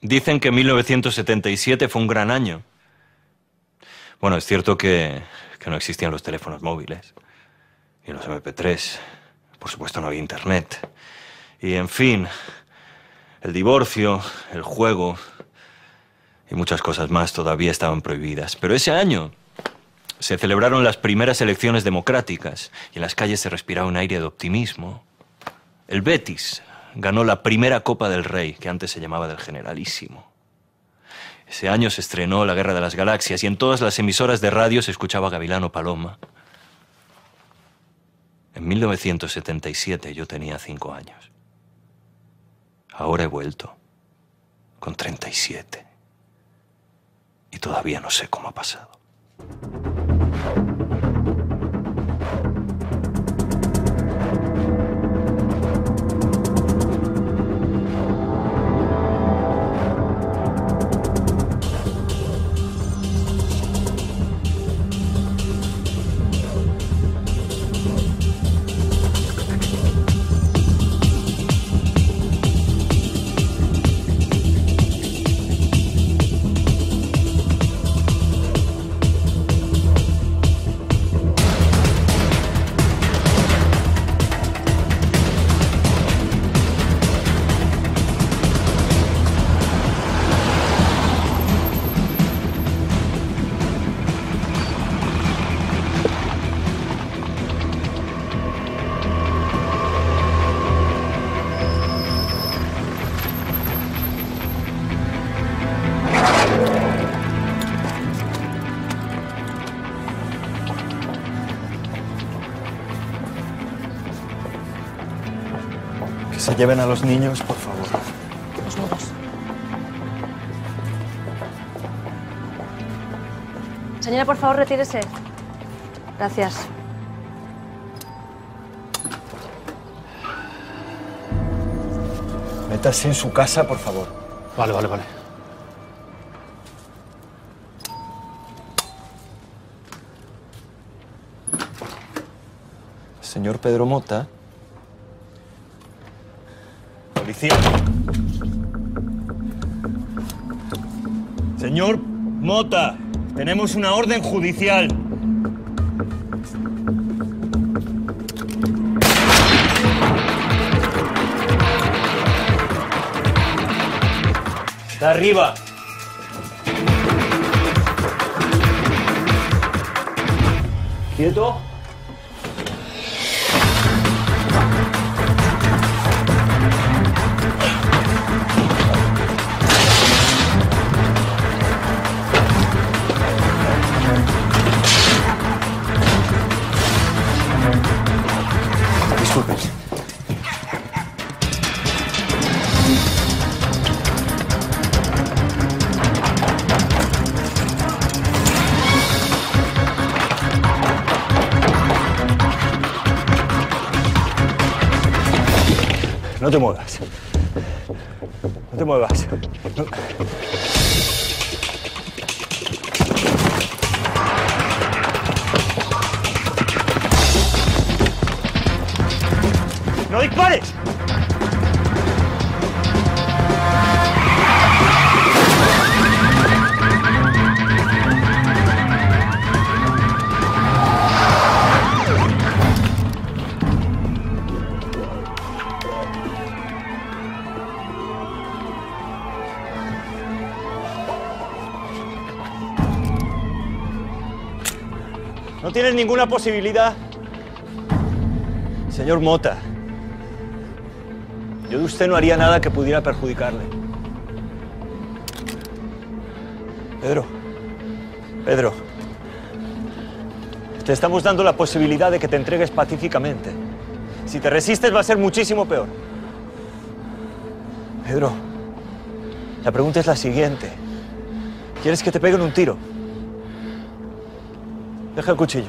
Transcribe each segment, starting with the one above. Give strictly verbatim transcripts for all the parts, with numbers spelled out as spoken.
Dicen que mil novecientos setenta y siete fue un gran año. Bueno, es cierto que, que no existían los teléfonos móviles y los eme pe tres. Por supuesto, no había internet. Y, en fin, el divorcio, el juego y muchas cosas más todavía estaban prohibidas. Pero ese año se celebraron las primeras elecciones democráticas y en las calles se respiraba un aire de optimismo. El Betis ganó la primera Copa del Rey, que antes se llamaba del Generalísimo. Ese año se estrenó La Guerra de las Galaxias y en todas las emisoras de radio se escuchaba Gavilano Paloma. En mil novecientos setenta y siete yo tenía cinco años. Ahora he vuelto, con treinta y siete. Y todavía no sé cómo ha pasado. Se lleven a los niños, por favor. Nos vamos. Señora, por favor, retírese. Gracias. Métase en su casa, por favor. Vale, vale, vale. Señor Pedro Mota. Policía. Señor Mota, tenemos una orden judicial. Está arriba. ¿Quieto? Disculpen. No te muevas. No te muevas. No. ¡No dispares! No tienes ninguna posibilidad. Señor Mota, yo de usted no haría nada que pudiera perjudicarle. Pedro, Pedro, te estamos dando la posibilidad de que te entregues pacíficamente. Si te resistes va a ser muchísimo peor. Pedro, la pregunta es la siguiente. ¿Quieres que te peguen un tiro? Deja el cuchillo.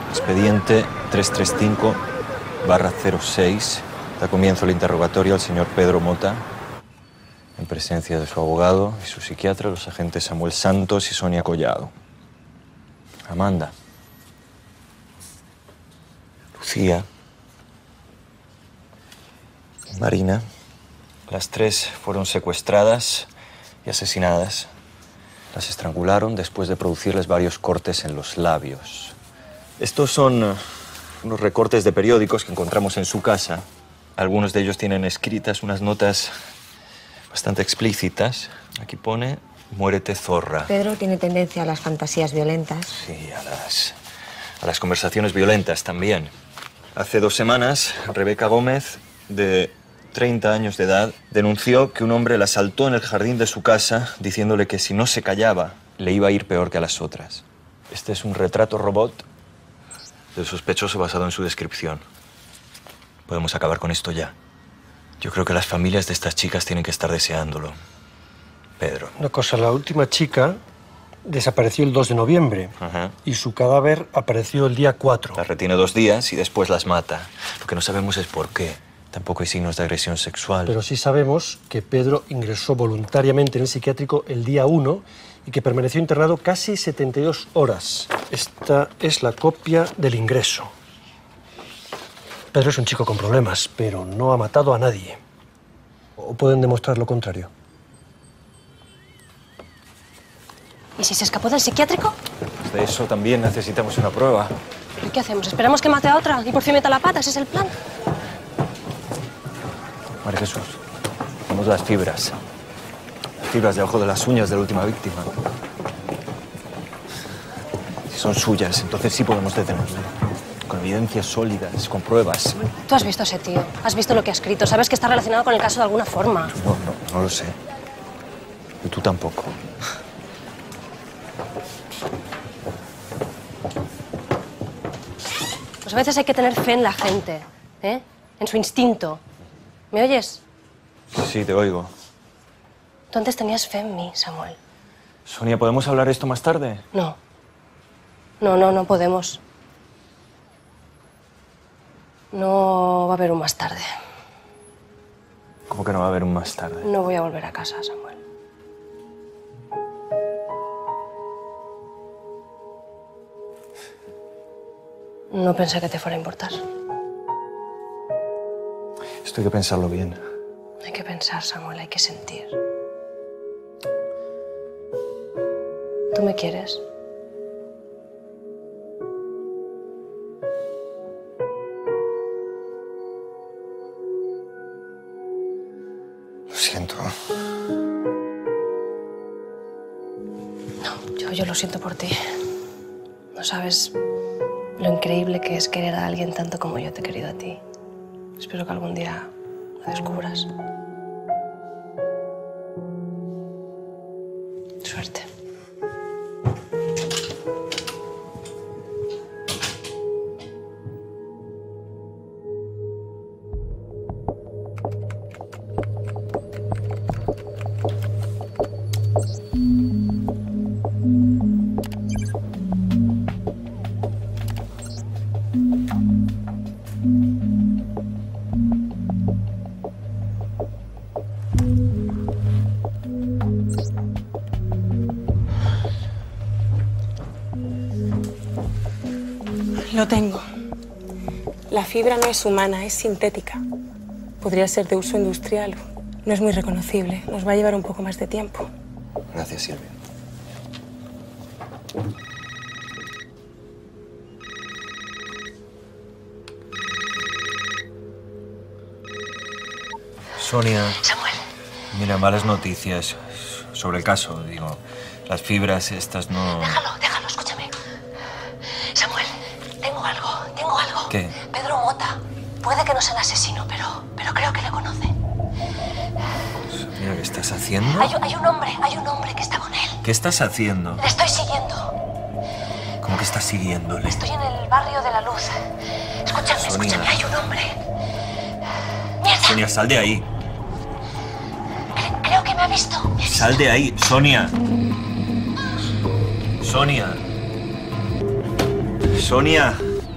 Expediente trescientos treinta y cinco barra cero seis. Da comienzo el interrogatorio al señor Pedro Mota, en presencia de su abogado y su psiquiatra, los agentes Samuel Santos y Sonia Collado. Amanda. Lucía. Marina. Las tres fueron secuestradas y asesinadas. Las estrangularon después de producirles varios cortes en los labios. Estos son uh, unos recortes de periódicos que encontramos en su casa. Algunos de ellos tienen escritas unas notas bastante explícitas. Aquí pone, muérete zorra. Pedro tiene tendencia a las fantasías violentas. Sí, a las, a las conversaciones violentas también. Hace dos semanas, Rebeca Gómez, de treinta años de edad, denunció que un hombre la asaltó en el jardín de su casa diciéndole que si no se callaba, le iba a ir peor que a las otras. Este es un retrato robot del sospechoso basado en su descripción. Podemos acabar con esto ya. Yo creo que las familias de estas chicas tienen que estar deseándolo. Pedro. Una cosa, la última chica desapareció el dos de noviembre. Ajá. Y su cadáver apareció el día cuatro. Las retiene dos días y después las mata. Lo que no sabemos es por qué. Tampoco hay signos de agresión sexual. Pero sí sabemos que Pedro ingresó voluntariamente en el psiquiátrico el día uno y que permaneció internado casi setenta y dos horas. Esta es la copia del ingreso. Pedro es un chico con problemas, pero no ha matado a nadie. ¿O pueden demostrar lo contrario? ¿Y si se escapó del psiquiátrico? Pues de eso también necesitamos una prueba. ¿Y qué hacemos? ¿Esperamos que mate a otra y por fin meta la pata? ¿Ese es el plan? María Jesús, vamos las fibras. Las fibras debajo de las uñas de la última víctima. Si son suyas, entonces sí podemos detenerle. Con evidencias sólidas, con pruebas. Tú has visto a ese tío, has visto lo que ha escrito, sabes que está relacionado con el caso de alguna forma. No, no, no lo sé. Y tú tampoco. Pues a veces hay que tener fe en la gente, ¿eh? En su instinto. ¿Me oyes? Sí, te oigo. Tú antes tenías fe en mí, Samuel. Sonia, ¿podemos hablar esto más tarde? No. No, no, no podemos. No va a haber un más tarde. ¿Cómo que no va a haber un más tarde? No voy a volver a casa, Samuel. No pensé que te fuera a importar. Esto hay que pensarlo bien. Hay que pensar, Samuel, hay que sentir. ¿Tú me quieres? Lo siento. No, yo, yo lo siento por ti. No sabes lo increíble que es querer a alguien tanto como yo te he querido a ti. Espero que algún día lo descubras. Suerte. Lo tengo. La fibra no es humana, es sintética. Podría ser de uso industrial. No es muy reconocible. Nos va a llevar un poco más de tiempo. Gracias, Silvia. Sonia. Samuel. Mira, malas noticias sobre el caso, digo. Las fibras estas no... Déjalo, déjalo, escúchame. Samuel, tengo algo, tengo algo. ¿Qué? Pedro Mota. Puede que no sea el asesino, pero, pero creo que le conoce. Mira, ¿qué estás haciendo? Hay, hay un hombre, hay un hombre que está con él. ¿Qué estás haciendo? Le estoy siguiendo. ¿Cómo que estás siguiéndole? Estoy en el barrio de la Luz. Escúchame, Sonia. escúchame, hay un hombre. ¡Mierda! Sonia, sal de ahí. Cre- creo que me ha visto. Me ha visto. Sal de ahí, Sonia. Sonia. Sonia.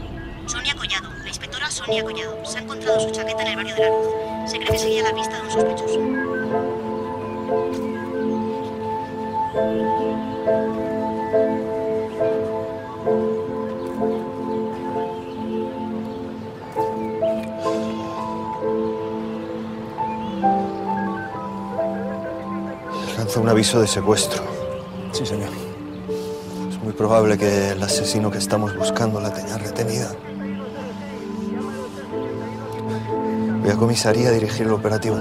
Sonia Collado, la inspectora Sonia Collado. Se ha encontrado su chaqueta en el barrio de la Luz. Se cree que seguía la pista de un sospechoso. Lanza un aviso de secuestro. Sí, señor. Es muy probable que el asesino que estamos buscando la tenga retenida. Voy a comisaría a dirigir el operativo.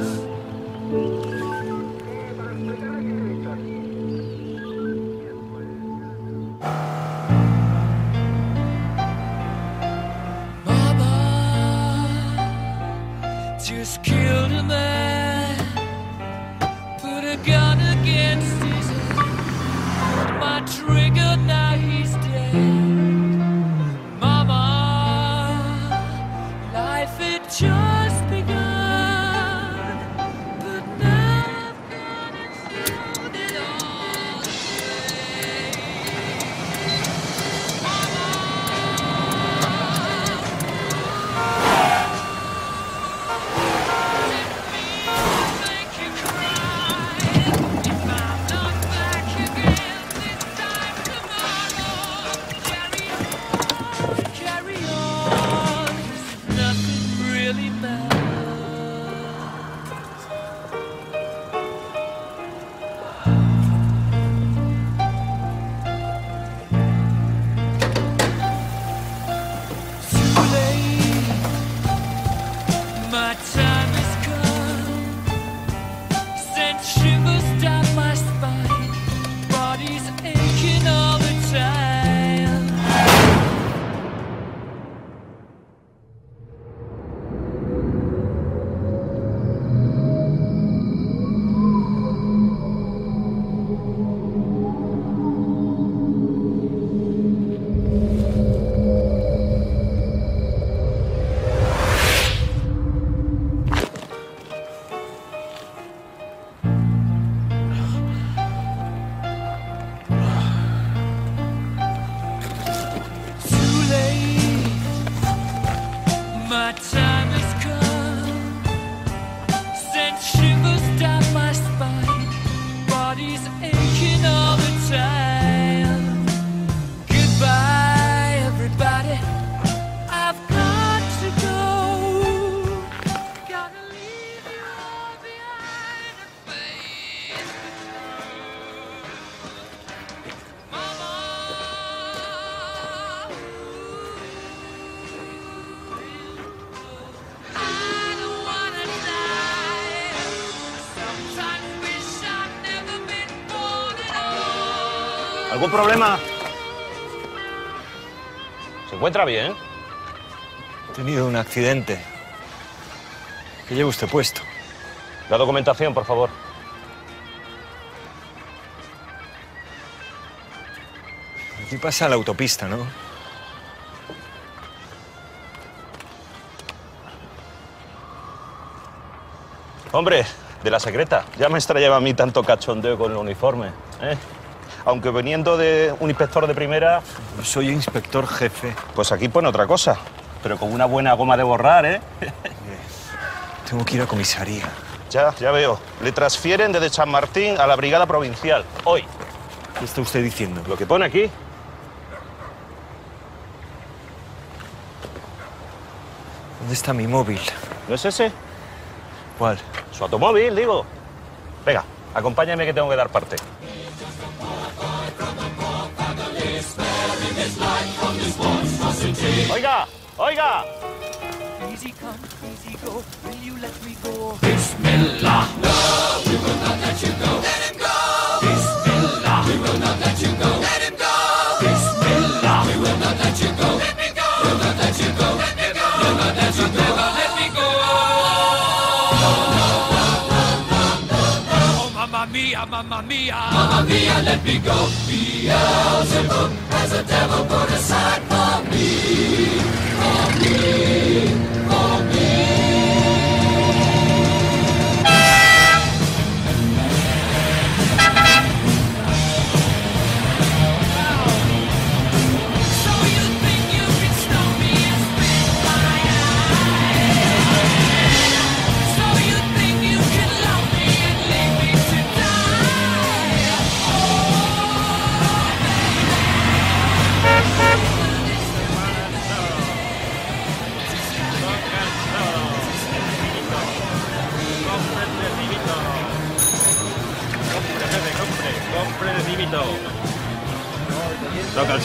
Just killed a man, put a gun against his head. My trigger, now he's dead. Mama, life had just begun, but now I've gone and thrown it all away. My time has come, sent shivers down my spine, body's aching all the time. My time has come, sent shivers down my spine, body's aching all the time. Goodbye, everybody, I've got to go. Gotta leave it all behind and face the truth. Mama. ¿Algún problema? ¿Se encuentra bien? He tenido un accidente. ¿Qué lleva usted puesto? La documentación, por favor. Aquí pasa la autopista, ¿no? Hombre, de la secreta. Ya me extrañaba a mí tanto cachondeo con el uniforme, ¿eh? Aunque viniendo de un inspector de primera... Soy inspector jefe. Pues aquí pone otra cosa. Pero con una buena goma de borrar, ¿eh? Tengo que ir a comisaría. Ya, ya veo. Le transfieren desde San Martín a la brigada provincial. Hoy. ¿Qué está usted diciendo? Lo que pone aquí. ¿Dónde está mi móvil? ¿No es ese? ¿Cuál? Su automóvil, digo. Venga, acompáñame que tengo que dar parte. Oiga, oiga. Easy come, easy go. Will you let me go? Bismillah. No, we will not let you go. Let him go. Bismillah. We will not let you go. Let him go. Bismillah. We will not let you go. Let me go. We'll not let you go. Let me go. We'll not let you go. Let me go. No, no, no, no, no, no, no. Oh, mamma mia, mamma mia. Mamma mia, let me go. Beelzebub has a devil put aside for me. For me. For me. So you think you can stop me and spit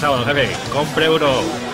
sábado, jefe. Compre uno.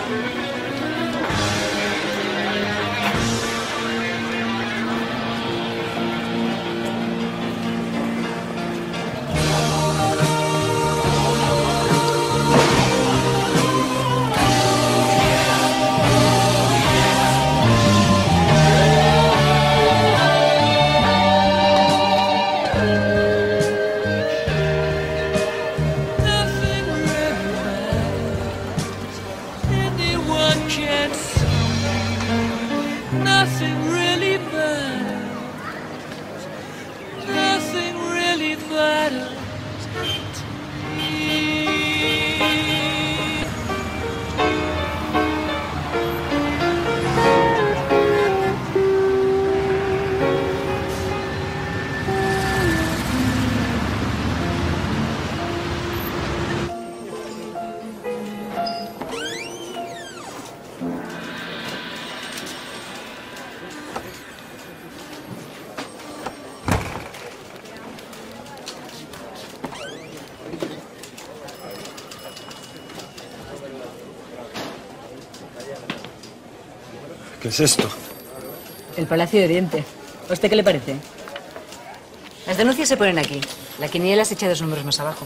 ¿Qué es esto? El Palacio de Oriente. ¿A usted qué le parece? Las denuncias se ponen aquí. La quiniela se echa dos números más abajo.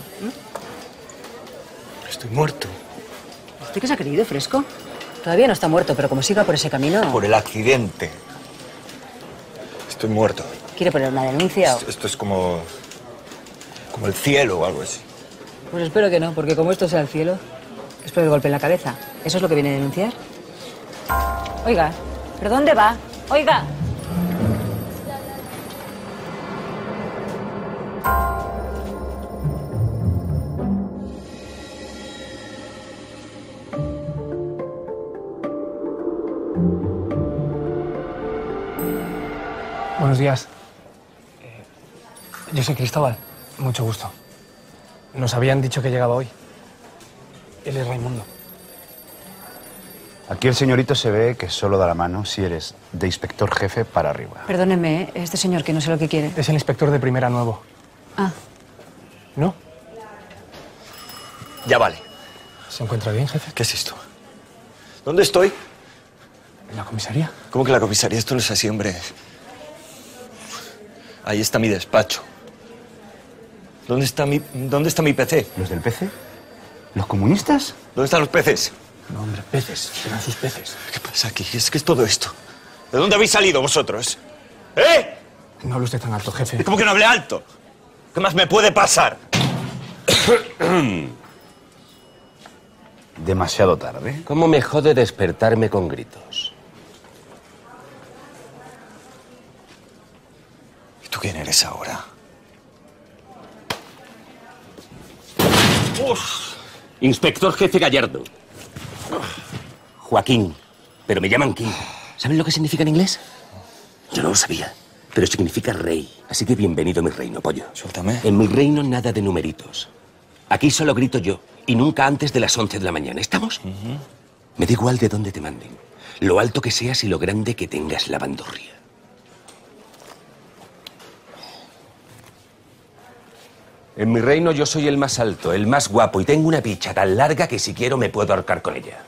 ¿Mm? Estoy muerto. ¿Usted qué se ha creído, Fresco? Todavía no está muerto, pero como siga por ese camino... Por el accidente. Estoy muerto. ¿Quiere poner una denuncia o...? Esto, esto es como... como el cielo o algo así. Pues espero que no, porque como esto sea el cielo, es por el golpe en la cabeza. ¿Eso es lo que viene a denunciar? Oiga, ¿pero dónde va? Oiga. Buenos días. Eh, yo soy Cristóbal. Mucho gusto. Nos habían dicho que llegaba hoy. Él es Raimundo. Aquí el señorito se ve que solo da la mano si eres de inspector jefe para arriba. Perdóneme, ¿eh? Este señor que no sé lo que quiere. Es el inspector de primera nuevo. Ah. ¿No? Ya vale. ¿Se encuentra bien, jefe? ¿Qué es esto? ¿Dónde estoy? ¿En la comisaría? ¿Cómo que la comisaría? Esto no es así, hombre. Ahí está mi despacho. ¿Dónde está mi, dónde está mi P C? ¿Los del P C? ¿Los comunistas? ¿Dónde están los peces? No, hombre, peces. Serán sus peces. ¿Qué pasa aquí? Es que es todo esto. ¿De dónde habéis salido vosotros? ¿Eh? No hable usted tan alto, jefe. ¿Cómo que no hable alto? ¿Qué más me puede pasar? Demasiado tarde. ¿Cómo me jode despertarme con gritos? ¿Y tú quién eres ahora? Uf. Inspector jefe Gallardo. Joaquín, pero me llaman King. ¿Saben lo que significa en inglés? Yo no lo sabía, pero significa rey. Así que bienvenido a mi reino, pollo. Suéltame. En mi reino nada de numeritos. Aquí solo grito yo, y nunca antes de las once de la mañana. ¿Estamos? Uh-huh. Me da igual de dónde te manden, lo alto que seas y lo grande que tengas la bandurria. En mi reino yo soy el más alto, el más guapo, y tengo una picha tan larga que si quiero me puedo ahorcar con ella.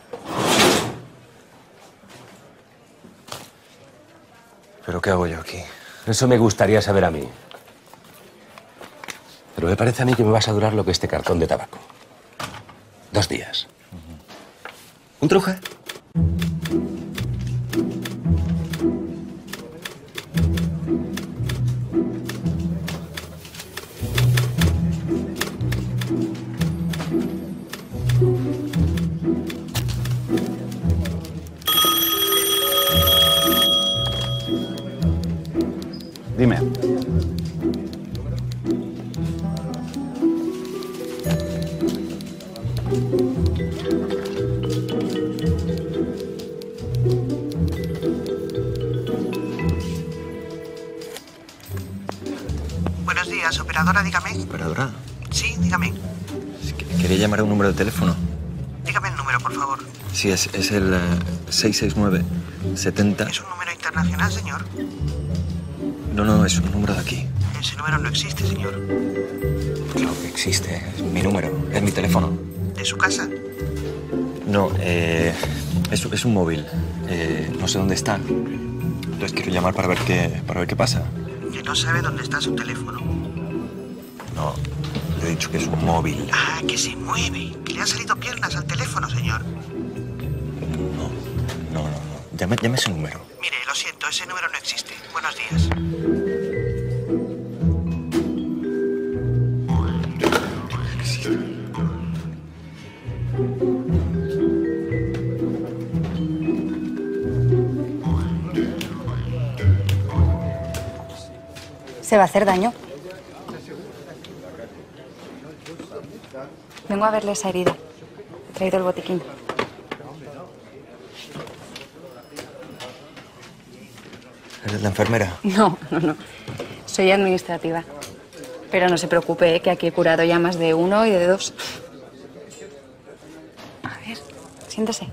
¿Pero qué hago yo aquí? Eso me gustaría saber a mí. Pero me parece a mí que me vas a durar lo que este cartón de tabaco. Dos días. Uh-huh. ¿Un truja? Dime. Buenos días, operadora, dígame. ¿Operadora? Sí, dígame. Quería llamar a un número de teléfono. Dígame el número, por favor. Sí, es, es el uh, seis seis nueve setenta. ¿Es un número internacional, señor? No, no, es un número de aquí. Ese número no existe, señor. Claro que existe, es mi número, es mi teléfono. ¿De su casa? No, eh, es, es un móvil. Eh, no sé dónde está. Entonces quiero llamar para ver qué, para ver qué pasa. Que no sabe dónde está su teléfono. No, le he dicho que es un móvil. Ah, que se mueve. Que le han salido piernas al teléfono, señor. No, no, no. no. Llame, llame ese número. Mire, lo siento, ese número no existe. Buenos días. Se va a hacer daño. Vengo a verle esa herida. He traído el botiquín. ¿Eres la enfermera? No, no, no. Soy administrativa. Pero no se preocupe, ¿eh? Que aquí he curado ya más de uno y de dos. A ver, siéntese.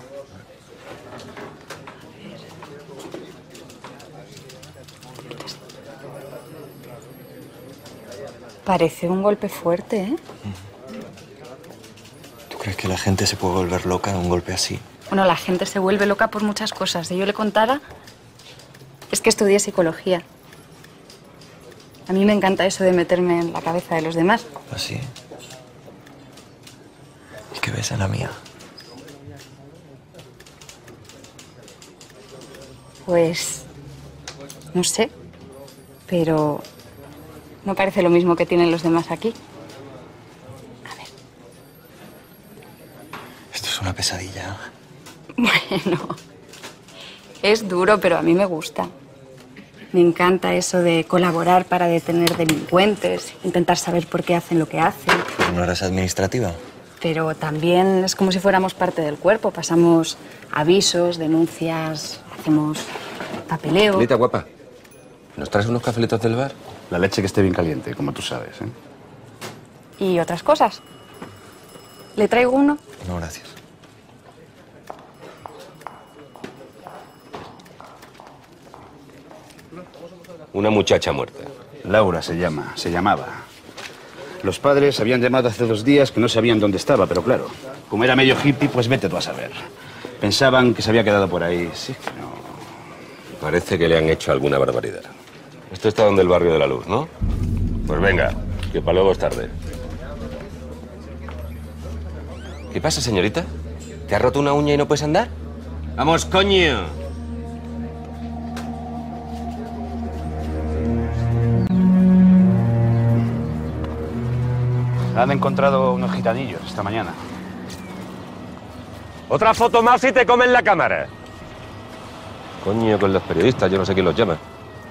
Parece un golpe fuerte, ¿eh? ¿Tú crees que la gente se puede volver loca de un golpe así? Bueno, la gente se vuelve loca por muchas cosas. Si yo le contara, es que estudié psicología. A mí me encanta eso de meterme en la cabeza de los demás. ¿Así? ¿Y qué ves en la mía? Pues... no sé. Pero... no parece lo mismo que tienen los demás aquí. Esto es una pesadilla. Bueno, es duro, pero a mí me gusta. Me encanta eso de colaborar para detener delincuentes, intentar saber por qué hacen lo que hacen. ¿Pero no eres administrativa? Pero también es como si fuéramos parte del cuerpo. Pasamos avisos, denuncias, hacemos papeleo. Lita, guapa, ¿nos traes unos cafelitos del bar? La leche que esté bien caliente, como tú sabes, ¿eh? Y otras cosas. ¿Le traigo uno? No, gracias. Una muchacha muerta. Laura se llama, se llamaba. Los padres habían llamado hace dos días que no sabían dónde estaba, pero claro, como era medio hippie, pues vete tú a saber. Pensaban que se había quedado por ahí. Sí, que no. Parece que le han hecho alguna barbaridad. Esto está donde el barrio de la Luz, ¿no? Pues venga, que para luego es tarde. ¿Qué pasa, señorita? ¿Te has roto una uña y no puedes andar? ¡Vamos, coño! Han encontrado unos gitanillos esta mañana. Otra foto más y te comen la cámara. Coño, con los periodistas, yo no sé quién los llama.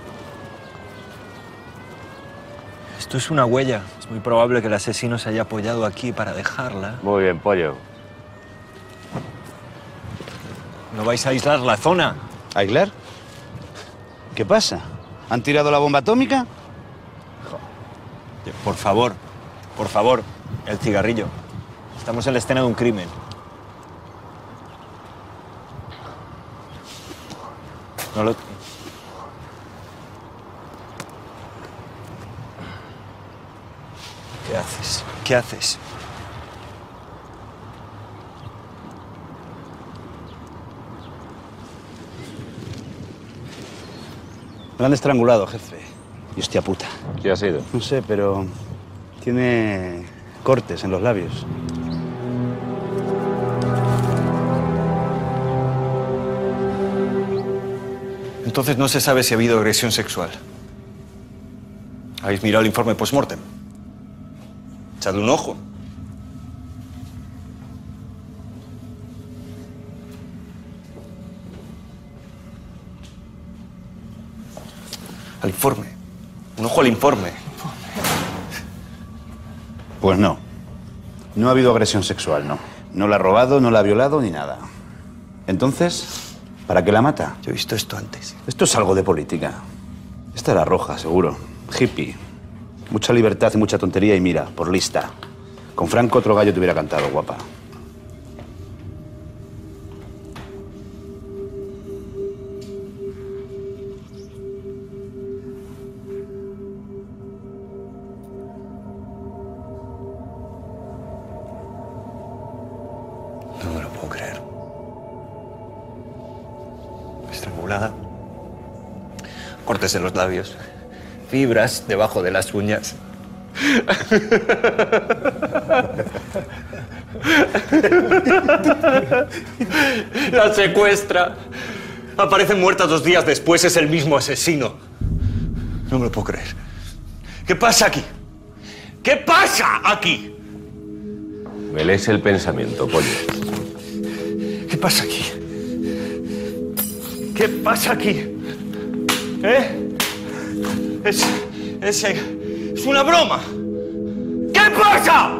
Esto es una huella. Es muy probable que el asesino se haya apoyado aquí para dejarla. Muy bien, pollo. ¿No vais a aislar la zona? ¿Aislar? ¿Qué pasa? ¿Han tirado la bomba atómica? Por favor, por favor, el cigarrillo. Estamos en la escena de un crimen. No lo... ¿Qué haces? ¿Qué haces? Me han estrangulado, jefe. Y hostia puta. ¿Qué ha sido? No sé, pero tiene cortes en los labios. Entonces no se sabe si ha habido agresión sexual. ¿Habéis mirado el informe post-mortem? Echadle un ojo. Al informe. Un ojo al informe. Pues no. No ha habido agresión sexual, no. No la ha robado, no la ha violado ni nada. Entonces, ¿para qué la mata? Yo he visto esto antes. Esto es algo de política. Esta era roja, seguro. Hippie. Mucha libertad y mucha tontería y mira, por lista. Con Franco otro gallo te hubiera cantado, guapa. No me lo puedo estrangulada, cortes en los labios, fibras debajo de las uñas. La secuestra. Aparece muerta dos días después, es el mismo asesino. No me lo puedo creer. ¿Qué pasa aquí? ¿Qué pasa aquí? Me lees el pensamiento, pollo. ¿Qué pasa aquí? ¿Qué pasa aquí? ¿Eh? Es... es... es una broma. ¿Qué pasa?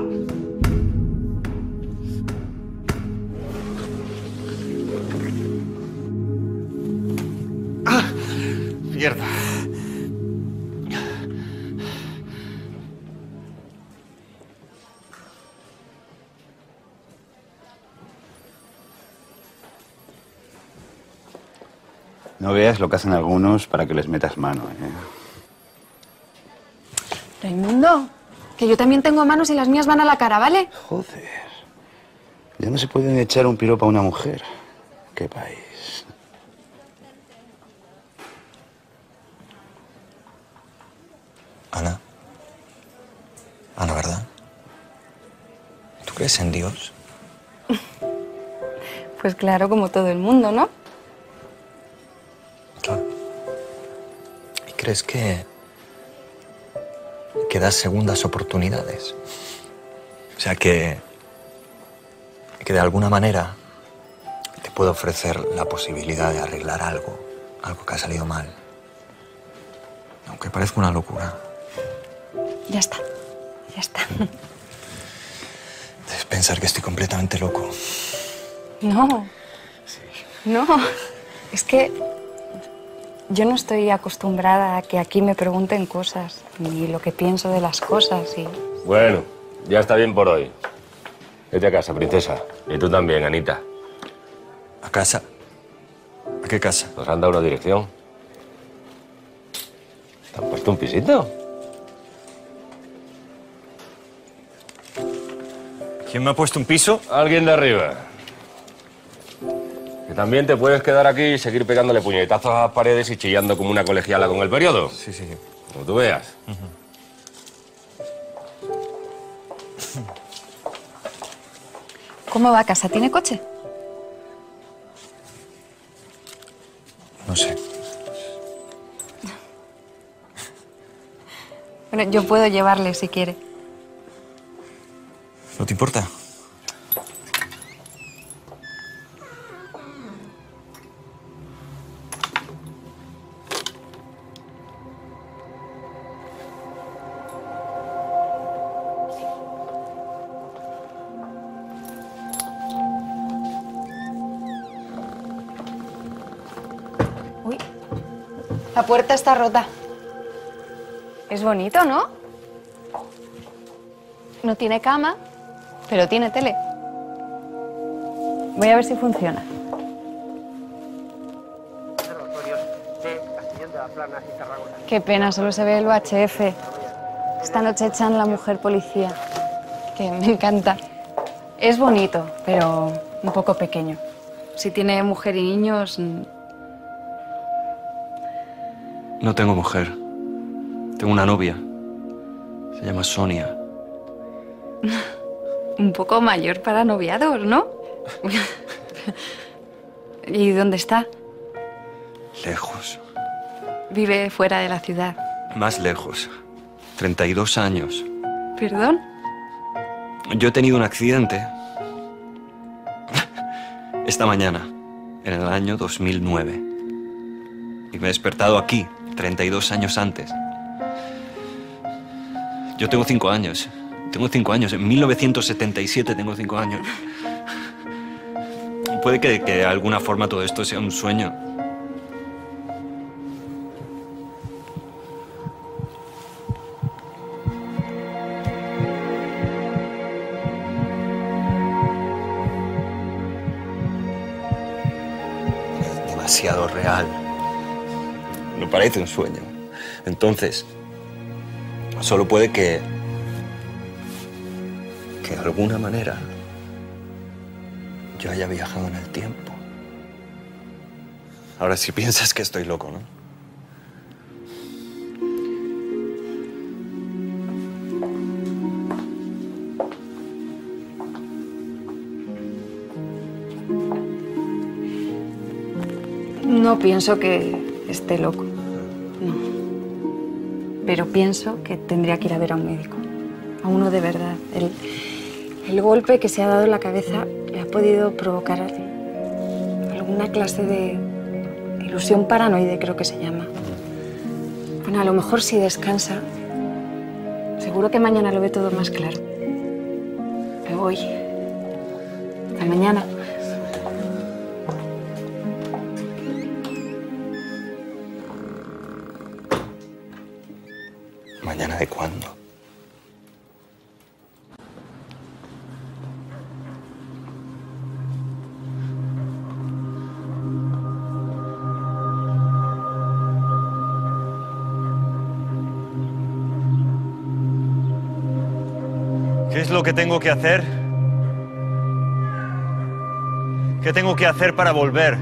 ¡Ah! Mierda. No veas lo que hacen algunos para que les metas mano, ¿eh? Raimundo, que yo también tengo manos y las mías van a la cara, ¿vale? Joder. Ya no se pueden echar un piropo a una mujer. Qué país. Ana. Ana, ¿verdad? ¿Tú crees en Dios? Pues claro, como todo el mundo, ¿no? ¿Y crees que... que das segundas oportunidades? O sea, que... que de alguna manera te puedo ofrecer la posibilidad de arreglar algo, algo que ha salido mal. Aunque parezca una locura. Ya está, ya está. Debes pensar que estoy completamente loco. No, no, es que yo no estoy acostumbrada a que aquí me pregunten cosas, ni lo que pienso de las cosas y... Bueno, ya está bien por hoy. Vete a casa, princesa. Y tú también, Anita. ¿A casa? ¿A qué casa? Nos han dado una dirección. ¿Te han puesto un pisito? ¿Quién me ha puesto un piso? Alguien de arriba. Que también te puedes quedar aquí y seguir pegándole puñetazos a las paredes y chillando como una colegiala con el periodo. Sí, sí, sí. Como tú veas. ¿Cómo va a casa? ¿Tiene coche? No sé. Bueno, yo puedo llevarle si quiere. ¿No te importa? Uy, la puerta está rota. Es bonito, ¿no? No tiene cama, pero tiene tele. Voy a ver si funciona. Qué pena, solo se ve el U H F. Esta noche echan La Mujer Policía, que me encanta. Es bonito, pero un poco pequeño. Si tiene mujer y niños... No tengo mujer. Tengo una novia. Se llama Sonia. Un poco mayor para noviados, ¿no? ¿Y dónde está? Lejos. Vive fuera de la ciudad. Más lejos. treinta y dos años. ¿Perdón? Yo he tenido un accidente esta mañana, en el año dos mil nueve. Y me he despertado aquí, treinta y dos años antes. Yo tengo cinco años. Tengo cinco años. En mil novecientos setenta y siete tengo cinco años. Puede que, que de alguna forma todo esto sea un sueño. Demasiado real. No parece un sueño. Entonces, solo puede que... que de alguna manera yo haya viajado en el tiempo. Ahora sí piensas que estoy loco, ¿no? No pienso que esté loco. No. Pero pienso que tendría que ir a ver a un médico. A uno de verdad. El, el golpe que se ha dado en la cabeza le ha podido provocar alguna clase de ilusión paranoide, creo que se llama. Bueno, a lo mejor si descansa, seguro que mañana lo ve todo más claro. Me voy. Hasta mañana. ¿Mañana de cuándo? ¿Qué es lo que tengo que hacer? ¿Qué tengo que hacer para volver?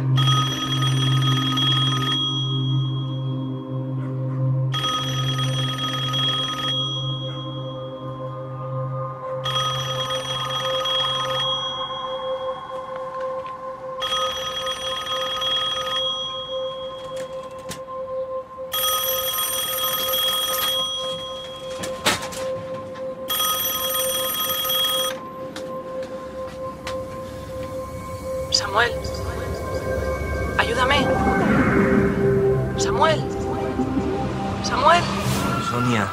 Samuel, ayúdame. Samuel. Samuel. Sonia.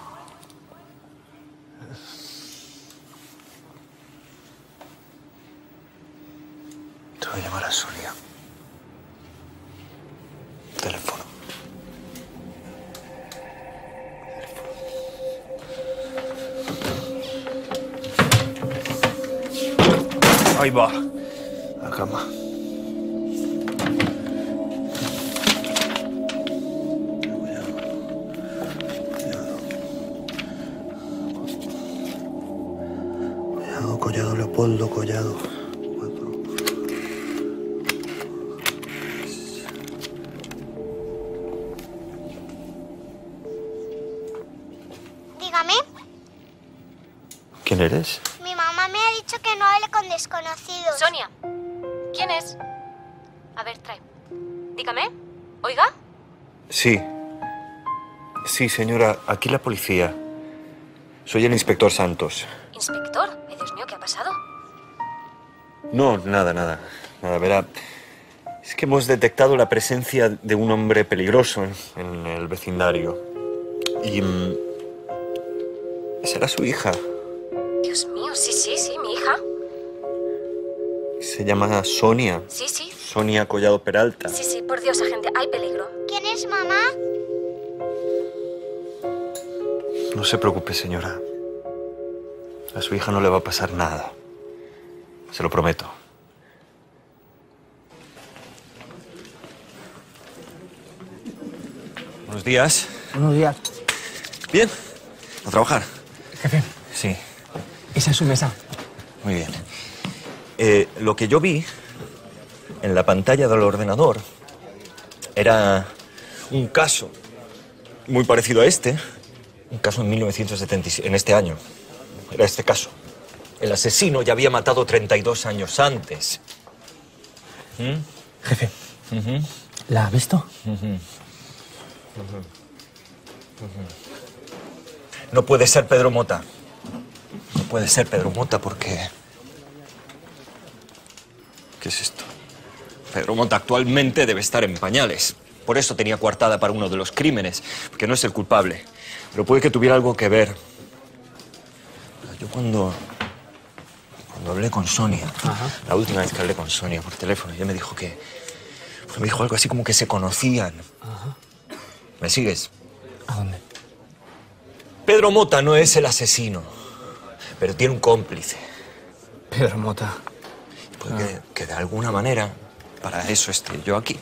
Te voy a llamar a Sonia. Teléfono. Ahí va. La cama. Collado, Collado, Leopoldo, Collado. Dígame. ¿Quién eres? Mi mamá me ha dicho que no hable con desconocidos. Sonia, ¿quién es? A ver, trae. Dígame. ¿Oiga? Sí. Sí, señora, aquí la policía. Soy el inspector Santos. ¿Inspector? Ay, Dios mío, ¿qué ha pasado? No, nada, nada. Nada, verá. Es que hemos detectado la presencia de un hombre peligroso en, en el vecindario. Y... mm, será su hija. Dios mío, sí, sí, sí, mi hija. Se llama Sonia. Sí, sí. Sonia Collado Peralta. Sí, sí, por Dios, agente, hay peligro. ¿Quién es mamá? No se preocupe, señora. A su hija no le va a pasar nada. Se lo prometo. Buenos días. Buenos días. ¿Bien? ¿A trabajar? Jefe, Sí. esa es su mesa. Muy bien. Eh, lo que yo vi en la pantalla del ordenador era un caso muy parecido a este. Un caso en mil novecientos setenta y siete, en este año. Era este caso. El asesino ya había matado treinta y dos años antes. ¿Mm? Jefe, Ujú. ¿la ha visto? Ujú. Ujú. Ujú. No puede ser Pedro Mota. No puede ser Pedro Mota porque... ¿Qué es esto? Pedro Mota actualmente debe estar en pañales. Por eso tenía coartada para uno de los crímenes, porque no es el culpable. Pero puede que tuviera algo que ver. Yo cuando... Cuando hablé con Sonia, Ajá. la última vez que hablé con Sonia por teléfono, ella me dijo que... Me dijo algo así como que se conocían. Ajá. ¿Me sigues? ¿A dónde? Pedro Mota no es el asesino, pero tiene un cómplice. Pedro Mota. Puede que, que de alguna manera, para eso esté yo aquí.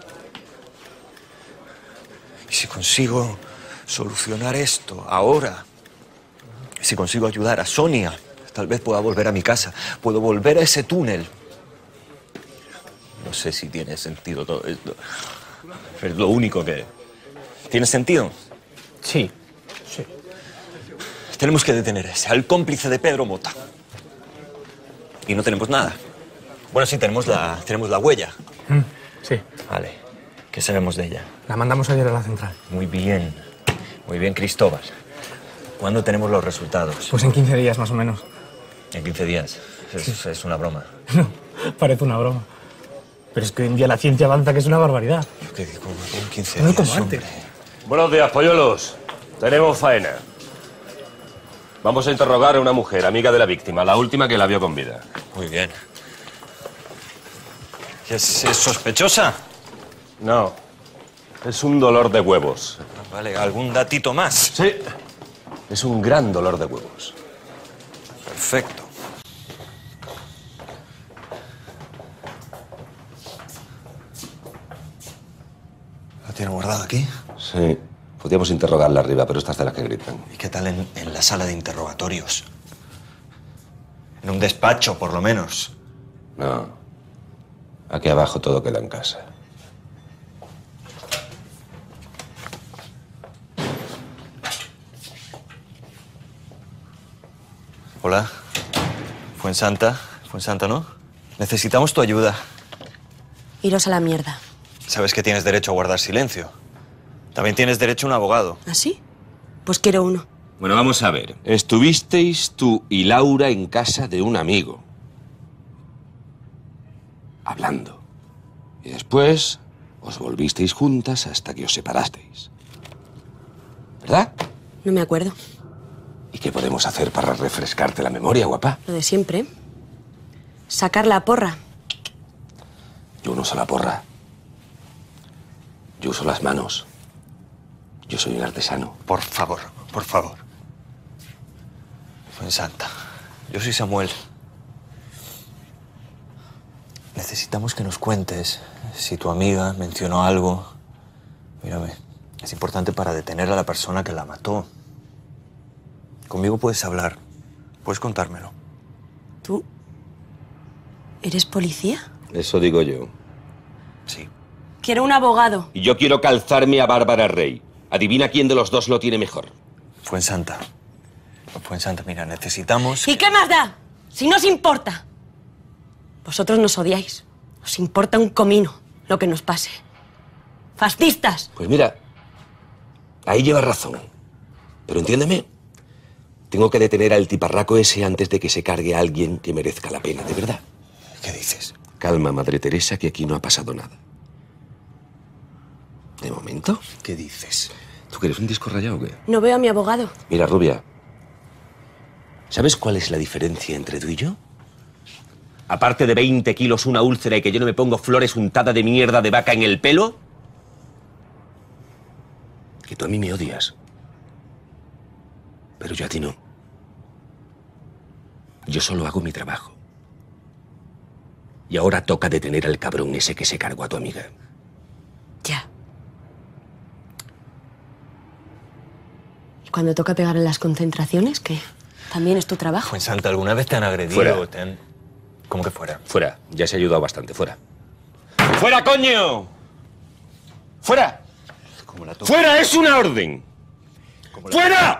Y si consigo solucionar esto ahora, si consigo ayudar a Sonia, tal vez pueda volver a mi casa, puedo volver a ese túnel. No sé si tiene sentido todo esto. Pero es lo único que... ¿Tiene sentido? Sí, sí. Tenemos que detener a ese, al cómplice de Pedro Mota. Y no tenemos nada. Bueno, sí, tenemos la, tenemos la huella. Mm, sí. Vale. ¿Qué sabemos de ella? La mandamos ayer a la central. Muy bien. Muy bien, Cristóbal. ¿Cuándo tenemos los resultados? Pues en quince días, más o menos. En quince días. Es, sí. es una broma. No, parece una broma. Pero es que hoy en día la ciencia avanza, que es una barbaridad. Yo qué digo, en quince No días, es como antes. hombre. Buenos días, polluelos. Tenemos faena. Vamos a interrogar a una mujer, amiga de la víctima, la última que la vio con vida. Muy bien. ¿Es, es sospechosa? No. Es un dolor de huevos. Vale, ¿algún datito más? Sí. Es un gran dolor de huevos. Perfecto. ¿La tiene guardada aquí? Sí. Podríamos interrogarla arriba, pero esta es de las que gritan. ¿Y qué tal en, en la sala de interrogatorios? En un despacho, por lo menos. No. Aquí abajo todo queda en casa. Hola. Fuensanta. Fuensanta, ¿no? Necesitamos tu ayuda. Iros a la mierda. Sabes que tienes derecho a guardar silencio. También tienes derecho a un abogado. ¿Ah, sí? Pues quiero uno. Bueno, vamos a ver. Estuvisteis tú y Laura en casa de un amigo. Hablando. Y después os volvisteis juntas hasta que os separasteis. ¿Verdad? No me acuerdo. ¿Y qué podemos hacer para refrescarte la memoria, guapa? Lo de siempre. Sacar la porra. Yo no uso la porra. Yo uso las manos. Yo soy un artesano. Por favor, por favor. Fuensanta. Yo soy Samuel. Necesitamos que nos cuentes si tu amiga mencionó algo. Mírame, es importante para detener a la persona que la mató. Conmigo puedes hablar, puedes contármelo. ¿Tú eres policía? Eso digo yo. Sí. Quiero un abogado. Y yo quiero calzarme a Bárbara Rey. Adivina quién de los dos lo tiene mejor. Fuensanta. Fuensanta, mira, necesitamos... ¿Y qué más da? Si no os importa. Vosotros nos odiáis. Os importa un comino lo que nos pase. ¡Fascistas! Pues mira, ahí llevas razón. Pero entiéndeme, tengo que detener al tiparraco ese antes de que se cargue a alguien que merezca la pena, de verdad. ¿Qué dices? Calma, Madre Teresa, que aquí no ha pasado nada. ¿De momento? ¿Qué dices? ¿Tú quieres un disco rayado o qué? No veo a mi abogado. Mira, rubia, ¿sabes cuál es la diferencia entre tú y yo? Aparte de veinte kilos, una úlcera y que yo no me pongo flores untada de mierda de vaca en el pelo, que tú a mí me odias. Pero yo a ti no. Yo solo hago mi trabajo. Y ahora toca detener al cabrón ese que se cargó a tu amiga. Ya. ¿Y cuando toca pegar en las concentraciones, qué? ¿También es tu trabajo? Fuensanta, ¿alguna vez te han agredido? Fuera. Te han... ¿Cómo que fuera? Fuera. Ya se ha ayudado bastante. Fuera. ¡Fuera, coño! ¡Fuera! Como la toca. ¡Fuera! ¡Es una orden! Como la... ¡Fuera!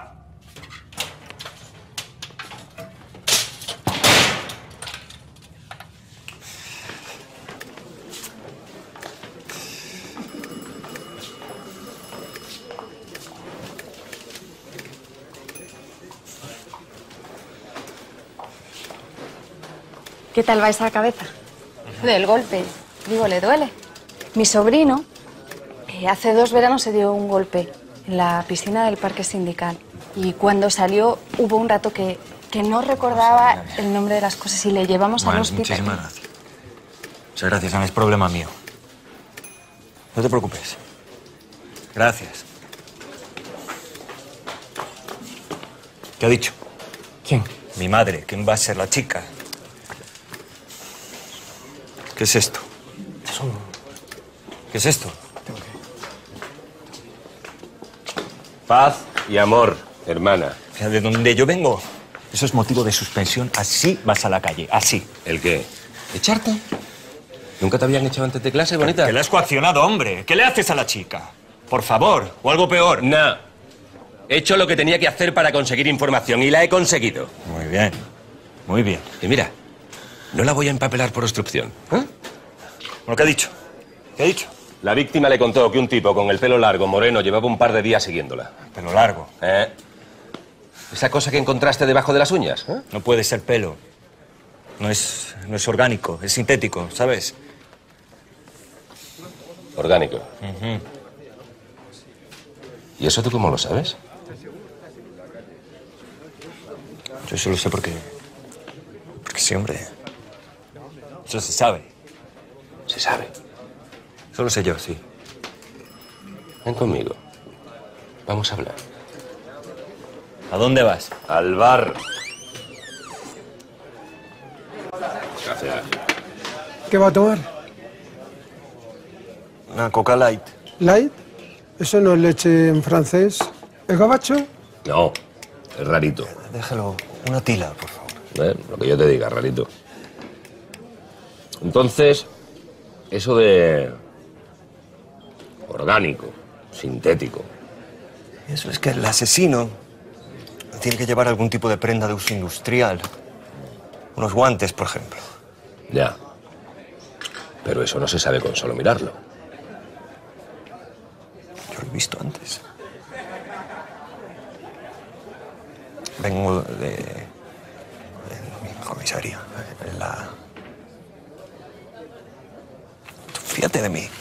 ¿Qué tal va esa cabeza? Del golpe. Digo, ¿le duele? Mi sobrino eh, hace dos veranos se dio un golpe en la piscina del Parque Sindical. Y cuando salió hubo un rato que, que no recordaba el nombre de las cosas y le llevamos Bueno, al hospital. muchísimas gracias. Muchas gracias, no es problema mío. No te preocupes. Gracias. ¿Qué ha dicho? ¿Quién? Mi madre. ¿Quién va a ser la chica? ¿Qué es esto? ¿Qué es esto? Paz y amor, hermana. De donde yo vengo, eso es motivo de suspensión. Así vas a la calle, así. ¿El qué? ¿Echarte? ¿Nunca te habían hecho antes de clase, bonita? Que le has coaccionado, hombre. ¿Qué le haces a la chica? Por favor, o algo peor. Nah. He hecho lo que tenía que hacer para conseguir información y la he conseguido. Muy bien. Muy bien. Y mira, no la voy a empapelar por obstrucción. ¿Eh? Bueno, ¿qué ha dicho? ¿Qué ha dicho? La víctima le contó que un tipo con el pelo largo, moreno, llevaba un par de días siguiéndola. ¿Pelo largo? ¿Eh? ¿Esa cosa que encontraste debajo de las uñas? ¿Eh? No puede ser pelo. No es, no es orgánico, es sintético, ¿sabes? Orgánico. Uh-huh. ¿Y eso tú cómo lo sabes? Yo eso lo sé porque... Porque sí, hombre. Eso se sabe. Se sabe. Eso lo sé yo, sí. Ven conmigo. Vamos a hablar. ¿A dónde vas? Al bar. Gracias. ¿Qué va a tomar? Una Coca Light. ¿Light? Eso no es leche en francés. ¿Es gabacho? No, es rarito. Déjalo. Una tila, por favor. ¿Eh? Lo que yo te diga, rarito. Entonces, eso de... orgánico, sintético. Eso es que el asesino tiene que llevar algún tipo de prenda de uso industrial. Unos guantes, por ejemplo. Ya. Pero eso no se sabe con solo mirarlo. Yo lo he visto antes. Vengo de... de mi comisaría. En la... Tú fíjate de mí.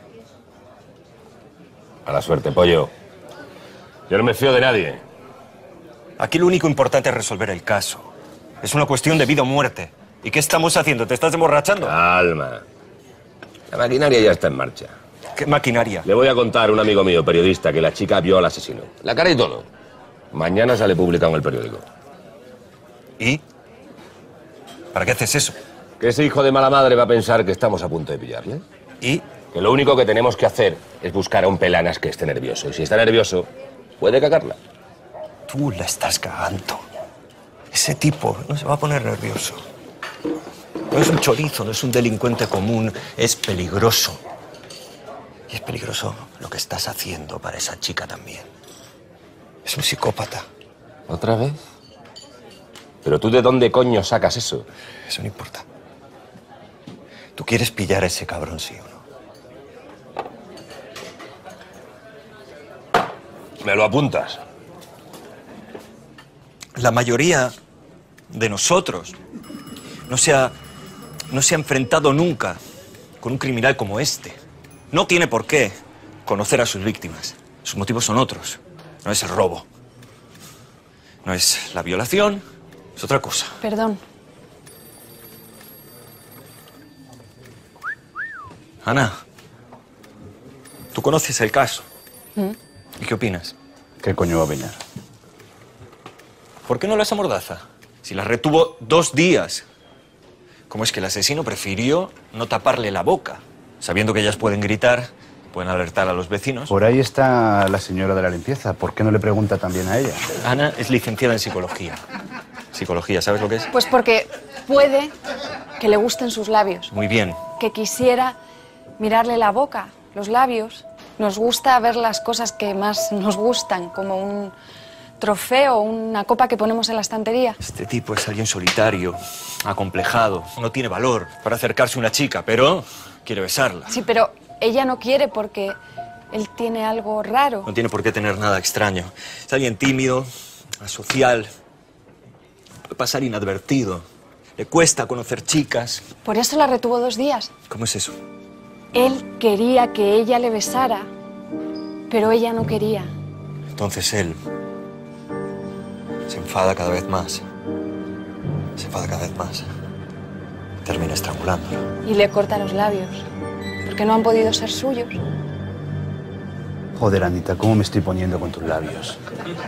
A la suerte, pollo. Yo no me fío de nadie. Aquí lo único importante es resolver el caso. Es una cuestión de vida o muerte. ¿Y qué estamos haciendo? ¿Te estás emborrachando? Calma. La maquinaria ya está en marcha. ¿Qué maquinaria? Le voy a contar a un amigo mío, periodista, que la chica vio al asesino. La cara y todo. Mañana sale publicado en el periódico. ¿Y? ¿Para qué haces eso? Que ese hijo de mala madre va a pensar que estamos a punto de pillarle. ¿Y? Que lo único que tenemos que hacer es buscar a un pelanas que esté nervioso. Y si está nervioso, puede cagarla. Tú la estás cagando. Ese tipo no se va a poner nervioso. No es un chorizo, no es un delincuente común. Es peligroso. Y es peligroso lo que estás haciendo para esa chica también. Es un psicópata. ¿Otra vez? ¿Pero tú de dónde coño sacas eso? Eso no importa. Tú quieres pillar a ese cabrón, ¿sí o no? ¿Me lo apuntas? La mayoría de nosotros no se ha, no se ha enfrentado nunca con un criminal como este. No tiene por qué conocer a sus víctimas. Sus motivos son otros. No es el robo. No es la violación. Es otra cosa. Perdón. Ana, tú conoces el caso. ¿Mm? ¿Y qué opinas? ¿Qué coño va a opinar? ¿Por qué no las amordaza? Si las retuvo dos días. ¿Cómo es que el asesino prefirió no taparle la boca? Sabiendo que ellas pueden gritar, pueden alertar a los vecinos. Por ahí está la señora de la limpieza. ¿Por qué no le pregunta también a ella? Ana es licenciada en psicología. Psicología, ¿sabes lo que es? Pues porque puede que le gusten sus labios. Muy bien. Que quisiera mirarle la boca, los labios. Nos gusta ver las cosas que más nos gustan, como un trofeo, una copa que ponemos en la estantería. Este tipo es alguien solitario, acomplejado. No tiene valor para acercarse a una chica, pero quiere besarla. Sí, pero ella no quiere porque él tiene algo raro. No tiene por qué tener nada extraño. Es alguien tímido, asocial. Puede pasar inadvertido. Le cuesta conocer chicas. Por eso la retuvo dos días. ¿Cómo es eso? Él quería que ella le besara, pero ella no quería. Entonces él se enfada cada vez más. Se enfada cada vez más. Termina estrangulándolo. Y le corta los labios, porque no han podido ser suyos. Joder, Anita, ¿cómo me estoy poniendo con tus labios?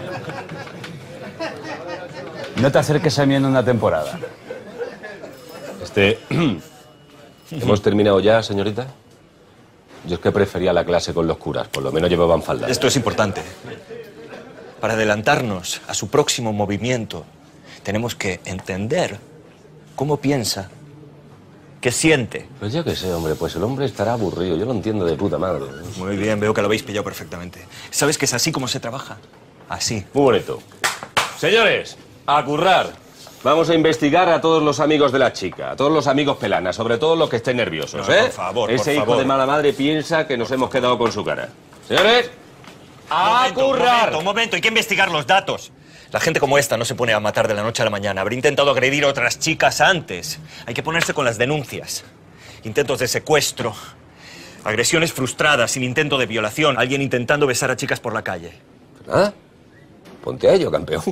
No te acerques a mí en una temporada. Este... ¿Hemos terminado ya, señorita? Yo es que prefería la clase con los curas. Por lo menos llevaban falda. Esto es importante. Para adelantarnos a su próximo movimiento, tenemos que entender cómo piensa ¿Qué siente? Pues yo qué sé, hombre, pues el hombre estará aburrido. Yo lo entiendo de puta madre. Muy bien, veo que lo habéis pillado perfectamente. ¿Sabes que es así como se trabaja? Así. Muy bonito. Señores, a currar. Vamos a investigar a todos los amigos de la chica, a todos los amigos pelanas, sobre todo los que estén nerviosos, No, ¿eh? por favor, Ese por hijo favor. de mala madre piensa que nos hemos quedado con su cara. Señores, a momento, currar. Un momento, un momento, hay que investigar los datos. La gente como esta no se pone a matar de la noche a la mañana. Habrá intentado agredir a otras chicas antes. Hay que ponerse con las denuncias. Intentos de secuestro, agresiones frustradas, sin intento de violación, alguien intentando besar a chicas por la calle. Nada, ponte a ello, campeón.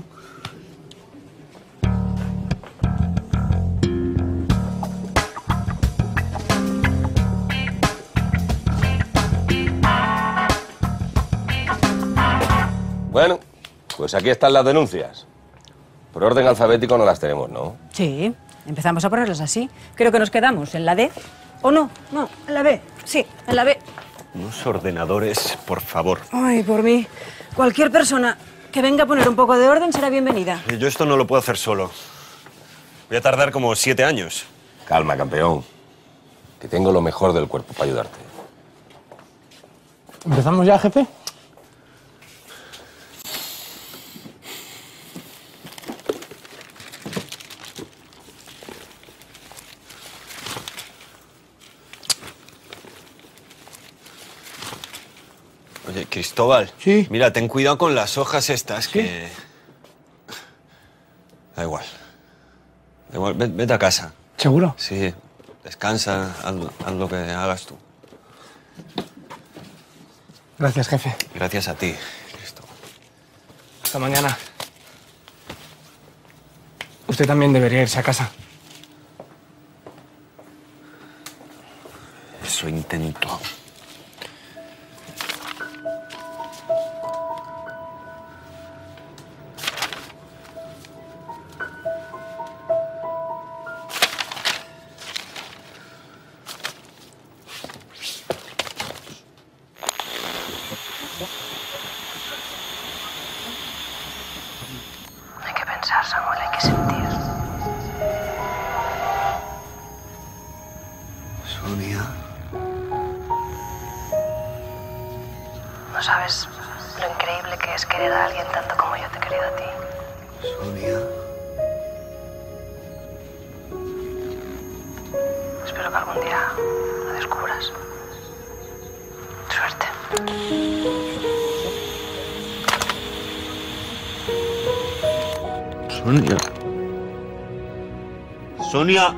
Bueno, pues aquí están las denuncias. Por orden alfabético no las tenemos, ¿no? Sí, empezamos a ponerlas así. Creo que nos quedamos en la D. ¿O no? No, en la B. Sí, en la B. Unos ordenadores, por favor. Ay, por mí. Cualquier persona que venga a poner un poco de orden será bienvenida. Yo esto no lo puedo hacer solo. Voy a tardar como siete años. Calma, campeón. Que tengo lo mejor del cuerpo para ayudarte. ¿Empezamos ya, jefe? Oye, Cristóbal. Sí. Mira, ten cuidado con las hojas estas que... Da igual. Da igual, ve- vete a casa. ¿Seguro? Sí. Descansa, haz, haz lo que hagas tú. Gracias, jefe. Gracias a ti. Hasta mañana. Usted también debería irse a casa. Eso intento. Hay que pensar, Samuel, hay que sentir. Sonia. No sabes lo increíble que es querer a alguien tanto como yo te he querido a ti. Sonia. Espero que algún día lo descubras. Suerte. Sonia. Sonia.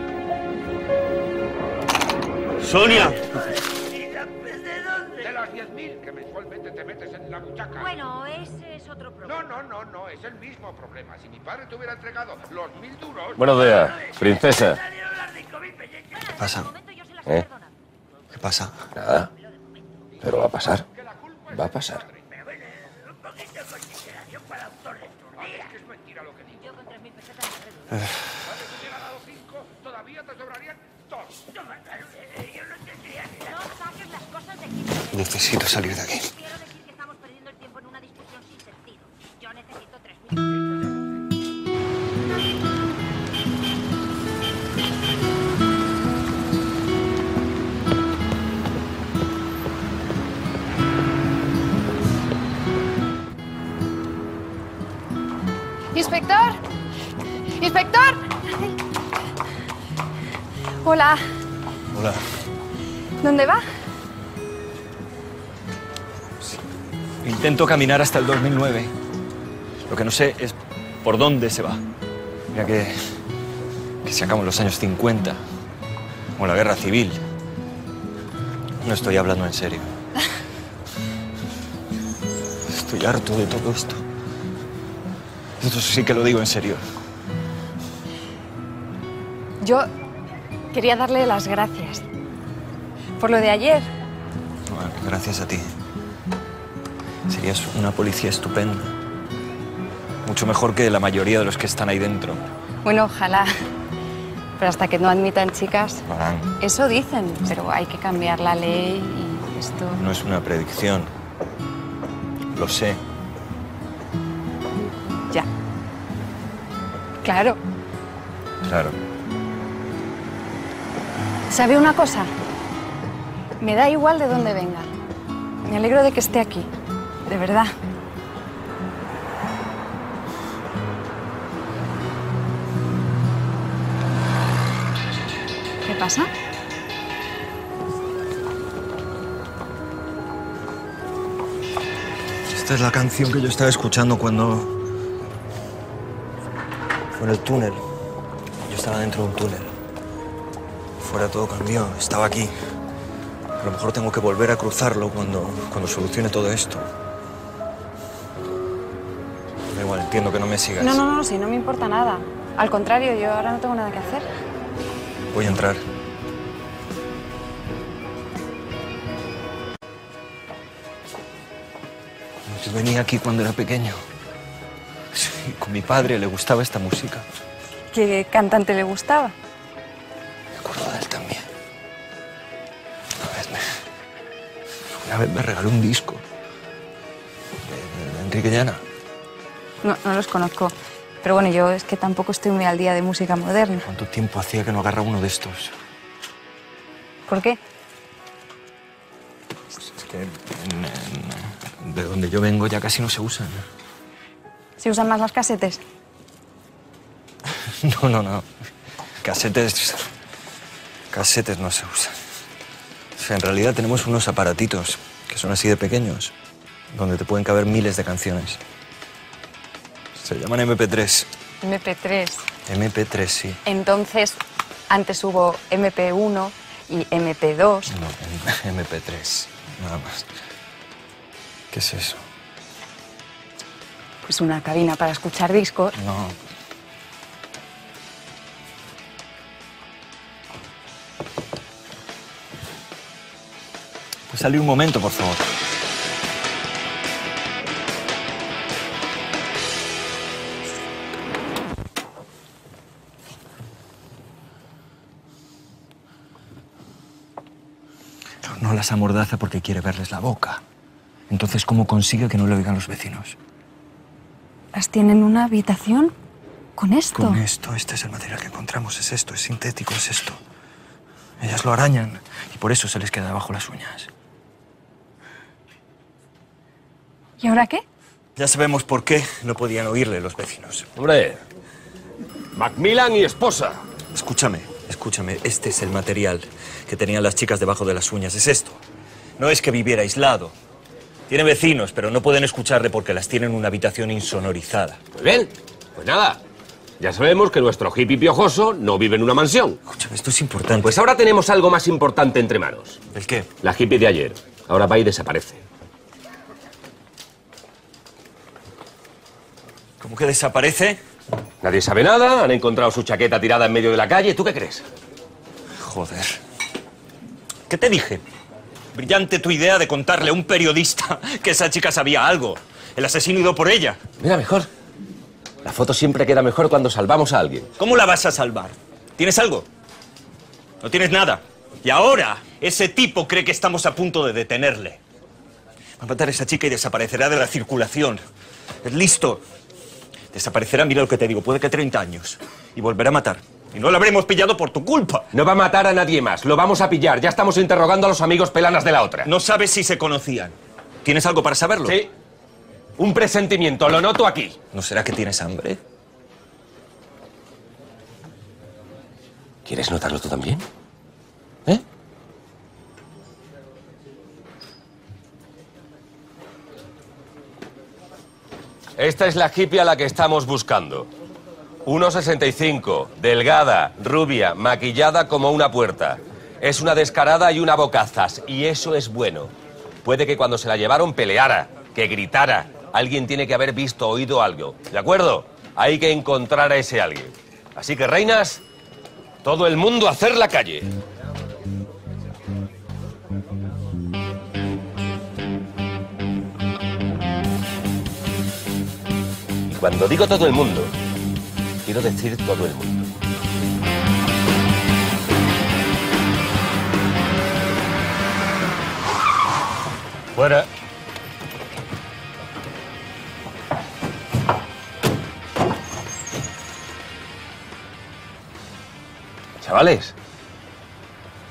Sonia. De las diez mil que mensualmente te metes en la buchaca. Bueno, ese es otro problema. No, no, no, no, es el mismo problema. Si mi padre te hubiera entregado los mil duros... Buenos días, princesa. ¿Qué pasa? ¿Eh? ¿Qué pasa? Nada. Pero va a pasar. Va a pasar. Necesito salir de aquí. ¡Inspector! ¡Inspector! Hola, Hola. ¿dónde va? Intento caminar hasta el dos mil nueve. Lo que no sé es por dónde se va. Mira que, que se acaban los años cincuenta, o la guerra civil. No estoy hablando en serio. Estoy harto de todo esto. Esto sí que lo digo en serio. Yo quería darle las gracias por lo de ayer. Bueno, gracias a ti. Serías una policía estupenda. Mucho mejor que la mayoría de los que están ahí dentro. Bueno, ojalá. Pero hasta que no admitan chicas, Lo harán. eso dicen, pero hay que cambiar la ley y esto... No es una predicción. Lo sé. Ya. Claro. Claro. ¿Sabe una cosa? Me da igual de dónde venga. Me alegro de que esté aquí, de verdad. ¿Qué pasa? Esta es la canción que yo estaba escuchando cuando... fue en el túnel. Yo estaba dentro de un túnel. Fuera todo cambió. Estaba aquí. A lo mejor tengo que volver a cruzarlo cuando, cuando solucione todo esto. Da igual, entiendo que no me sigas. No, no, no, sí, no me importa nada. Al contrario, yo ahora no tengo nada que hacer. Voy a entrar. Yo venía aquí cuando era pequeño. Sí, con mi padre le gustaba esta música. ¿Qué cantante le gustaba? Me acuerdo de él también. Una vez me, una vez me regaló un disco de, de Enrique Llana. No, no los conozco. Pero bueno, yo es que tampoco estoy muy al día de música moderna. ¿Cuánto tiempo hacía que no agarraba uno de estos? ¿Por qué? Es que en, en, de donde yo vengo ya casi no se usan. ¿Se usan más las casetes? No, no, no. Casetes... Casetes no se usan. O sea, en realidad tenemos unos aparatitos que son así de pequeños, donde te pueden caber miles de canciones. Se llaman eme pe tres. eme pe tres. eme pe tres, sí. Entonces, antes hubo eme pe uno y eme pe dos. No, eme pe tres, nada más. ¿Qué es eso? Pues una cabina para escuchar discos. No. Pues salí un momento, por favor. No las amordaza porque quiere verles la boca. Entonces, ¿cómo consigue que no le oigan los vecinos? ¿Las tienen en una habitación? ¿Con esto? Con esto. Este es el material que encontramos. Es esto. Es sintético. Es esto. Ellas lo arañan y por eso se les queda debajo las uñas. ¿Y ahora qué? Ya sabemos por qué no podían oírle los vecinos. Hombre, Macmillan y esposa. Escúchame, escúchame. Este es el material que tenían las chicas debajo de las uñas. Es esto. No es que viviera aislado. Tiene vecinos, pero no pueden escucharle porque las tienen en una habitación insonorizada. Muy bien. Pues nada, ya sabemos que nuestro hippie piojoso no vive en una mansión. Escúchame, esto es importante. Pues ahora tenemos algo más importante entre manos. ¿El qué? La hippie de ayer. Ahora va y desaparece. ¿Cómo que desaparece? Nadie sabe nada, han encontrado su chaqueta tirada en medio de la calle. ¿Tú qué crees? Joder. ¿Qué te dije? Brillante tu idea de contarle a un periodista que esa chica sabía algo. El asesino ido por ella. Mira, mejor. La foto siempre queda mejor cuando salvamos a alguien. ¿Cómo la vas a salvar? ¿Tienes algo? No tienes nada. Y ahora ese tipo cree que estamos a punto de detenerle. Va a matar a esa chica y desaparecerá de la circulación. Es listo. Desaparecerá, mira lo que te digo, puede que treinta años. Y volverá a matar. Y no lo habremos pillado por tu culpa. No va a matar a nadie más. Lo vamos a pillar. Ya estamos interrogando a los amigos pelanas de la otra. No sabes si se conocían. ¿Tienes algo para saberlo? Sí. Un presentimiento. Lo noto aquí. ¿No será que tienes hambre? ¿Quieres notarlo tú también? ¿Eh? Esta es la hippie a la que estamos buscando. uno sesenta y cinco, delgada, rubia, maquillada como una puerta. Es una descarada y una bocazas, y eso es bueno. Puede que cuando se la llevaron peleara, que gritara. Alguien tiene que haber visto o oído algo. ¿De acuerdo? Hay que encontrar a ese alguien. Así que, reinas, todo el mundo a hacer la calle. Y cuando digo todo el mundo, quiero decir todo el mundo. Fuera. Chavales,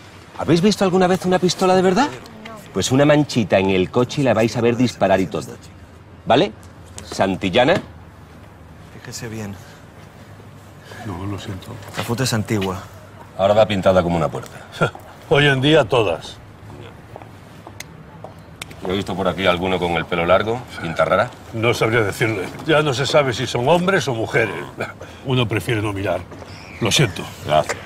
¿Habéis visto alguna vez una pistola de verdad? Pues una manchita en el coche y la vais a ver disparar y todo. ¿Vale? Santillana. Fíjese bien. No, lo siento. La foto es antigua. Ahora va pintada como una puerta. Hoy en día todas. He visto por aquí alguno con el pelo largo, pinta rara. No sabría decirle. Ya no se sabe si son hombres o mujeres. Uno prefiere no mirar. Lo siento. Gracias.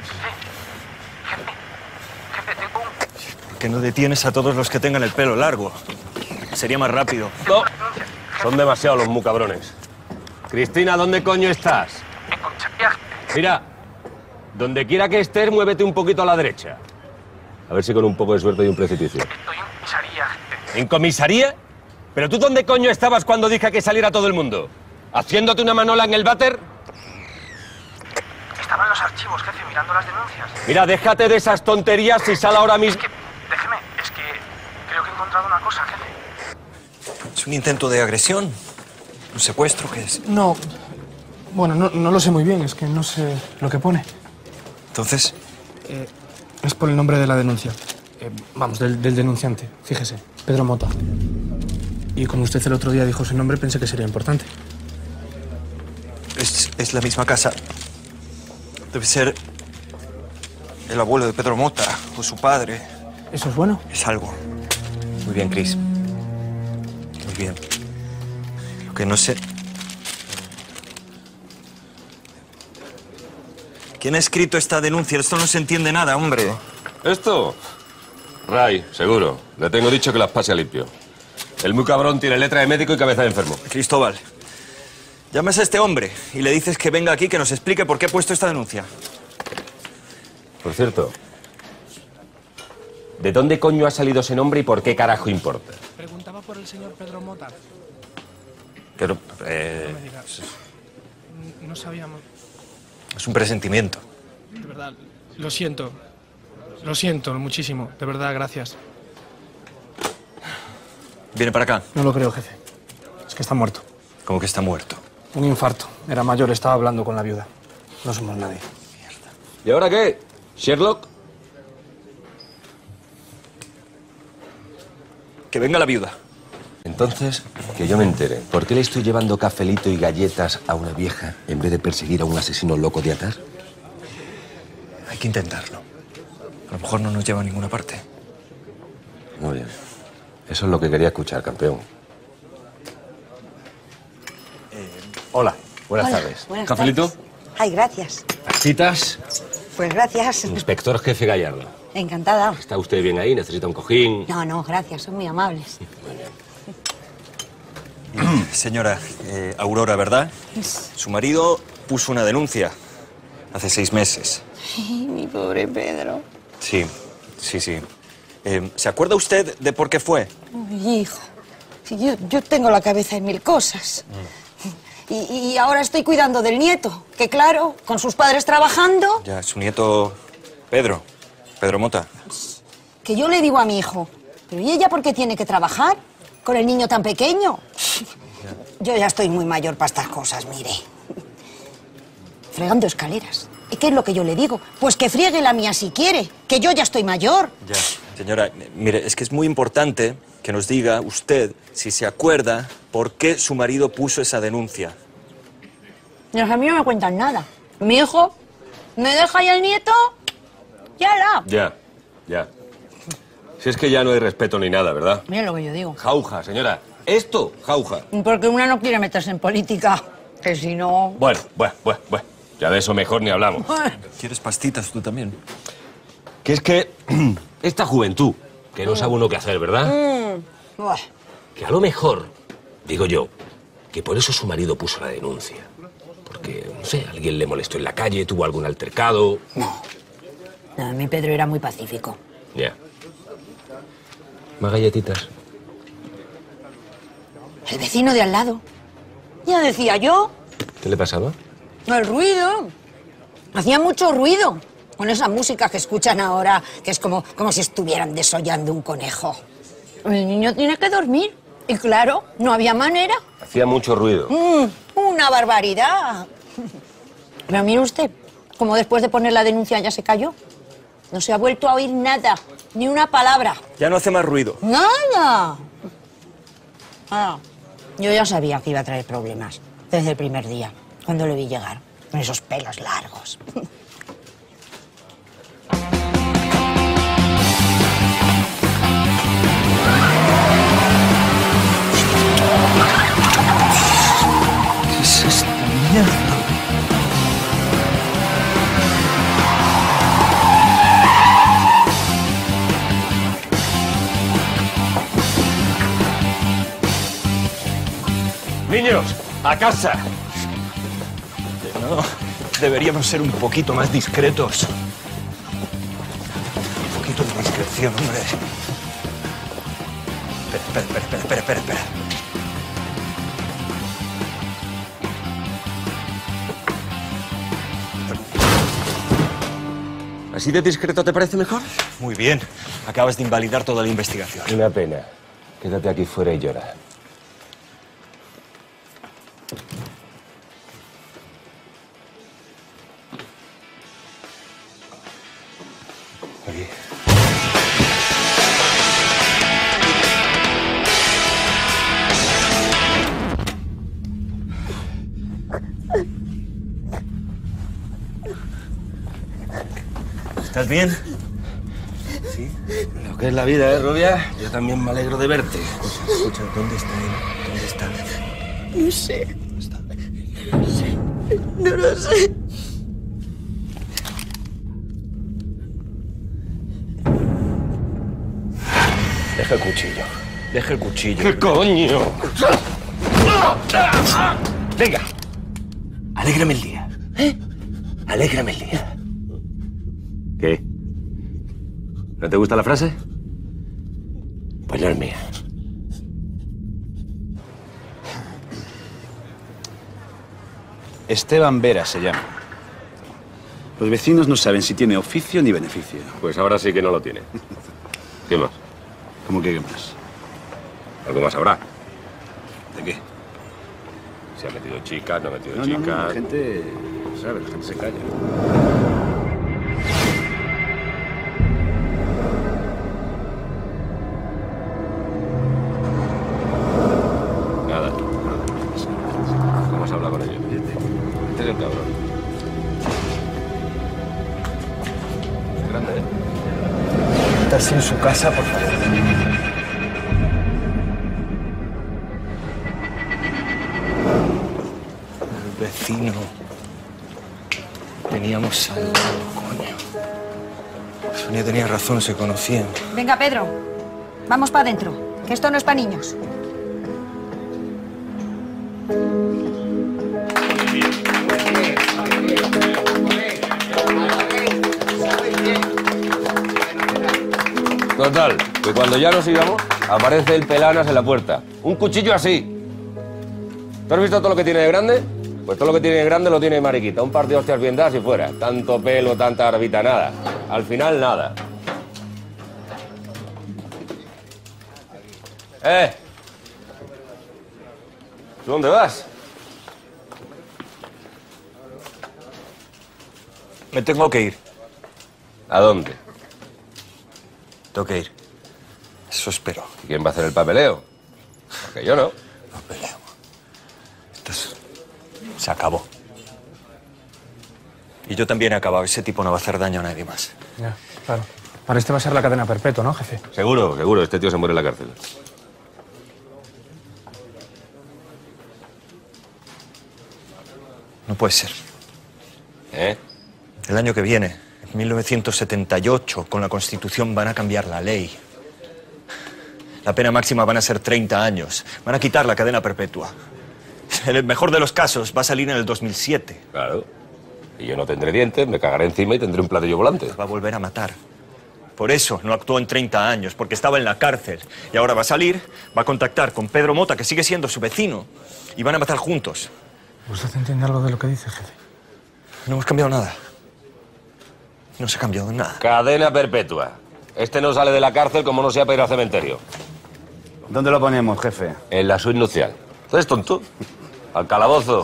¿Por qué no detienes a todos los que tengan el pelo largo? Sería más rápido. No, son demasiados los muy cabrones. Cristina, ¿dónde coño estás? Mira, donde quiera que estés, muévete un poquito a la derecha. A ver si con un poco de suerte hay un precipicio. Estoy en comisaría, jefe. ¿En comisaría? ¿Pero tú dónde coño estabas cuando dije que saliera todo el mundo? ¿Haciéndote una manola en el váter? Estaba en los archivos, jefe, mirando las denuncias. Mira, déjate de esas tonterías y sal ahora mismo. Déjeme, es que creo que he encontrado una cosa, jefe. ¿Es un intento de agresión? ¿Un secuestro? ¿Qué es? No. Bueno, no, no lo sé muy bien, es que no sé lo que pone. Entonces... Eh, es por el nombre de la denuncia. Eh, vamos, del, del denunciante, fíjese, Pedro Mota. Y como usted el otro día dijo su nombre, pensé que sería importante. Es, es la misma casa. Debe ser el abuelo de Pedro Mota o su padre. ¿Eso es bueno? Es algo. Muy bien, Chris. Muy bien. Lo que no sé... ¿Quién ha escrito esta denuncia? Esto no se entiende nada, hombre. ¿Esto? Ray, seguro. Le tengo dicho que las pase a limpio. El muy cabrón tiene letra de médico y cabeza de enfermo. Cristóbal, llamas a este hombre y le dices que venga aquí, que nos explique por qué ha puesto esta denuncia. Por cierto, ¿de dónde coño ha salido ese nombre y por qué carajo importa? Preguntaba por el señor Pedro Mota. Pero... Eh, No me digas. No sabíamos... es un presentimiento. De verdad, lo siento. Lo siento muchísimo. De verdad, gracias. ¿Viene para acá? No lo creo, jefe. Es que está muerto. ¿Cómo que está muerto? Un infarto. Era mayor, estaba hablando con la viuda. No somos nadie. ¿Y ahora qué? ¿Sherlock? Que venga la viuda. Entonces, que yo me entere. ¿Por qué le estoy llevando cafelito y galletas a una vieja en vez de perseguir a un asesino loco de atar? Hay que intentarlo. A lo mejor no nos lleva a ninguna parte. Muy bien. Eso es lo que quería escuchar, campeón. Eh, Hola, buenas Hola, tardes. buenas ¿Cafelito? tardes. Ay, gracias. Citas. Pues gracias. Inspector jefe Gallardo. Encantada. ¿Está usted bien ahí? ¿Necesita un cojín? No, no, gracias, son muy amables. Señora, eh, Aurora, ¿verdad? Su marido puso una denuncia hace seis meses. Ay, mi pobre Pedro. Sí, sí, sí. Eh, ¿Se acuerda usted de por qué fue? Uy, hijo, si yo, yo tengo la cabeza en mil cosas. Y, y ahora estoy cuidando del nieto, que claro, con sus padres trabajando, Ya, su nieto Pedro, Pedro Mota. que yo le digo a mi hijo, pero ¿y ella por qué tiene que trabajar con el niño tan pequeño? Yo ya estoy muy mayor para estas cosas, mire. Fregando escaleras. ¿Y qué es lo que yo le digo? Pues que friegue la mía si quiere, que yo ya estoy mayor. Ya, señora, mire, es que es muy importante que nos diga usted si se acuerda por qué su marido puso esa denuncia. A mí no me cuentan nada. Mi hijo me deja y el nieto, ya la. Ya, ya. Si es que ya no hay respeto ni nada, ¿verdad? Mira lo que yo digo. Jauja, señora. Esto, jauja. Porque una no quiere meterse en política, que si no... Bueno, bueno, bueno, bueno. Ya de eso mejor ni hablamos. ¿Quieres pastitas tú también? Que es que esta juventud, que no sabe uno qué hacer, ¿verdad? Mm, buah. Que a lo mejor, digo yo, que por eso su marido puso la denuncia. Porque, no sé, alguien le molestó en la calle, tuvo algún altercado. No. No, mi Pedro era muy pacífico. Ya. ¿Más galletitas? El vecino de al lado. Ya decía yo, ¿Qué le pasaba? el ruido. Hacía mucho ruido. Con esa música que escuchan ahora, que es como, como si estuvieran desollando un conejo. El niño tiene que dormir. Y claro, no había manera. Hacía mucho ruido. Mm, una barbaridad. Pero mire usted, como después de poner la denuncia ya se cayó. No se ha vuelto a oír nada, ni una palabra. Ya no hace más ruido. ¡Nada! Nada. Yo ya sabía que iba a traer problemas desde el primer día, cuando le vi llegar, con esos pelos largos. ¿Qué es esta mierda? Niños, a casa. No, deberíamos ser un poquito más discretos. Un poquito de discreción, hombre. Espera, espera, espera, espera, espera, espera. ¿Así de discreto te parece mejor? Muy bien. Acabas de invalidar toda la investigación. Una pena. Quédate aquí fuera y llora. Aquí. ¿Estás bien? Sí. Lo que es la vida, ¿eh, rubia? Yo también me alegro de verte. Escucha, escucha, ¿dónde está él? ¿Dónde está? No sé. ¿Dónde está? No sé. No lo sé. Deja el cuchillo. Deja el cuchillo. ¿Qué coño? Venga, alégrame el día. ¿Eh? Alégrame el día. ¿Qué? ¿No te gusta la frase? Pues no es mía. Esteban Vera se llama. Los vecinos no saben si tiene oficio ni beneficio. Pues ahora sí que no lo tiene. ¿Qué más? ¿Cómo que qué más? Algo más habrá. ¿De qué? Se ha metido chicas, no ha metido No, no, chicas. no, la gente sabe, la gente se calla. Nada. ¿Cómo has hablado con ellos? Este es el cabrón. Es grande, ¿eh? ¿Estás en su casa, por favor? El vecino. Teníamos al lado, coño. Sonia tenía razón, se conocían. Venga, Pedro. Vamos para adentro, que esto no es para niños. Total, que cuando ya nos íbamos, aparece el Pelanas en la puerta. Un cuchillo así. ¿Tú has visto todo lo que tiene de grande? Pues todo lo que tiene de grande lo tiene de mariquita. Un par de hostias bien dadas y fuera. Tanto pelo, tanta barbita, nada. Al final, nada. ¡Eh! ¿Tú dónde vas? Me tengo que ir. ¿A dónde? Tengo que ir. Eso espero. ¿Y quién va a hacer el papeleo? Porque yo no. Papeleo. Esto es... Se acabó. Y yo también he acabado. Ese tipo no va a hacer daño a nadie más. Ya, claro. Para este va a ser la cadena perpetua, ¿no, jefe? Seguro, seguro. Este tío se muere en la cárcel. No puede ser. ¿Eh? El año que viene, en mil novecientos setenta y ocho, con la Constitución van a cambiar la ley. La pena máxima van a ser treinta años. Van a quitar la cadena perpetua. En el mejor de los casos va a salir en el dos mil siete. Claro. Y yo no tendré dientes, me cagaré encima y tendré un platillo volante. Va a volver a matar. Por eso no actuó en treinta años, porque estaba en la cárcel. Y ahora va a salir, va a contactar con Pedro Mota, que sigue siendo su vecino, y van a matar juntos. ¿Usted entiende algo de lo que dice, jefe? No hemos cambiado nada. No se ha cambiado nada. Cadena perpetua. Este no sale de la cárcel como no sea para ir al cementerio. ¿Dónde lo ponemos, jefe? En la suite nupcial. ¿Eres tonto? Al calabozo.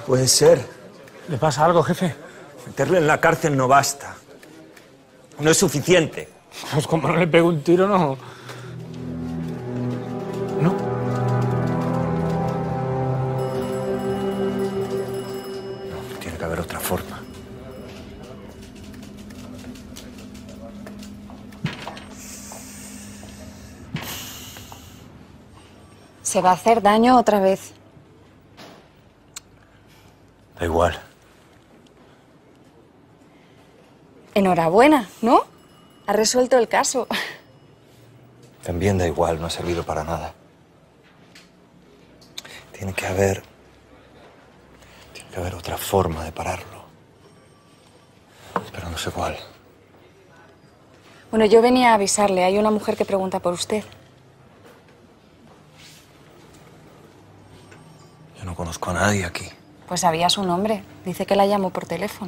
Puede ser. ¿Le pasa algo, jefe? Meterle en la cárcel no basta. No es suficiente. Pues como no le pego un tiro, no... ¿No? No, tiene que haber otra forma. Se va a hacer daño otra vez. Da igual. Enhorabuena, ¿no? Ha resuelto el caso. También da igual, no ha servido para nada. Tiene que haber... Tiene que haber otra forma de pararlo. Pero no sé cuál. Bueno, yo venía a avisarle. Hay una mujer que pregunta por usted. Yo no conozco a nadie aquí. Pues sabía su nombre. Dice que la llamó por teléfono.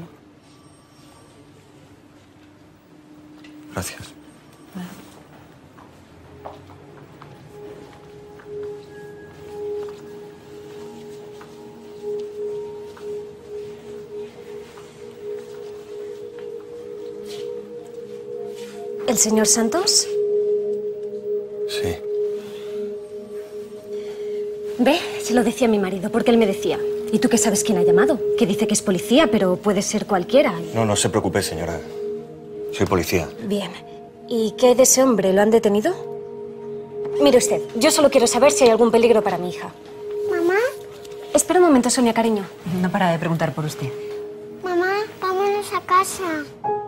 Gracias. ¿El señor Santos? Sí. Ve, se lo decía a mi marido, porque él me decía. ¿Y tú qué sabes quién ha llamado? Que dice que es policía, pero puede ser cualquiera. No, no se preocupe, señora. Soy policía. Bien. ¿Y qué hay de ese hombre? ¿Lo han detenido? Mire usted, yo solo quiero saber si hay algún peligro para mi hija. Mamá, Espera un momento, Sonia, cariño. No para de preguntar por usted. mamá, vámonos a casa.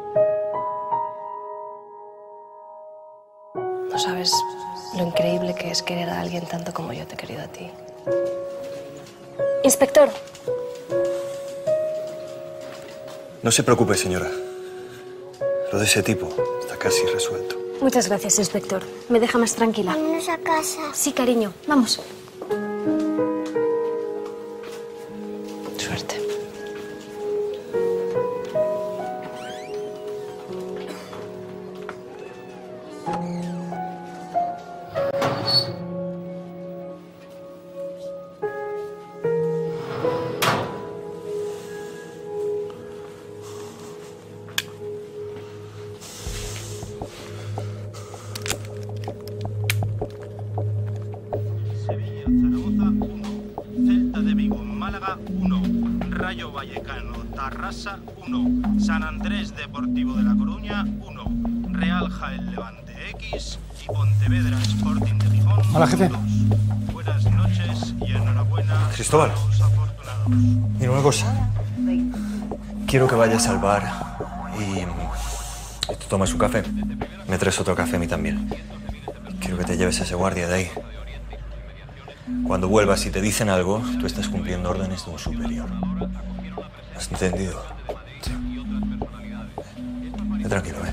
No sabes lo increíble que es querer a alguien tanto como yo te he querido a ti. Inspector. No se preocupe, señora. Lo de ese tipo está casi resuelto. Muchas gracias, inspector. Me deja más tranquila. Vámonos a casa. Sí, cariño. Vamos. Suerte. Celta de Vigo, Málaga uno, Rayo Vallecano, Tarrasa uno, San Andrés Deportivo de La Coruña uno, Real Jaén Levante X y Pontevedra Sporting de Gijón. Hola, jefe. dos. Buenas noches y enhorabuena. Cristóbal. a los afortunados. Mira una cosa. Quiero que vayas al bar y, y tú tomas un café. Me traes otro café a mí también. Quiero que te lleves a ese guardia de ahí. Cuando vuelvas y te dicen algo, tú estás cumpliendo órdenes de un superior. ¿Has entendido? Sí. Ve tranquilo, ¿eh?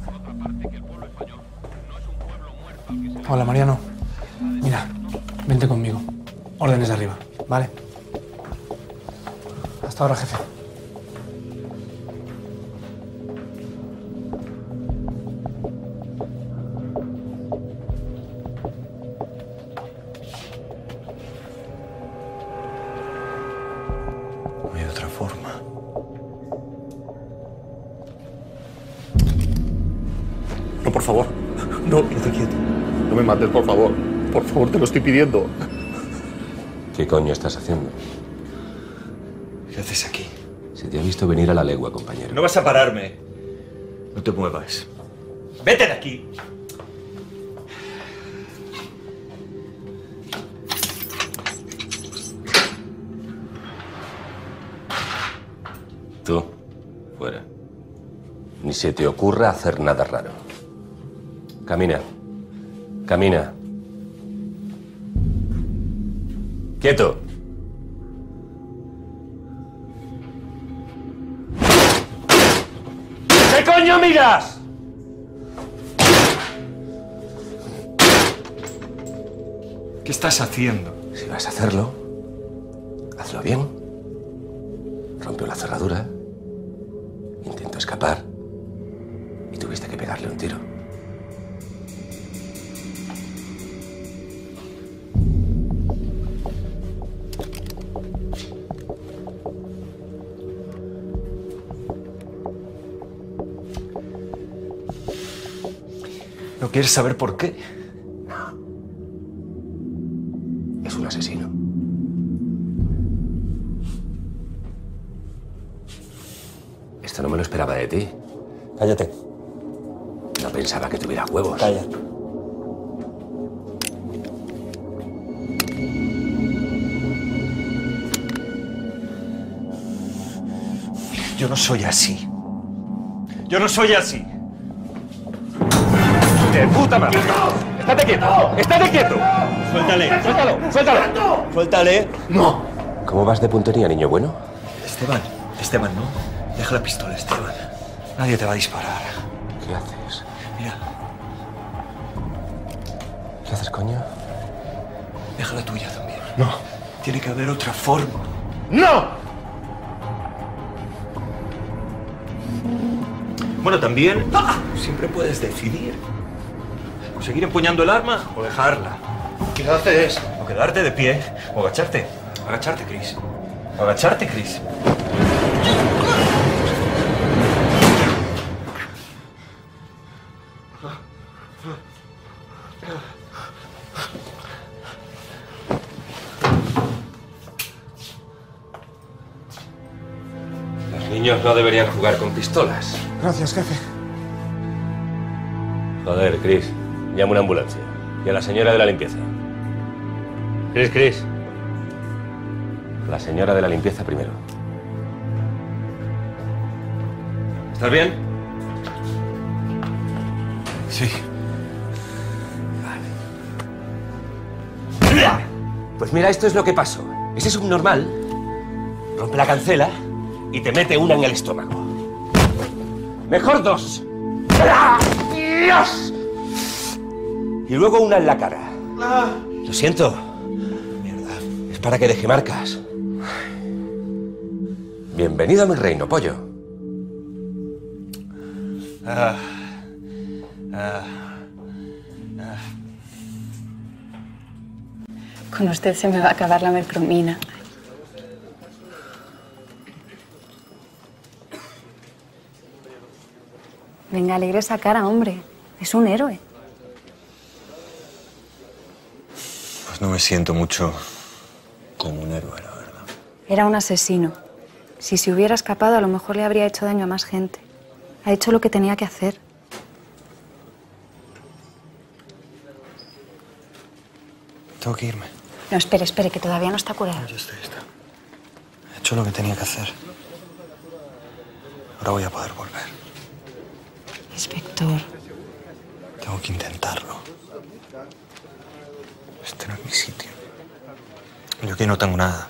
Hola, Mariano. Mira, vente conmigo. Órdenes de arriba, ¿vale? Hasta ahora, jefe. No hay otra forma. No, por favor. No, quédate quieto. No me mates, por favor. Por favor, te lo estoy pidiendo. ¿Qué coño estás haciendo? ¿Qué haces aquí? Se te ha visto venir a la legua, compañero. No vas a pararme. No te muevas. ¡Vete de aquí! Tú, fuera. Ni se te ocurra hacer nada raro. Camina. Camina. ¡Quieto! ¿Qué coño miras? ¿Qué estás haciendo? Si vas a hacerlo, hazlo bien. Rompió la cerradura, intentó escapar y tuviste que pegarle un tiro. ¿quieres saber por qué? Es un asesino. Esto no me lo esperaba de ti. Cállate. No pensaba que tuviera huevos. Calla. Yo no soy así. Yo no soy así. ¡De puta madre! ¡Estate quieto! ¡Estate quieto! Suéltale. ¡Suéltalo! ¡Suéltalo! Suéltale. ¡No! ¿Cómo vas de puntería, niño bueno? Esteban. Esteban, ¿no? Deja la pistola, Esteban. Nadie te va a disparar. ¿Qué haces? Mira. ¿Qué haces, coño? Deja la tuya también. No. Tiene que haber otra forma. ¡No! Bueno, también ¡ah! Siempre puedes decidir. O seguir empuñando el arma o dejarla. ¿Qué haces? O quedarte de pie o agacharte. Agacharte, Chris. Agacharte, Chris. Los niños no deberían jugar con pistolas. Gracias, jefe. Joder, Chris. Llama una ambulancia. Y a la señora de la limpieza. Chris, Chris. La señora de la limpieza primero. ¿Estás bien? Sí. Pues mira, esto es lo que pasó. Ese subnormal rompe la cancela y te mete una en el estómago. Mejor dos. ¡Dios! Y luego una en la cara. Lo siento. Mierda. Es para que deje marcas. Bienvenido a mi reino, pollo. Ah, ah, ah. Con usted se me va a acabar la mercromina. Venga, alegre esa cara, hombre. Es un héroe. Pues no me siento mucho como un héroe, la verdad. Era un asesino. Si se hubiera escapado, a lo mejor le habría hecho daño a más gente. Ha hecho lo que tenía que hacer. Tengo que irme. No, espere, espere, que todavía no está curado. Ya está, ya está. He hecho lo que tenía que hacer. Ahora voy a poder volver. Inspector. Tengo que intentarlo. Este no es mi sitio. Yo aquí no tengo nada.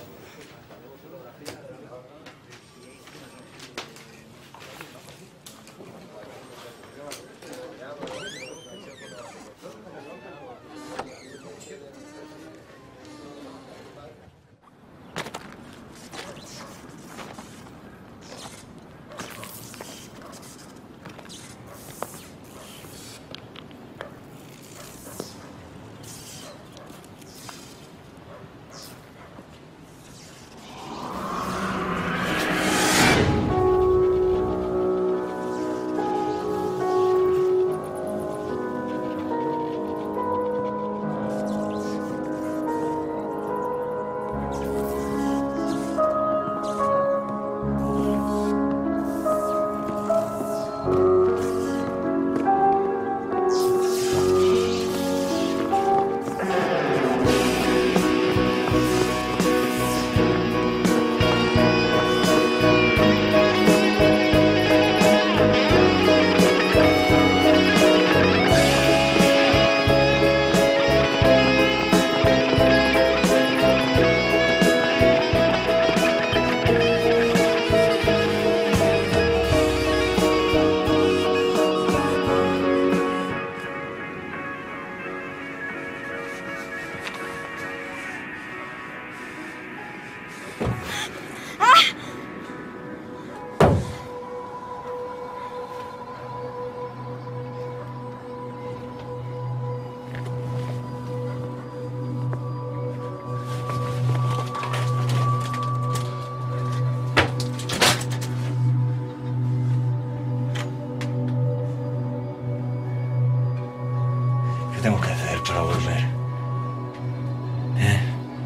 volver? ¿Eh?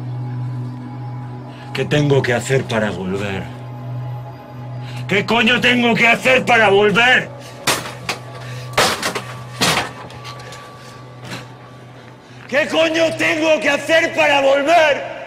¿Qué tengo que hacer para volver? ¿Qué coño tengo que hacer para volver? ¿Qué coño tengo que hacer para volver?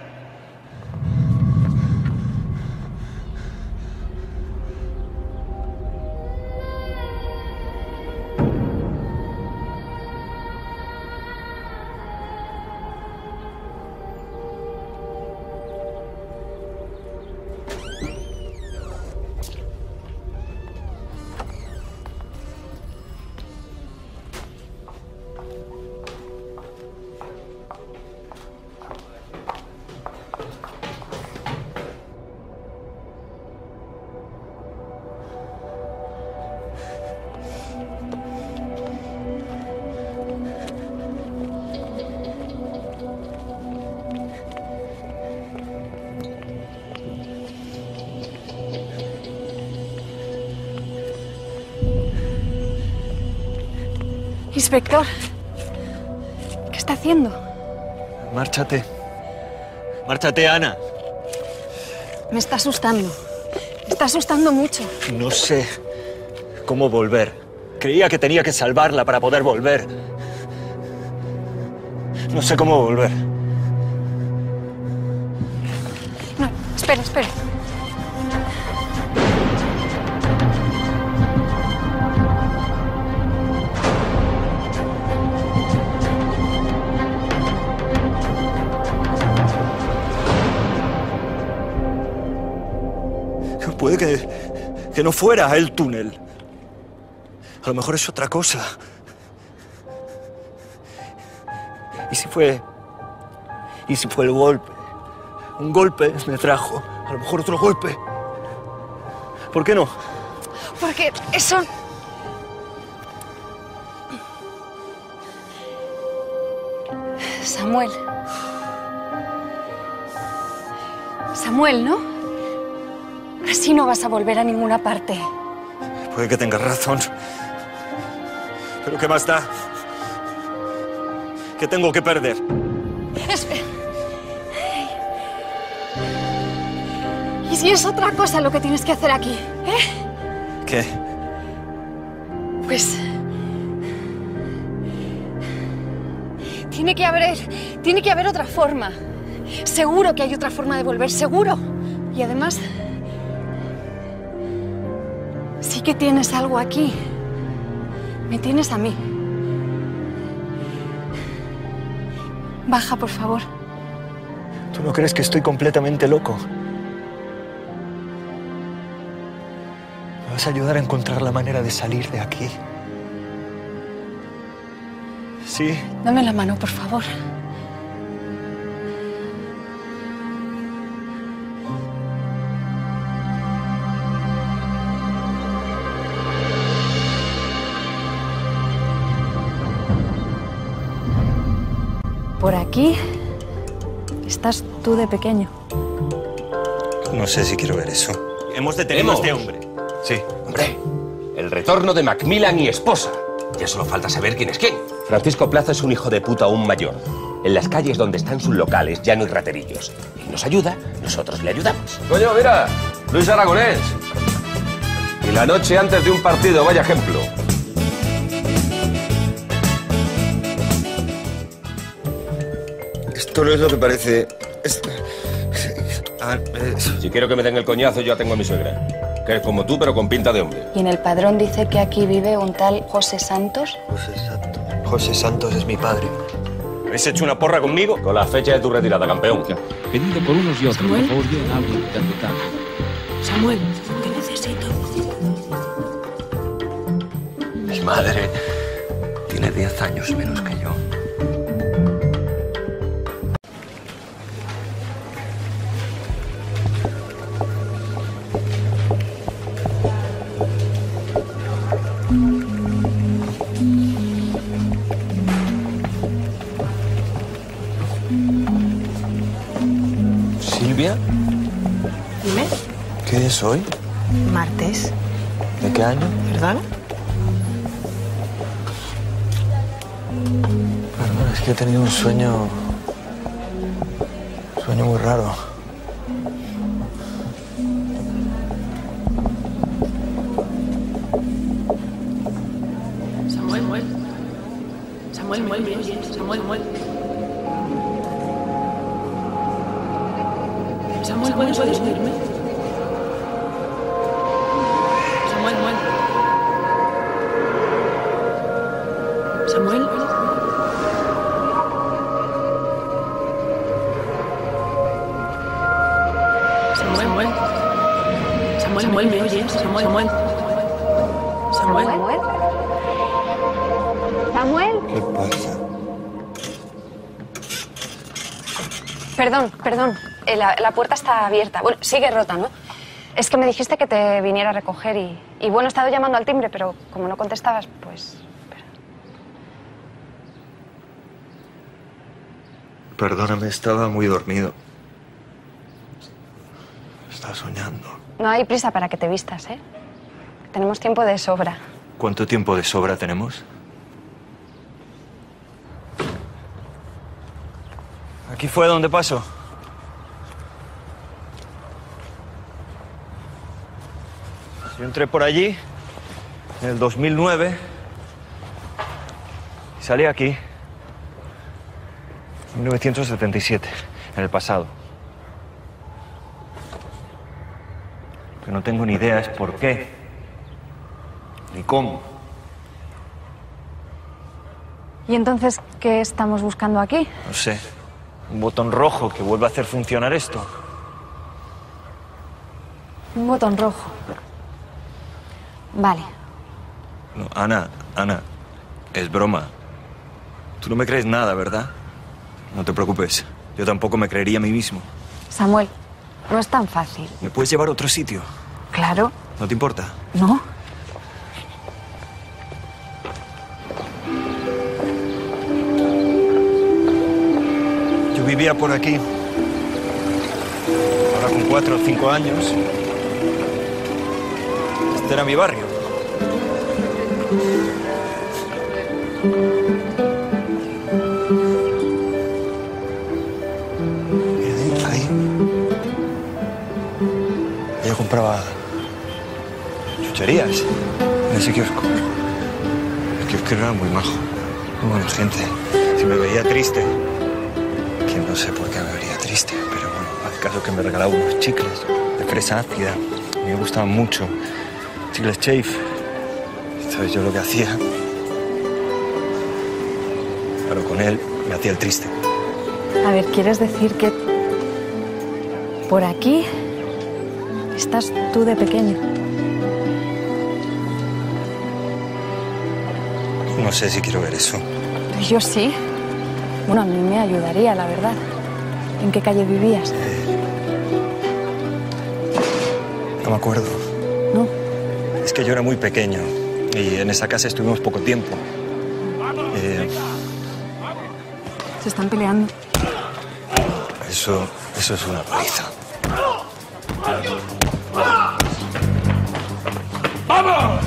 Inspector, ¿qué está haciendo? Márchate. Márchate, Ana. Me está asustando. Me está asustando mucho. No sé cómo volver. Creía que tenía que salvarla para poder volver. No sé cómo volver. No, espera, espera. Puede que, que no fuera el túnel. A lo mejor es otra cosa. ¿Y si fue... y si fue el golpe? Un golpe me trajo. A lo mejor otro golpe. ¿Por qué no? Porque eso... Samuel. Samuel, ¿no? Así no vas a volver a ninguna parte. Puede que tengas razón. ¿Pero qué más da? ¿Qué tengo que perder? Espera. ¿Y si es otra cosa lo que tienes que hacer aquí? ¿Eh? ¿Qué? Pues... Tiene que haber... Tiene que haber otra forma. Seguro que hay otra forma de volver, seguro. Y además... Sí que tienes algo aquí. Me tienes a mí. Baja, por favor. ¿Tú no crees que estoy completamente loco? ¿Me vas a ayudar a encontrar la manera de salir de aquí? ¿Sí? Dame la mano, por favor. Por aquí estás tú de pequeño. No sé si quiero ver eso. Hemos detenido a este hombre. Sí. Hombre, el retorno de Macmillan y esposa. Ya solo falta saber quién es quién. Francisco Plaza es un hijo de puta aún mayor. En las calles donde están sus locales ya no hay raterillos. Él nos ayuda, nosotros le ayudamos. Coño, mira, Luis Aragonés. Y la noche antes de un partido, vaya ejemplo. Esto no es lo que parece. Es... Ah, es... Si quiero que me den el coñazo, yo tengo a mi suegra. Que es como tú, pero con pinta de hombre. Y en el padrón dice que aquí vive un tal José Santos. José Santos. José Santos es mi padre. ¿Habéis hecho una porra conmigo? Con la fecha de tu retirada, campeón. Pedido por unos y otros. Samuel. Por favor, lleven algo interpretar. Samuel, te necesito. Mi madre tiene diez años menos que yo. ¿Silvia? Dime. ¿Qué es hoy? Martes. ¿De qué año? ¿Perdona? Perdón, es Es que he tenido un sueño... Un sueño muy raro. Samuel, Samuel. Samuel, Samuel, Samuel, Samuel. Samuel, ¿puedes oírme? Samuel, Samuel. Samuel. Samuel, Samuel. Samuel, Samuel, ¿me oyes? Samuel, Samuel. Samuel. Samuel. ¿Qué pasa? Perdón, perdón. Eh, La, la puerta está abierta. Bueno, sigue rota, ¿no? Es que me dijiste que te viniera a recoger y, y bueno, he estado llamando al timbre, pero como no contestabas, pues... Perdóname, estaba muy dormido. Estaba soñando. No hay prisa para que te vistas, ¿eh? Tenemos tiempo de sobra. ¿Cuánto tiempo de sobra tenemos? ¿Aquí fue donde paso? Yo entré por allí en el dos mil nueve y salí aquí en mil novecientos setenta y siete, en el pasado. Lo que no tengo ni idea es por qué, ni cómo. ¿Y entonces qué estamos buscando aquí? No sé, un botón rojo que vuelva a hacer funcionar esto. Un botón rojo. Vale. No, Ana, Ana, es broma. Tú no me crees nada, ¿verdad? No te preocupes, yo tampoco me creería a mí mismo. Samuel, no es tan fácil. ¿Me puedes llevar a otro sitio? Claro. ¿No te importa? ¿No? Yo vivía por aquí. Ahora con cuatro o cinco años. Este era mi barrio. Y ahí, ahí. Yo compraba chucherías en ese kiosco. El kiosco era muy majo, muy buena gente. Si me veía triste, que no sé por qué me vería triste, pero bueno, al caso que me regalaba unos chicles de fresa ácida. A mí me gustaban mucho. Chicles Chafe. Entonces yo lo que hacía, pero con él me hacía el triste. A ver, ¿quieres decir que por aquí estás tú de pequeño? No sé si quiero ver eso. Yo sí. Bueno, a mí me ayudaría, la verdad. ¿En qué calle vivías? No me acuerdo. ¿No? Es que yo era muy pequeño y en esa casa estuvimos poco tiempo. Eh, Se están peleando. eso, eso es una paliza. ¡Vamos!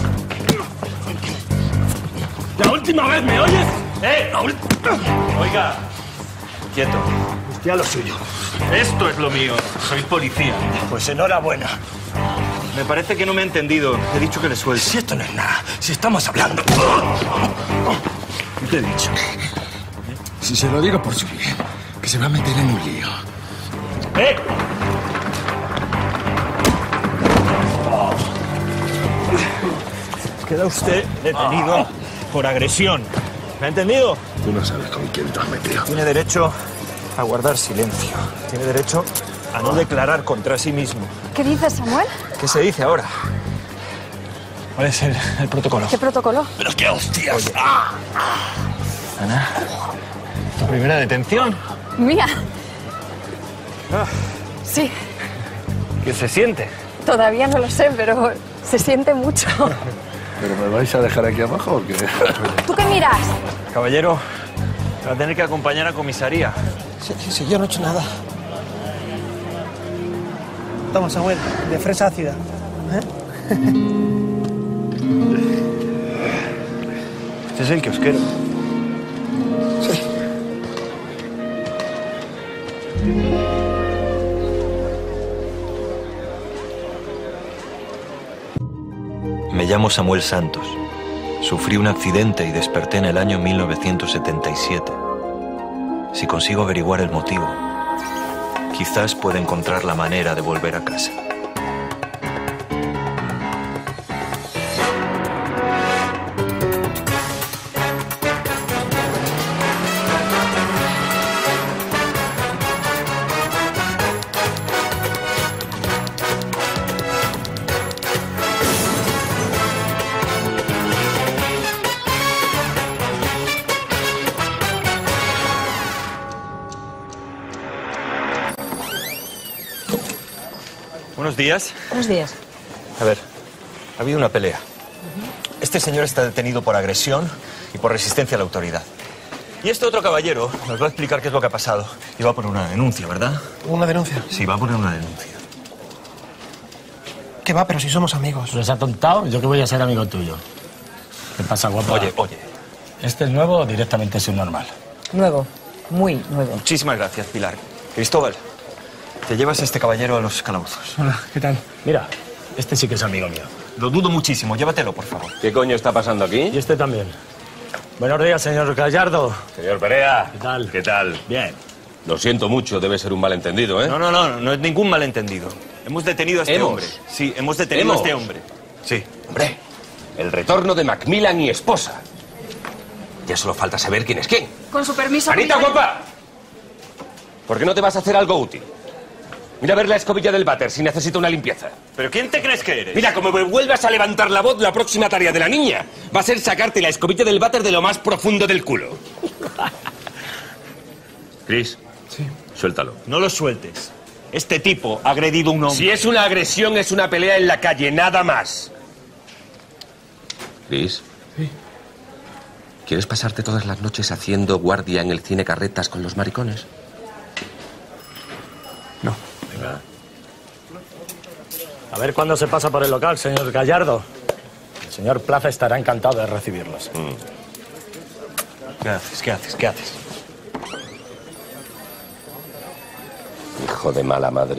¡La última vez, ¿me oyes? ¡Eh! La última. Oiga, quieto. Hostia, lo suyo. Esto es lo mío. Soy policía. Pues enhorabuena. Me parece que no me ha entendido. He dicho que le suelte. Si esto no es nada, si estamos hablando. ¿Qué te he dicho? Si se lo digo por su bien, que se va a meter en un lío. ¡Eh! Queda usted detenido por agresión. ¿Me ha entendido? Tú no sabes con quién te has metido. Tiene derecho a guardar silencio. Tiene derecho a no declarar contra sí mismo. ¿Qué dices, Samuel? ¿Qué se dice ahora? ¿Cuál es el, el protocolo? ¿Qué protocolo? ¡Pero qué hostias! Oye. Ana, ¿tu primera detención? Mía. Ah, Sí, ¿qué se siente? todavía no lo sé, pero se siente mucho. ¿Pero me vais a dejar aquí abajo o qué? ¿Tú qué miras? Caballero, me va a tener que acompañar a comisaría. Sí, sí, sí, yo no he hecho nada. Toma, Samuel, de fresa ácida. ¿Eh? Este es el kiosquero. Sí, Me llamo Samuel Santos. Sufrí un accidente y desperté en el año mil novecientos setenta y siete. Si consigo averiguar el motivo, quizás pueda encontrar la manera de volver a casa. Buenos días. Buenos días. A ver, ha habido una pelea. Este señor está detenido por agresión y por resistencia a la autoridad. Y este otro caballero nos va a explicar qué es lo que ha pasado. Y va a poner una denuncia, ¿verdad? ¿Una denuncia? Sí, va a poner una denuncia. ¿Qué va? Pero si somos amigos. ¿Los ha tontado? Yo que voy a ser amigo tuyo. ¿Qué pasa, guapo? Oye, oye. ¿Este es nuevo o directamente es un normal? Nuevo. Muy nuevo. Muchísimas gracias, Pilar. Cristóbal, te llevas a este caballero a los calabozos. Hola, ¿qué tal? Mira, este sí que es amigo mío. Lo dudo muchísimo. Llévatelo, por favor. ¿Qué coño está pasando aquí? Y este también. Buenos días, señor Gallardo. Señor Perea. ¿Qué tal? ¿Qué tal? Bien. Lo siento mucho, debe ser un malentendido, ¿eh? No, no, no, no es ningún malentendido. Hemos detenido a este ¿Hemos? hombre. Sí, hemos detenido ¿Hemos? a este hombre. Sí. Hombre, el retorno de Macmillan y esposa. Ya solo falta saber quién es quién. Con su permiso... ¡Anita, comisario. guapa! ¿Por qué no te vas a hacer algo útil? Mira a ver la escobilla del váter si necesita una limpieza. ¿Pero quién te crees que eres? Mira, como me vuelvas a levantar la voz, la próxima tarea de la niña va a ser sacarte la escobilla del váter de lo más profundo del culo. Chris. Sí. Suéltalo. No lo sueltes. Este tipo ha agredido a un hombre. Si es una agresión, es una pelea en la calle, nada más. Chris. Sí. ¿Quieres pasarte todas las noches haciendo guardia en el cine carretas con los maricones? No. Venga. A ver cuándo se pasa por el local, señor Gallardo. El señor Plaza estará encantado de recibirlos. Mm. ¿Qué haces? ¿Qué haces? ¿Qué haces? Hijo de mala madre.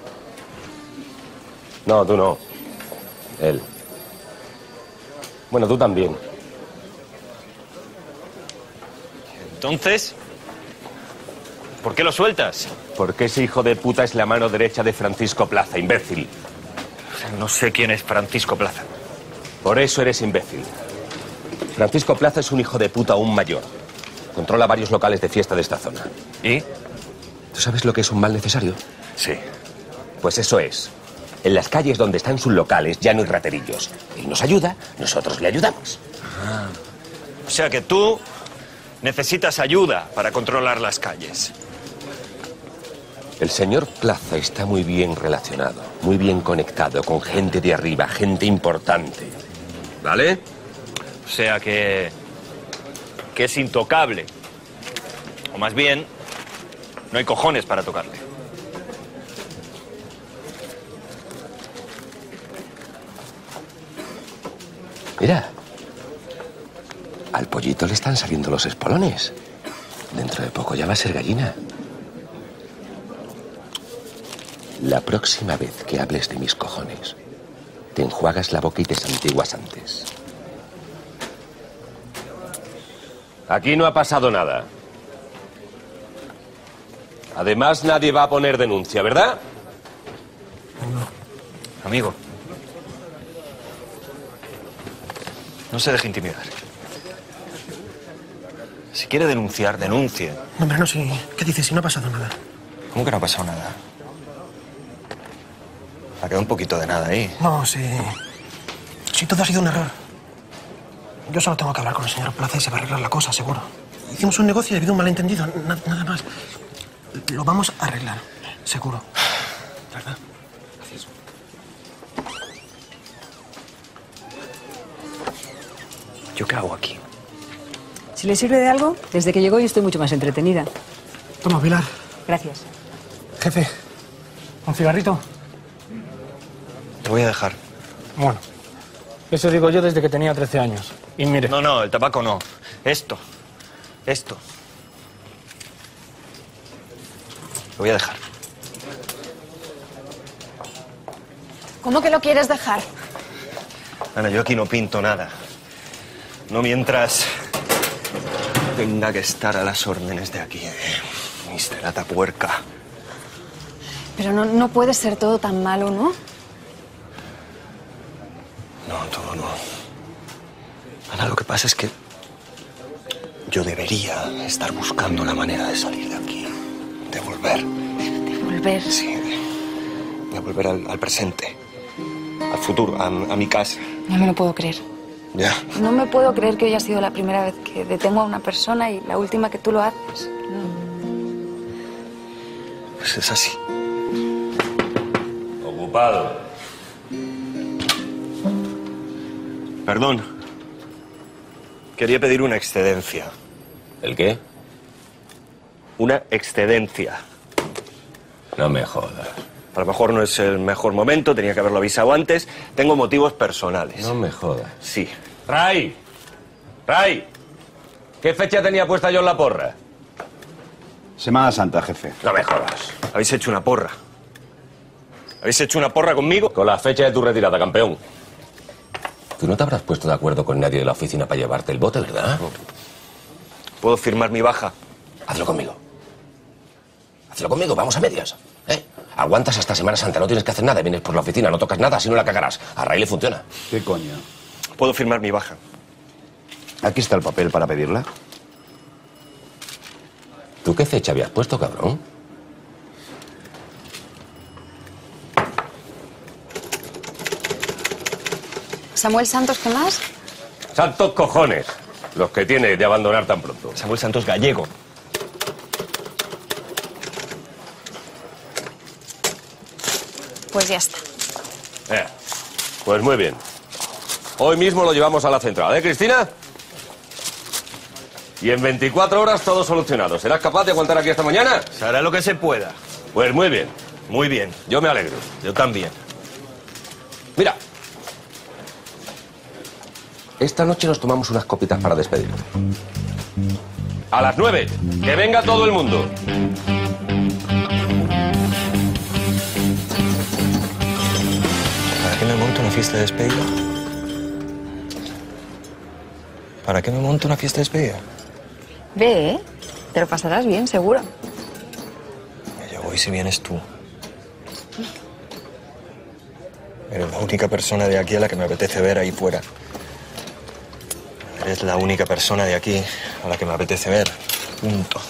No, tú no. Él. Bueno, tú también. Entonces, ¿por qué lo sueltas? Porque ese hijo de puta es la mano derecha de Francisco Plaza, imbécil. No sé quién es Francisco Plaza. Por eso eres imbécil. Francisco Plaza es un hijo de puta aún mayor. Controla varios locales de fiesta de esta zona. ¿Y? ¿Tú sabes lo que es un mal necesario? Sí. Pues eso es. En las calles donde están sus locales ya no hay raterillos. Él nos ayuda, nosotros le ayudamos. Ah. O sea que tú necesitas ayuda para controlar las calles. El señor Plaza está muy bien relacionado, muy bien conectado con gente de arriba, gente importante. ¿Vale? O sea que... que es intocable. O más bien, no hay cojones para tocarle. Mira, al pollito le están saliendo los espolones. Dentro de poco ya va a ser gallina. La próxima vez que hables de mis cojones, te enjuagas la boca y te santiguas antes. Aquí no ha pasado nada. Además, nadie va a poner denuncia, ¿verdad? No. Amigo. No se deje intimidar. Si quiere denunciar, denuncie. No, hombre, no, sí. ¿Qué dices? Si no ha pasado nada. ¿Cómo que no ha pasado nada? Ha quedado un poquito de nada ahí. No, sí. Sí, todo ha sido un error. Yo solo tengo que hablar con el señor Plaza y se va a arreglar la cosa, seguro. Hicimos un negocio y ha habido un malentendido, na- nada más. Lo vamos a arreglar, seguro. ¿Verdad? Gracias. ¿Yo qué hago aquí? Si le sirve de algo, desde que llegó yo estoy mucho más entretenida. Toma, Pilar. Gracias. Jefe, ¿un cigarrito? Te voy a dejar. Bueno, eso digo yo desde que tenía trece años. Y mire... No, no, el tabaco no. Esto. Esto. Lo voy a dejar. ¿Cómo que lo quieres dejar? Ana, yo aquí no pinto nada. No mientras tenga que estar a las órdenes de aquí, eh, mister Atapuerca. Pero no, no puede ser todo tan malo, ¿no? No, todo no. Ana, lo que pasa es que yo debería estar buscando la manera de salir de aquí, de volver. ¿De volver? Sí, de, de volver al, al presente, al futuro, a, a mi casa. No me lo puedo creer. Ya. No me puedo creer que hoy ha sido la primera vez que detengo a una persona y la última que tú lo haces. Pues es así. Ocupado. Perdón. Quería pedir una excedencia. ¿El qué? Una excedencia. No me jodas. A lo mejor no es el mejor momento, tenía que haberlo avisado antes. Tengo motivos personales. No me jodas. Sí. Ray. Ray. ¿Qué fecha tenía puesta yo en la porra? Semana Santa, jefe. No me jodas. Habéis hecho una porra. ¿Habéis hecho una porra conmigo? Con la fecha de tu retirada, campeón. Tú no te habrás puesto de acuerdo con nadie de la oficina para llevarte el bote, ¿verdad? No. ¿Puedo firmar mi baja? Hazlo conmigo. Hazlo conmigo, vamos a medias. ¿Eh? Aguantas hasta Semana Santa, no tienes que hacer nada. Vienes por la oficina, no tocas nada, si no la cagarás. A Ray le funciona. ¿Qué coño? ¿Puedo firmar mi baja? Aquí está el papel para pedirla. ¿Tú qué fecha habías puesto, cabrón? Samuel Santos, ¿qué más? Santos cojones. Los que tiene de abandonar tan pronto. Samuel Santos Gallego. Pues ya está. Eh, pues muy bien. Hoy mismo lo llevamos a la central, ¿eh, Cristina? Y en veinticuatro horas todo solucionado. ¿Serás capaz de aguantar aquí hasta mañana? Se hará lo que se pueda. Pues muy bien. Muy bien. Yo me alegro. Yo también. Mira. Esta noche nos tomamos unas copitas para despedirte. A las nueve. Que venga todo el mundo. ¿Para qué me monto una fiesta de despedida? ¿Para qué me monto una fiesta de despedida? Ve, ¿eh? Te lo pasarás bien, seguro. Yo voy si vienes tú. Eres la única persona de aquí a la que me apetece ver ahí fuera. Eres la única persona de aquí a la que me apetece ver. Punto.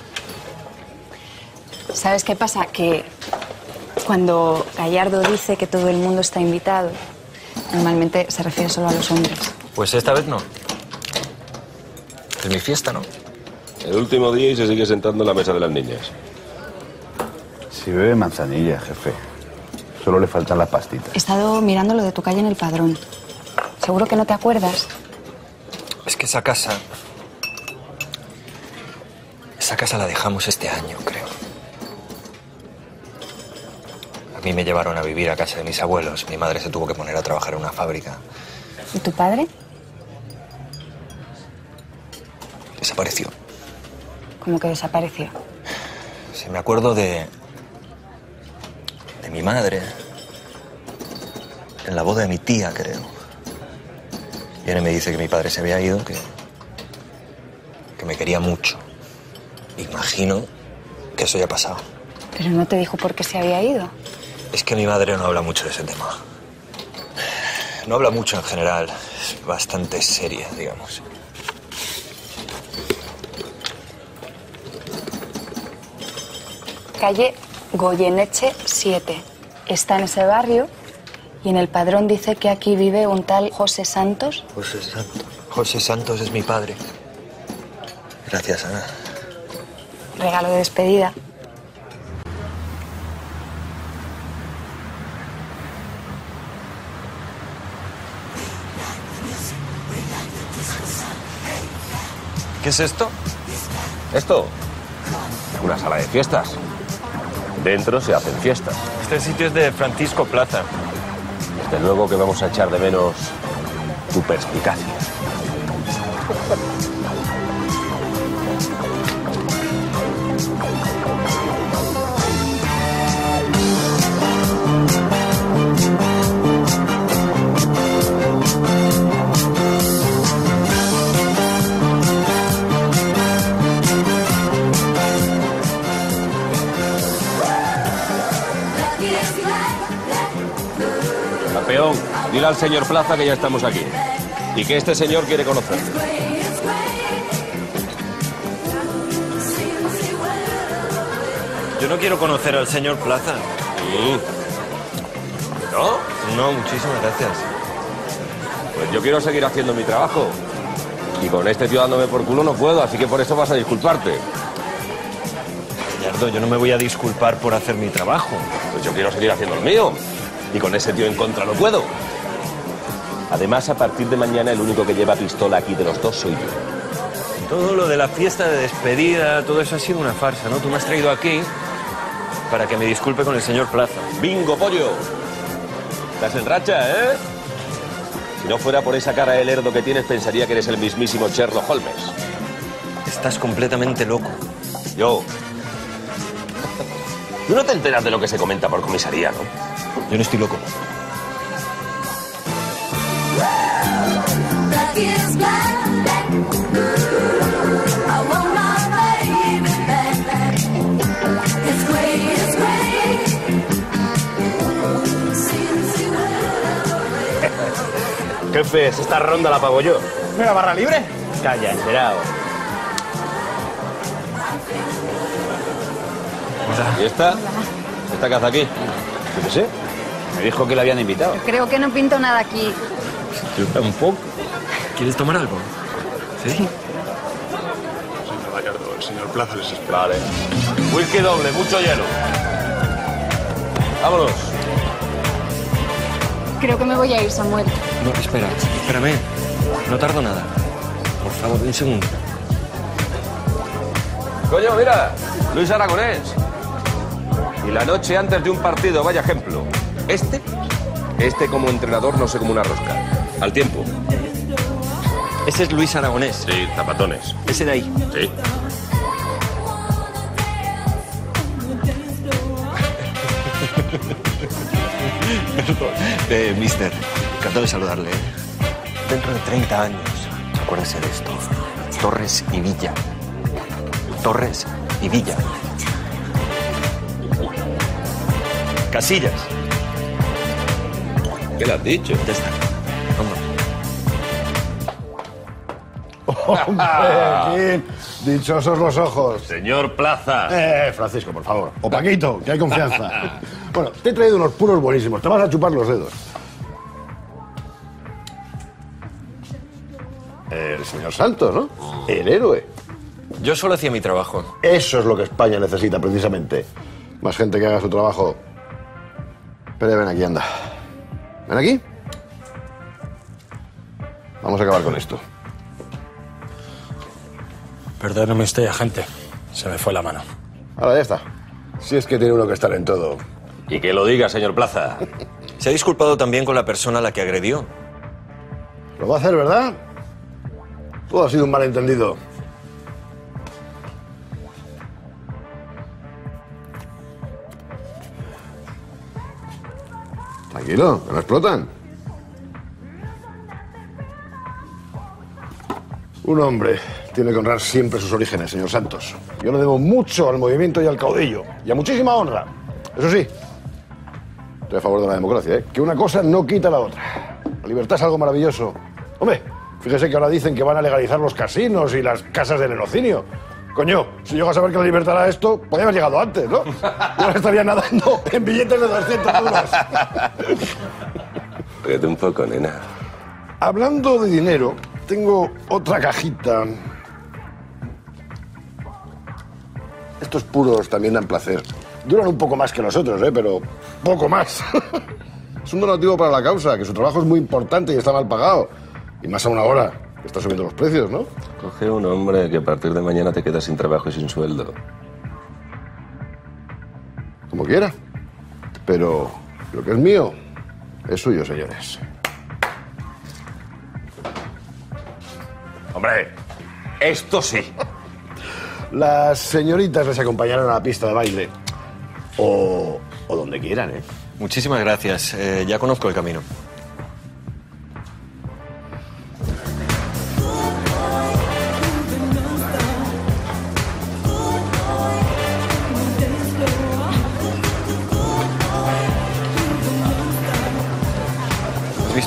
¿Sabes qué pasa? Que cuando Gallardo dice que todo el mundo está invitado, normalmente se refiere solo a los hombres. Pues esta vez no. Es mi fiesta, ¿no? El último día y se sigue sentando en la mesa de las niñas. Si bebe manzanilla, jefe. Solo le faltan las pastitas. He estado mirando lo de tu calle en el padrón. Seguro que no te acuerdas. Es que esa casa... Esa casa la dejamos este año, creo. A mí me llevaron a vivir a casa de mis abuelos. Mi madre se tuvo que poner a trabajar en una fábrica. ¿Y tu padre? Desapareció. ¿Cómo que desapareció? Sí, me acuerdo de... de mi madre. En la boda de mi tía, creo. Viene y me dice que mi padre se había ido, que... que me quería mucho. Imagino que eso ya ha pasado. Pero no te dijo por qué se había ido. Es que mi madre no habla mucho de ese tema. No habla mucho en general. Es bastante seria, digamos. Calle Goyeneche siete. Está en ese barrio y en el padrón dice que aquí vive un tal José Santos. José Santos. José Santos es mi padre. Gracias, Ana. Regalo de despedida. ¿Qué es esto? ¿Esto? Una sala de fiestas. Dentro se hacen fiestas. Este sitio es de Francisco Plaza. Desde luego que vamos a echar de menos tu perspicacia. Peón, dile al señor Plaza que ya estamos aquí. Y que este señor quiere conocerle. Yo no quiero conocer al señor Plaza. Mm. ¿No? No, muchísimas gracias. Pues yo quiero seguir haciendo mi trabajo. Y con este tío dándome por culo no puedo, así que por eso vas a disculparte. Gallardo, yo no me voy a disculpar por hacer mi trabajo. Pues yo quiero seguir haciendo el mío. Y con ese tío en contra no puedo. Además, a partir de mañana el único que lleva pistola aquí de los dos soy yo. Todo lo de la fiesta de despedida, todo eso ha sido una farsa, ¿no? Tú me has traído aquí para que me disculpe con el señor Plaza. ¡Bingo, pollo! Estás en racha, ¿eh? Si no fuera por esa cara de lerdo que tienes, pensaría que eres el mismísimo Sherlock Holmes. Estás completamente loco. Yo. Tú no te enteras de lo que se comenta por comisaría, ¿no? Yo no estoy loco. Jefe, esta ronda la pago yo. ¿Mira, barra libre? Calla, enterado. ¿Y esta? ¿Esta que hace aquí? Yo qué sé. Me dijo que la habían invitado. Creo que no pinto nada aquí. Yo tampoco. ¿Quieres tomar algo? ¿Sí? Señor Gallardo, el señor Plaza les espera. Vale. Whisky doble, mucho hielo. Vámonos. Creo que me voy a ir, Samuel. No, espera, espérame. No tardo nada. Por favor, un segundo. Coño, mira, Luis Aragonés. Y la noche antes de un partido, vaya ejemplo. Este, este como entrenador no sé como una rosca. Al tiempo. Ese es Luis Aragonés. Sí, zapatones. Ese de ahí. Sí. eh, mister, encantado de saludarle. ¿eh? Dentro de treinta años, acuérdese de esto. Torres y Villa. Torres y Villa. Casillas. ¿Qué le has dicho? Ya está. Vamos. Hombre, Joaquín, dichosos los ojos. Señor Plaza. Eh, Francisco, por favor. O Paquito, que hay confianza. Bueno, te he traído unos puros buenísimos. Te vas a chupar los dedos. El señor Santos, ¿no? El héroe. Yo solo hacía mi trabajo. Eso es lo que España necesita, precisamente. Más gente que haga su trabajo. Pero ven aquí, anda. Ven aquí. Vamos a acabar con esto. Perdóneme usted, agente. Se me fue la mano. Ahora ya está. Si es que tiene uno que estar en todo. Y que lo diga, señor Plaza. Se ha disculpado también con la persona a la que agredió. Lo va a hacer, ¿verdad? Todo ha sido un malentendido. Tranquilo, que no explotan. Un hombre tiene que honrar siempre sus orígenes, señor Santos. Yo le debo mucho al movimiento y al caudillo, y a muchísima honra. Eso sí, estoy a favor de la democracia, ¿eh? Que una cosa no quita la otra. La libertad es algo maravilloso. Hombre, fíjese que ahora dicen que van a legalizar los casinos y las casas de lenocinio. Coño, si llego a saber que la libertad era esto, podría haber llegado antes, ¿no? Yo ahora estaría nadando en billetes de doscientos euros. Ríete un poco, nena. Hablando de dinero, tengo otra cajita. Estos puros también dan placer. Duran un poco más que los otros, ¿eh? Pero poco más. Es un donativo para la causa, que su trabajo es muy importante y está mal pagado. Y más aún ahora, que está subiendo los precios, ¿no? Coge un hombre que a partir de mañana te quedas sin trabajo y sin sueldo. Como quiera. Pero lo que es mío es suyo, señores. Hombre, esto sí. Las señoritas les acompañarán a la pista de baile. O, o donde quieran, ¿eh? Muchísimas gracias. Eh, ya conozco el camino.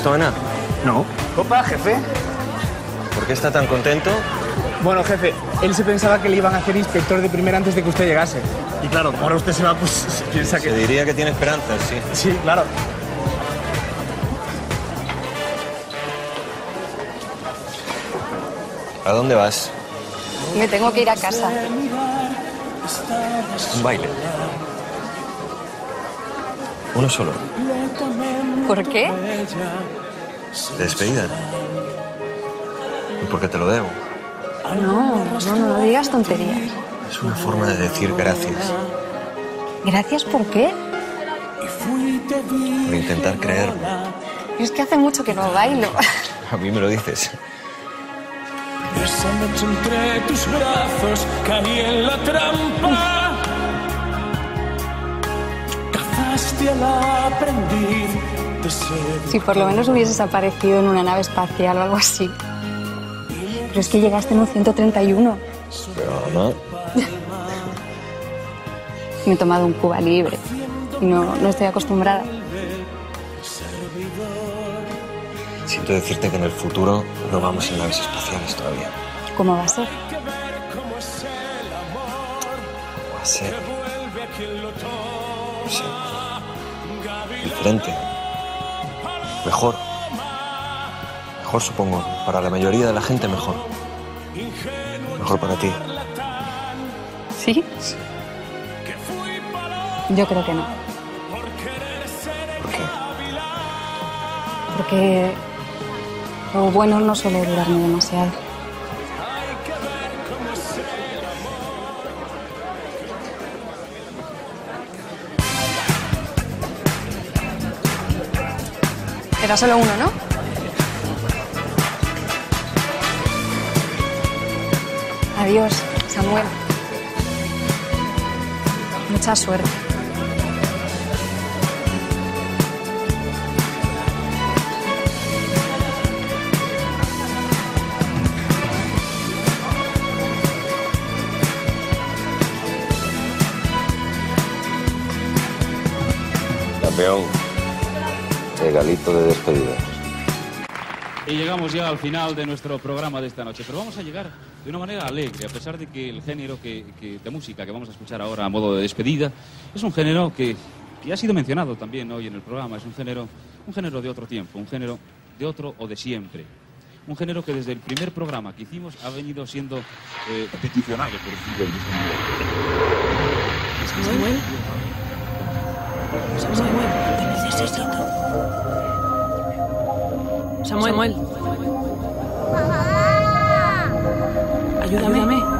visto a Ana? No. Opa, jefe. ¿Por qué está tan contento? Bueno, jefe, él se pensaba que le iban a hacer inspector de primera antes de que usted llegase. Y claro, como ahora usted se va, pues piensa que... Se diría que tiene esperanzas, sí. Sí, claro. ¿A dónde vas? Me tengo que ir a casa. Un baile. Uno solo. ¿Por qué? De despedida. Y porque te lo debo. No, no, no, no digas tonterías. Es una forma de decir gracias. ¿Gracias por qué? Por intentar creerme. Es que hace mucho que no bailo. A mí me lo dices. Esa noche entre tus brazos caí en la trampa. Cazaste al aprendiz de ser. Si por lo menos hubieses aparecido en una nave espacial o algo así. Pero es que llegaste en un ciento treinta y uno. Pero no. Me he tomado un Cuba Libre. Y no, no estoy acostumbrada. Siento decirte que en el futuro no vamos en naves espaciales todavía. ¿Cómo va a ser? Va a ser... no sé... diferente. Mejor. Mejor, supongo. Para la mayoría de la gente, mejor. Mejor para ti. ¿Sí? Sí. Yo creo que no. ¿Por qué? Porque lo bueno no suele durarme demasiado. Era solo uno, ¿no? Adiós, Samuel. Mucha suerte. Campeón, regalito de despedida. Y llegamos ya al final de nuestro programa de esta noche, pero vamos a llegar de una manera alegre, a pesar de que el género que, que, de música que vamos a escuchar ahora a modo de despedida es un género que, que ha sido mencionado también hoy en el programa. Es un género, un género de otro tiempo, un género de otro o de siempre. Un género que desde el primer programa que hicimos ha venido siendo eh, peticionado por el Samuel. Samuel, te necesito. Samuel. Samuel. Ayúdame. Ayúdame.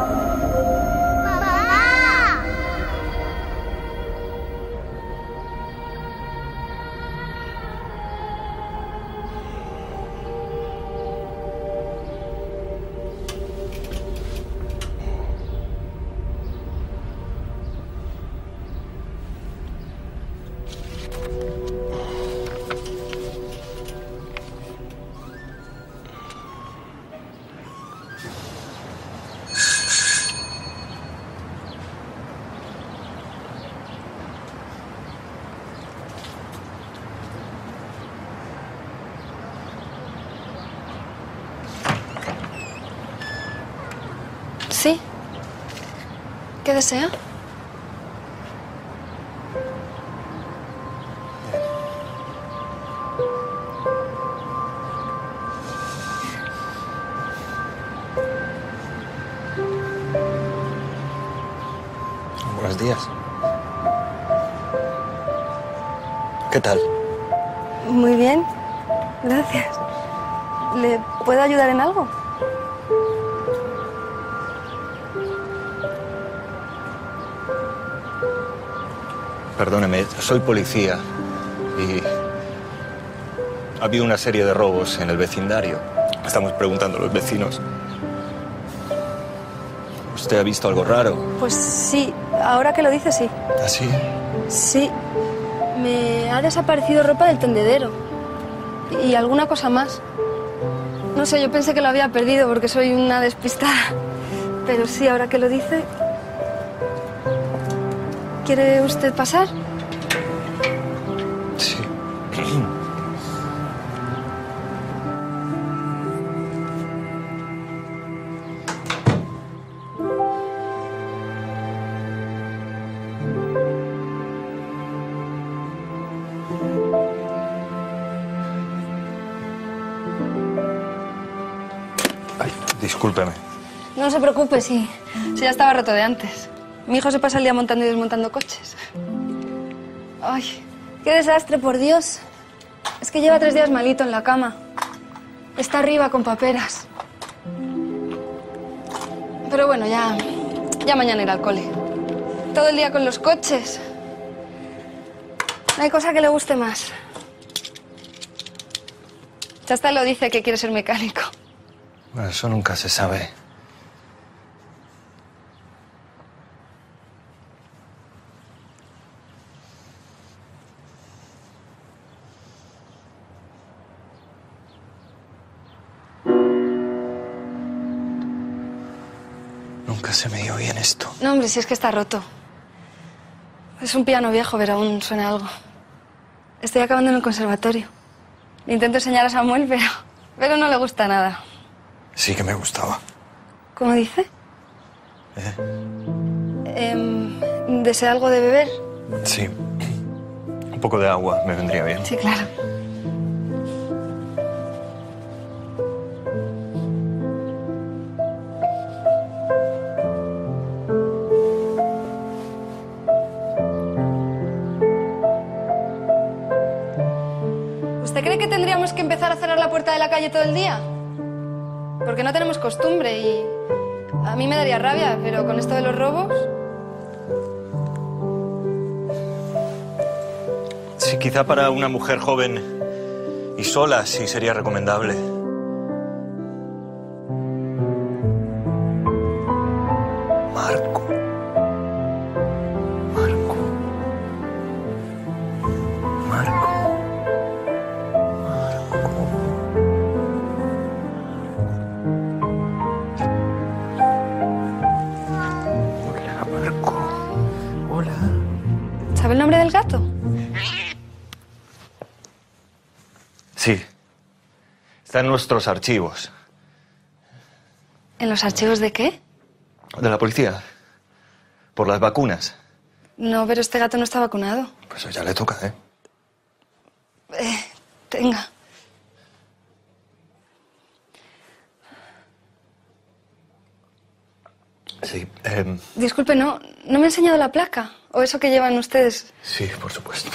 Sí. ¿Qué desea? Buenos días. ¿Qué tal? Muy bien. Gracias. ¿Le puedo ayudar en algo? Perdóneme, soy policía y ha habido una serie de robos en el vecindario. Estamos preguntando a los vecinos. ¿Usted ha visto algo raro? Pues sí, ahora que lo dice, sí. ¿Ah, sí? Sí. Me ha desaparecido ropa del tendedero. Y alguna cosa más. No sé, yo pensé que lo había perdido porque soy una despistada. Pero sí, ahora que lo dice... ¿Quiere usted pasar? Sí. Discúlpeme. No se preocupe, sí. Sí, ya estaba roto de antes. Mi hijo se pasa el día montando y desmontando coches. Ay, qué desastre, por Dios. Es que lleva tres días malito en la cama. Está arriba con paperas. Pero bueno, ya, ya mañana irá al cole. Todo el día con los coches. No hay cosa que le guste más. Ya hasta lo dice que quiere ser mecánico. Bueno, eso nunca se sabe. Nunca se me dio bien esto. No, hombre, si es que está roto. Es un piano viejo, pero aún suena algo. Estoy acabando en el conservatorio. Le intento enseñar a Samuel, pero, pero no le gusta nada. Sí que me gustaba. ¿Cómo dice? ¿Eh? Eh, ¿Desea algo de beber? Sí. Un poco de agua me vendría bien. Sí, claro. ¿Usted cree que tendríamos que empezar a cerrar la puerta de la calle todo el día? Porque no tenemos costumbre y a mí me daría rabia, pero con esto de los robos... Sí, quizá para una mujer joven y sola sí sería recomendable. Marco. Marco. Marco. ¿Sabe el nombre del gato? Sí. Está en nuestros archivos. ¿En los archivos de qué? De la policía. Por las vacunas. No, pero este gato no está vacunado. Pues eso ya le toca, ¿eh? Eh, tenga. Sí. Eh, Disculpe, ¿no, ¿no me ha enseñado la placa? ¿O eso que llevan ustedes? sí, por supuesto.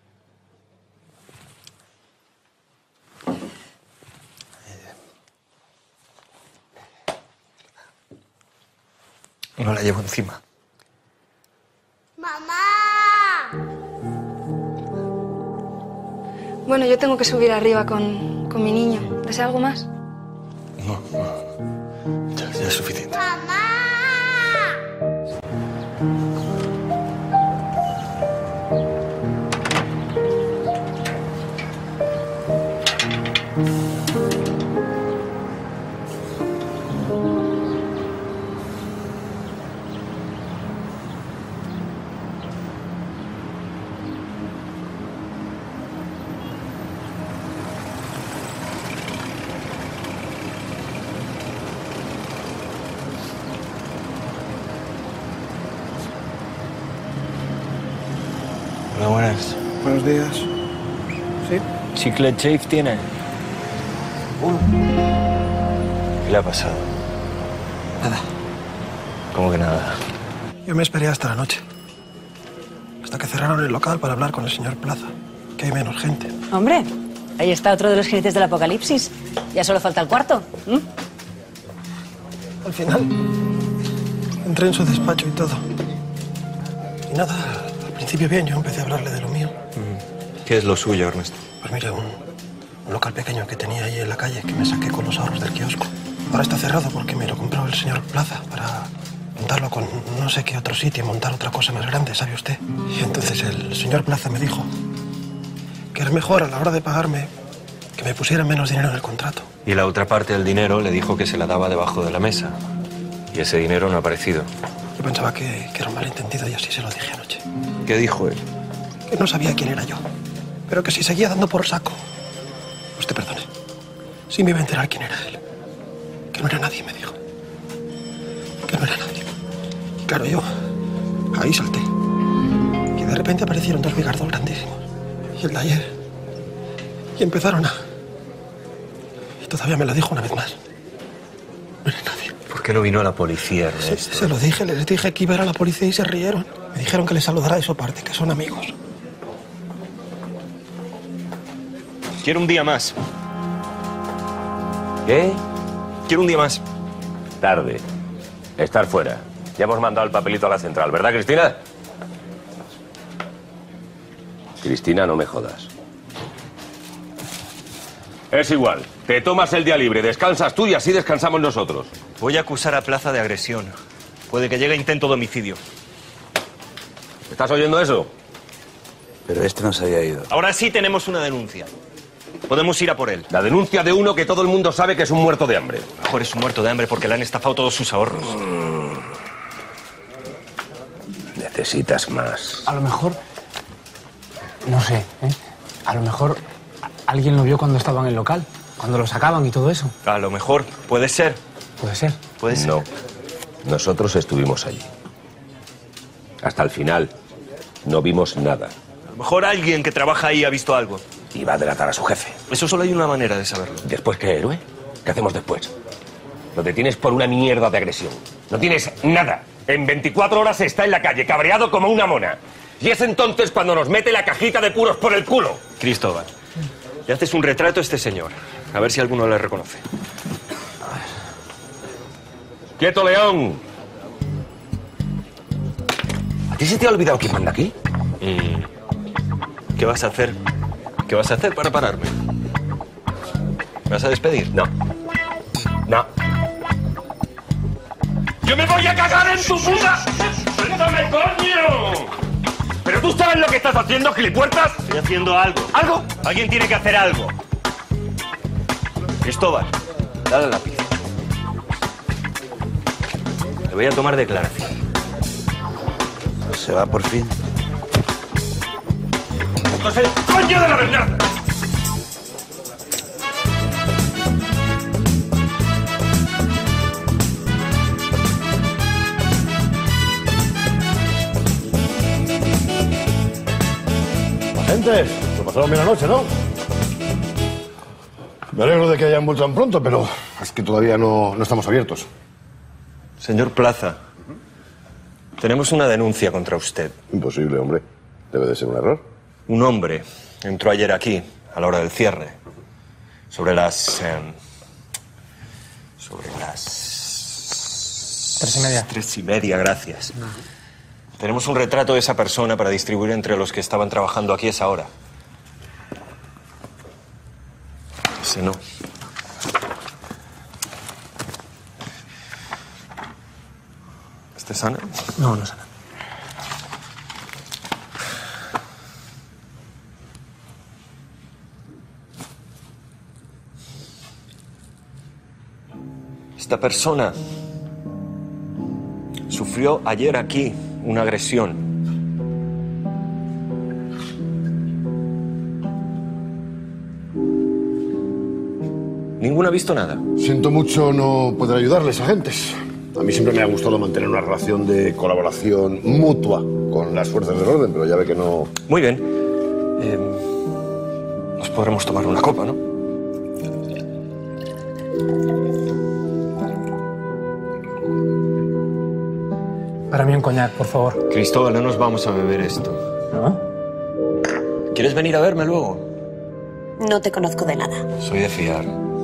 No la llevo encima. Bueno, yo tengo que subir arriba con, con mi niño. ¿Desea algo más? No, no. Ya, ya es suficiente. Hola, buenas. Buenos días. ¿Sí? ¿Chicle Chafe tiene? ¿Qué le ha pasado? Nada. ¿Cómo que nada? Yo me esperé hasta la noche. Hasta que cerraron el local para hablar con el señor Plaza. Que hay menos gente. Hombre, ahí está otro de los jinetes del apocalipsis. Ya solo falta el cuarto. ¿Mm? Al final, entré en su despacho y todo. Y nada, al principio bien, yo empecé a hablarle de lo mío. ¿Qué es lo suyo, Ernesto? Pues mire, un, un local pequeño que tenía ahí en la calle que me saqué con los ahorros del kiosco. Ahora está cerrado porque me lo compró el señor Plaza para montarlo con no sé qué otro sitio, montar otra cosa más grande, ¿sabe usted? Y entonces el señor Plaza me dijo que era mejor a la hora de pagarme que me pusieran menos dinero en el contrato. Y la otra parte del dinero le dijo que se la daba debajo de la mesa. Y ese dinero no ha aparecido. Yo pensaba que, que era un malentendido y así se lo dije anoche. ¿Qué dijo él? Que no sabía quién era yo, pero que si seguía dando por saco... Usted perdone, sí me iba a enterar quién era él. Que no era nadie, me dijo. Que no era nadie. Y claro, yo ahí salté. Y de repente aparecieron dos bigardos grandísimos. Y el de ayer. Y empezaron a... Y todavía me lo dijo una vez más. No era nadie. qué no vino la policía, Sí, Ernesto? se lo dije, les dije que iba a ir a la policía y se rieron. Me dijeron que les saludara de su parte, que son amigos. Quiero un día más. ¿Qué? Quiero un día más. Tarde. Estar fuera. Ya hemos mandado el papelito a la central, ¿verdad, Cristina? Cristina, no me jodas. Es igual. Te tomas el día libre, descansas tú y así descansamos nosotros. Voy a acusar a Plaza de agresión. Puede que llegue a intento de homicidio. ¿Estás oyendo eso? Pero este no se había ido. Ahora sí tenemos una denuncia. Podemos ir a por él. La denuncia de uno que todo el mundo sabe que es un muerto de hambre. Mejor es un muerto de hambre porque le han estafado todos sus ahorros. Necesitas más. A lo mejor... No sé, ¿eh? A lo mejor alguien lo vio cuando estaba en el local, cuando lo sacaban y todo eso. A lo mejor, puede ser. Puede ser. Puede ser. No. Nosotros estuvimos allí. Hasta el final. No vimos nada. A lo mejor alguien que trabaja ahí ha visto algo. Y va a delatar a su jefe. Eso solo hay una manera de saberlo. ¿Después qué, héroe? ¿Qué hacemos después? Lo detienes por una mierda de agresión. No tienes nada. En veinticuatro horas está en la calle, cabreado como una mona. Y es entonces cuando nos mete la cajita de puros por el culo. Cristóbal, le haces un retrato a este señor. A ver si alguno le reconoce. ¡Quieto, León! ¿A ti se te ha olvidado quién manda aquí? ¿Qué vas a hacer? ¿Qué vas a hacer para pararme? ¿Me vas a despedir? No. No. ¡Yo me voy a cagar en tu puta! ¡Suéltame, coño! ¿Pero tú sabes lo que estás haciendo, gilipuertas? Estoy haciendo algo. ¿Algo? Alguien tiene que hacer algo. Cristóbal, dale el lápiz. Le voy a tomar declaración. Se va por fin. ¡Esto es el coño de la verdad! Agentes, se pasaron bien la noche, ¿no? Me alegro de que hayan vuelto tan pronto, pero es que todavía no, no estamos abiertos. Señor Plaza, tenemos una denuncia contra usted. Imposible, hombre. Debe de ser un error. Un hombre entró ayer aquí, a la hora del cierre, sobre las... eh, sobre las... Tres y media. Tres y media, gracias. Tenemos un retrato de esa persona para distribuir entre los que estaban trabajando aquí a esa hora. Ese no. ¿Este sana? No, no sana. Esta persona sufrió ayer aquí una agresión. Ninguno ha visto nada. Siento mucho no poder ayudarles, agentes. A mí siempre me ha gustado mantener una relación de colaboración mutua con las fuerzas del orden, pero ya ve que no... Muy bien. Eh, nos podremos tomar una copa, ¿no? Para mí un coñac, por favor. Cristóbal, no nos vamos a beber esto. ¿No? ¿Quieres venir a verme luego? No te conozco de nada. Soy de fiar.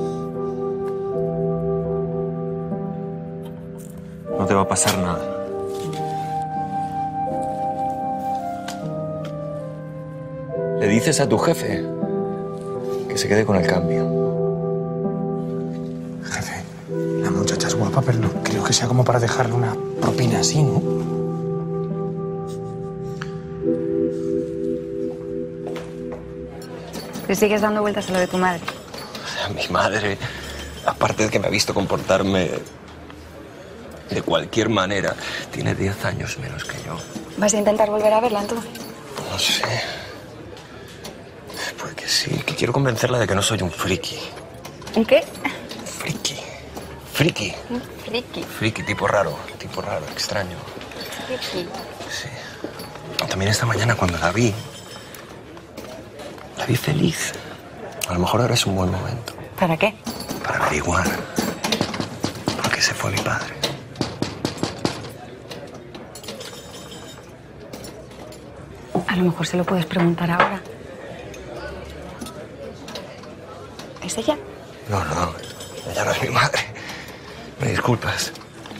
No te va a pasar nada. Le dices a tu jefe que se quede con el cambio. Jefe, la muchacha es guapa, pero no creo que sea como para dejarle una propina así, ¿no? ¿Te sigues dando vueltas a lo de tu madre? Mi madre, aparte de que me ha visto comportarme de cualquier manera, tiene diez años menos que yo. ¿Vas a intentar volver a verla entonces? No sé. Pues que sí, que quiero convencerla de que no soy un friki. ¿Un qué? Friki. Friki. Un friki. Friki, tipo raro, tipo raro, extraño. Friki. Sí. También esta mañana cuando la vi, la vi feliz. A lo mejor ahora es un buen momento ¿Para qué? para averiguar por qué se fue. fue mi padre. A lo mejor se lo puedes preguntar ahora. ¿Es ella? No, no, ella no es mi madre. Me disculpas.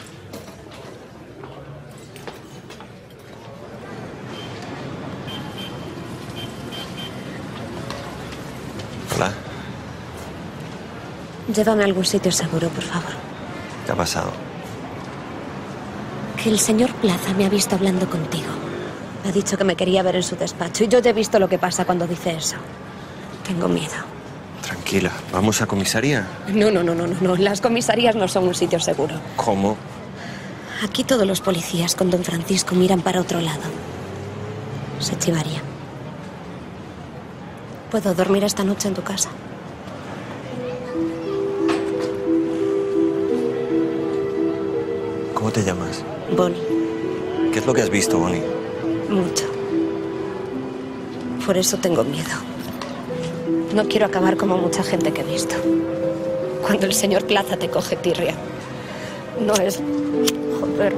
Hola. Llévame a algún sitio seguro, por favor. ¿Qué ha pasado? Que el señor Plaza me ha visto hablando contigo. Ha dicho que me quería ver en su despacho y yo ya he visto lo que pasa cuando dice eso. Tengo miedo. Tranquila, ¿vamos a comisaría? No, no, no, no, no, no. Las comisarías no son un sitio seguro. ¿Cómo? Aquí todos los policías con don Francisco miran para otro lado. Se chivarían. ¿Puedo dormir esta noche en tu casa? ¿Cómo te llamas? Bonnie. ¿Qué es lo que has visto, Bonnie? Mucho. Por eso tengo miedo. No quiero acabar como mucha gente que he visto. Cuando el señor Plaza te coge tirria. No es... Joder.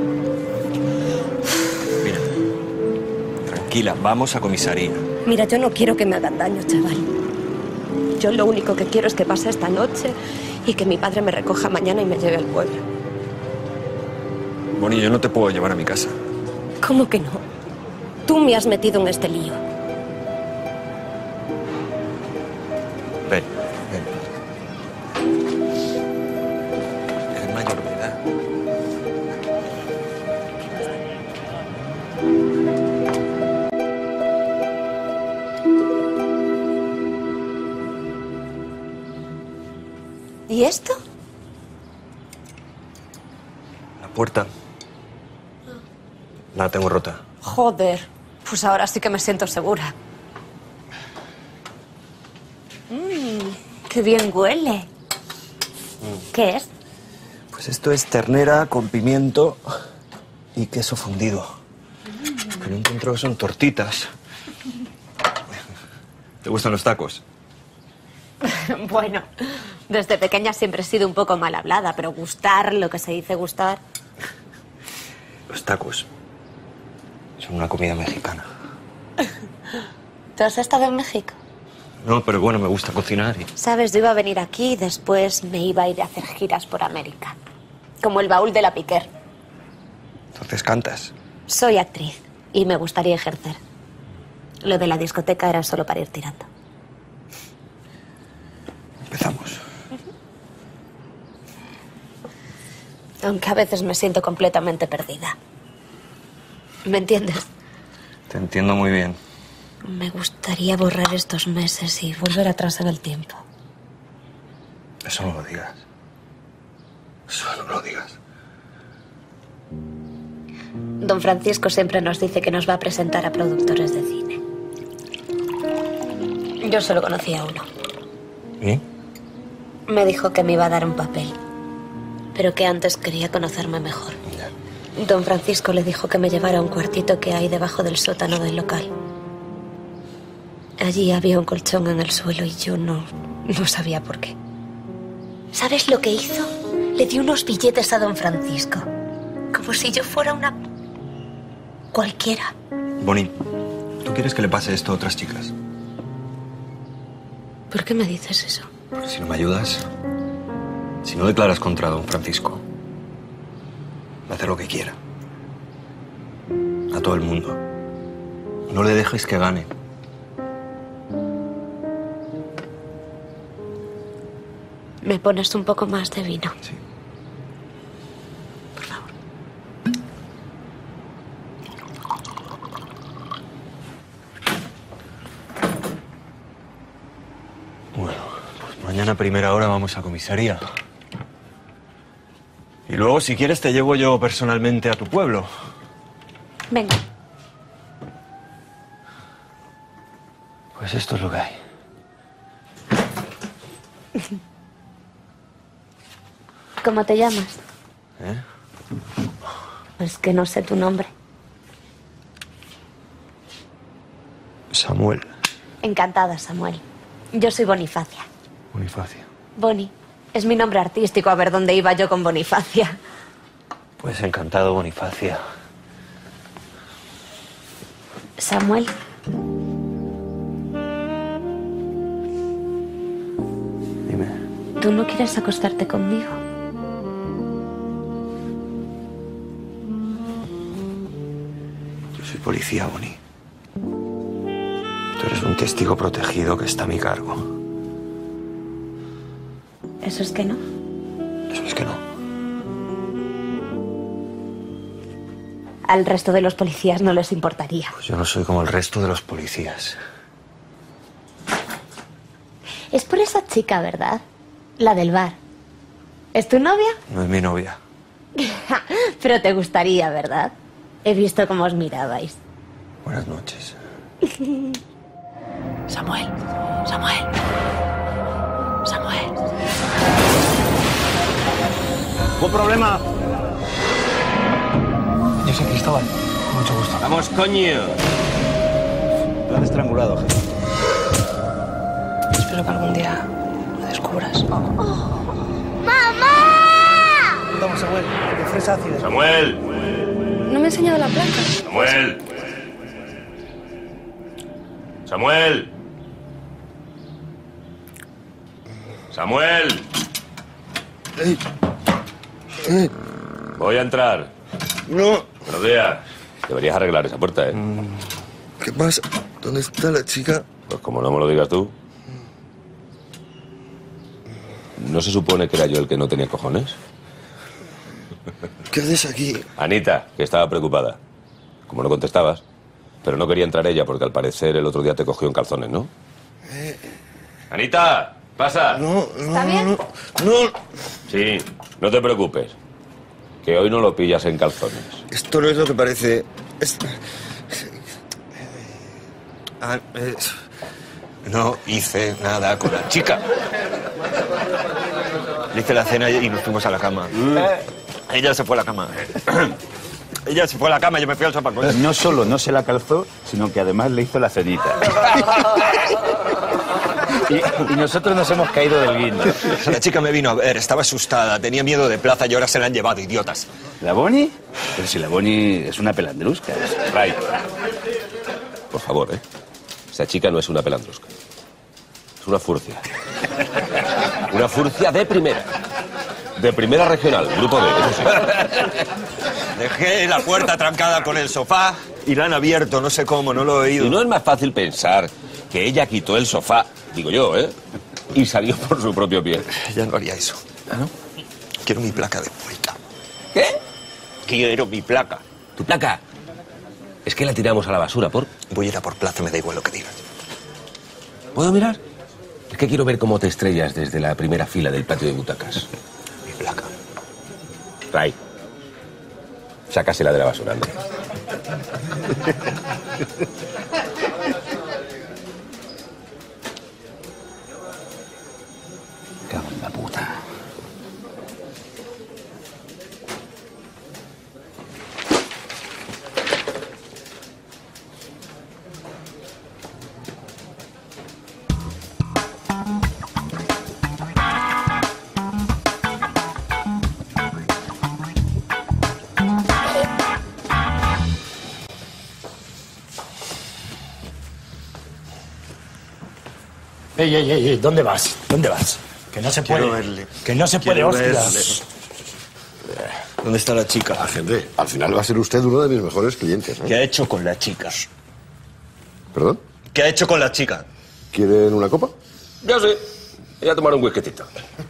Mira, tranquila, vamos a comisaría. Mira, yo no quiero que me hagan daño, chaval. Yo lo único que quiero es que pase esta noche y que mi padre me recoja mañana y me lleve al pueblo. Bonnie, yo no te puedo llevar a mi casa. ¿Cómo que no? Tú me has metido en este lío. Ven, ven. Eres mayor de edad. ¿Y esto? La puerta. La tengo rota. Joder, pues ahora sí que me siento segura. Mmm, qué bien huele. ¿Qué es? Pues esto es ternera con pimiento y queso fundido. Pero encuentro que son tortitas. ¿Te gustan los tacos? Bueno, desde pequeña siempre he sido un poco mal hablada, pero gustar, lo que se dice gustar... Los tacos son una comida mexicana. ¿Tú has estado en México? No, pero bueno, me gusta cocinar y... Sabes, yo iba a venir aquí y después me iba a ir a hacer giras por América. Como el baúl de la Piquer. Entonces cantas. Soy actriz y me gustaría ejercer. Lo de la discoteca era solo para ir tirando. Empezamos. Aunque a veces me siento completamente perdida. ¿Me entiendes? Te entiendo muy bien. Me gustaría borrar estos meses y volver atrás en el tiempo. Eso no lo digas. Eso no lo digas. Don Francisco siempre nos dice que nos va a presentar a productores de cine. Yo solo conocía a uno. ¿Y? Me dijo que me iba a dar un papel, pero que antes quería conocerme mejor. Don Francisco le dijo que me llevara a un cuartito que hay debajo del sótano del local. Allí había un colchón en el suelo y yo no, no sabía por qué. ¿Sabes lo que hizo? Le dio unos billetes a don Francisco, como si yo fuera una... cualquiera. Bonnie, ¿tú quieres que le pase esto a otras chicas? ¿Por qué me dices eso? Porque si no me ayudas, si no declaras contra don Francisco, va a hacer lo que quiera. A todo el mundo. No le dejes que gane. ¿Me pones un poco más de vino? Sí. Por favor. Bueno, pues mañana a primera hora vamos a comisaría. Y luego, si quieres, te llevo yo personalmente a tu pueblo. Venga. Pues esto es lo que hay. ¿Cómo te llamas? ¿Eh? Es que no sé tu nombre. Samuel. Encantada, Samuel. Yo soy Bonifacia. Bonifacio. Boni Es mi nombre artístico, a ver dónde iba yo con Bonifacia. Pues encantado, Bonifacia. Samuel. Dime. ¿Tú no quieres acostarte conmigo? Yo soy policía, Boni. Tú eres un testigo protegido que está a mi cargo. ¿Eso es que no? Eso es que no. Al resto de los policías no les importaría. Pues yo no soy como el resto de los policías. Es por esa chica, ¿verdad? La del bar. ¿Es tu novia? No es mi novia. Pero te gustaría, ¿verdad? He visto cómo os mirabais. Buenas noches. Samuel, Samuel, Samuel. ¿Hubo problema? Yo soy Cristóbal. Mucho gusto. Vamos, coño. Lo han estrangulado, jefe. Espero que algún día lo descubras. Toma, Samuel, de fresa ácida. Samuel. No me ha enseñado la placa. Samuel. Samuel. Samuel. Ey. Ey. Voy a entrar. No. Buenos días. Deberías arreglar esa puerta, ¿eh? ¿Qué pasa? ¿Dónde está la chica? Pues como no me lo digas tú. ¿No se supone que era yo el que no tenía cojones? ¿Qué haces aquí? Anita, que estaba preocupada. Como no contestabas. Pero no quería entrar ella porque al parecer el otro día te cogió en calzones, ¿no? Eh. Anita, pasa. No, no, ¿Está bien? no, no. Sí, no te preocupes. Que hoy no lo pillas en calzones. Esto no es lo que parece. Es... Ah, es... No hice nada con la chica. Le hice la cena y nos fuimos a la cama. Mm. Ella se fue a la cama. Ella se fue a la cama y yo me fui al sofá con ella. No solo no se la calzó, sino que además le hizo la cenita. Y, y nosotros nos hemos caído del guindo. La chica me vino a ver, estaba asustada, tenía miedo de plaza y ahora se la han llevado, idiotas. ¿La Boni? Pero si la Boni es una pelandrusca. Ray, por favor, ¿eh? Esa chica no es una pelandrusca. Es una furcia. Una furcia de primera. De primera regional, grupo D, eso sí. Dejé la puerta trancada con el sofá y la han abierto, no sé cómo, no lo he oído. Y no es más fácil pensar que ella quitó el sofá, digo yo, ¿eh? Y salió por su propio pie. Ya no haría eso. ¿Ah, no? Quiero mi placa de vuelta. ¿Qué? Quiero mi placa. ¿Tu placa? Es que la tiramos a la basura, ¿por? Voy a ir a por plaza, me da igual lo que digas. ¿Puedo mirar? Es que quiero ver cómo te estrellas desde la primera fila del patio de butacas. Mi placa. Ray, sácasela de la basura, ¿no? Cago en la puta. Ey, ey, ey, ey, ¿dónde vas? ¿Dónde vas? Que no se puede. Quiero verle. Que no se puede, Quiero hostias. verle. ¿Dónde está la chica? Agente, al final va a ser usted uno de mis mejores clientes, ¿eh? ¿Qué ha hecho con la chica? ¿Perdón? ¿Qué ha hecho con la chica? ¿Quieren una copa? Yo sí. Voy a tomar un whiskycito.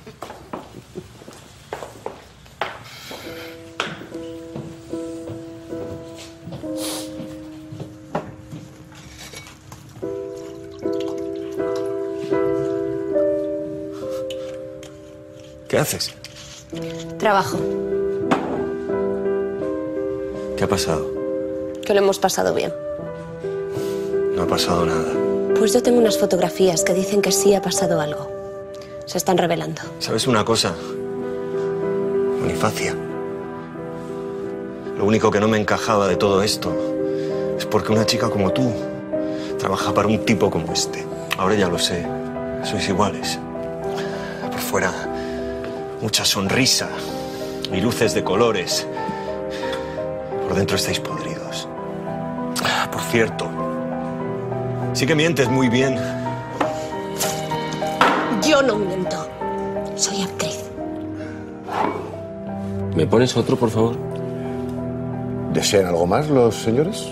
¿Qué haces? Trabajo. ¿Qué ha pasado? Que lo hemos pasado bien. No ha pasado nada. Pues yo tengo unas fotografías que dicen que sí ha pasado algo. Se están revelando. ¿Sabes una cosa? Bonifacia. Lo único que no me encajaba de todo esto es porque una chica como tú trabaja para un tipo como este. Ahora ya lo sé. Sois iguales. Por fuera mucha sonrisa y luces de colores. Por dentro estáis podridos. Ah, por cierto, sí que mientes muy bien. Yo no miento. Soy actriz. ¿Me pones otro, por favor? ¿Desean algo más los señores?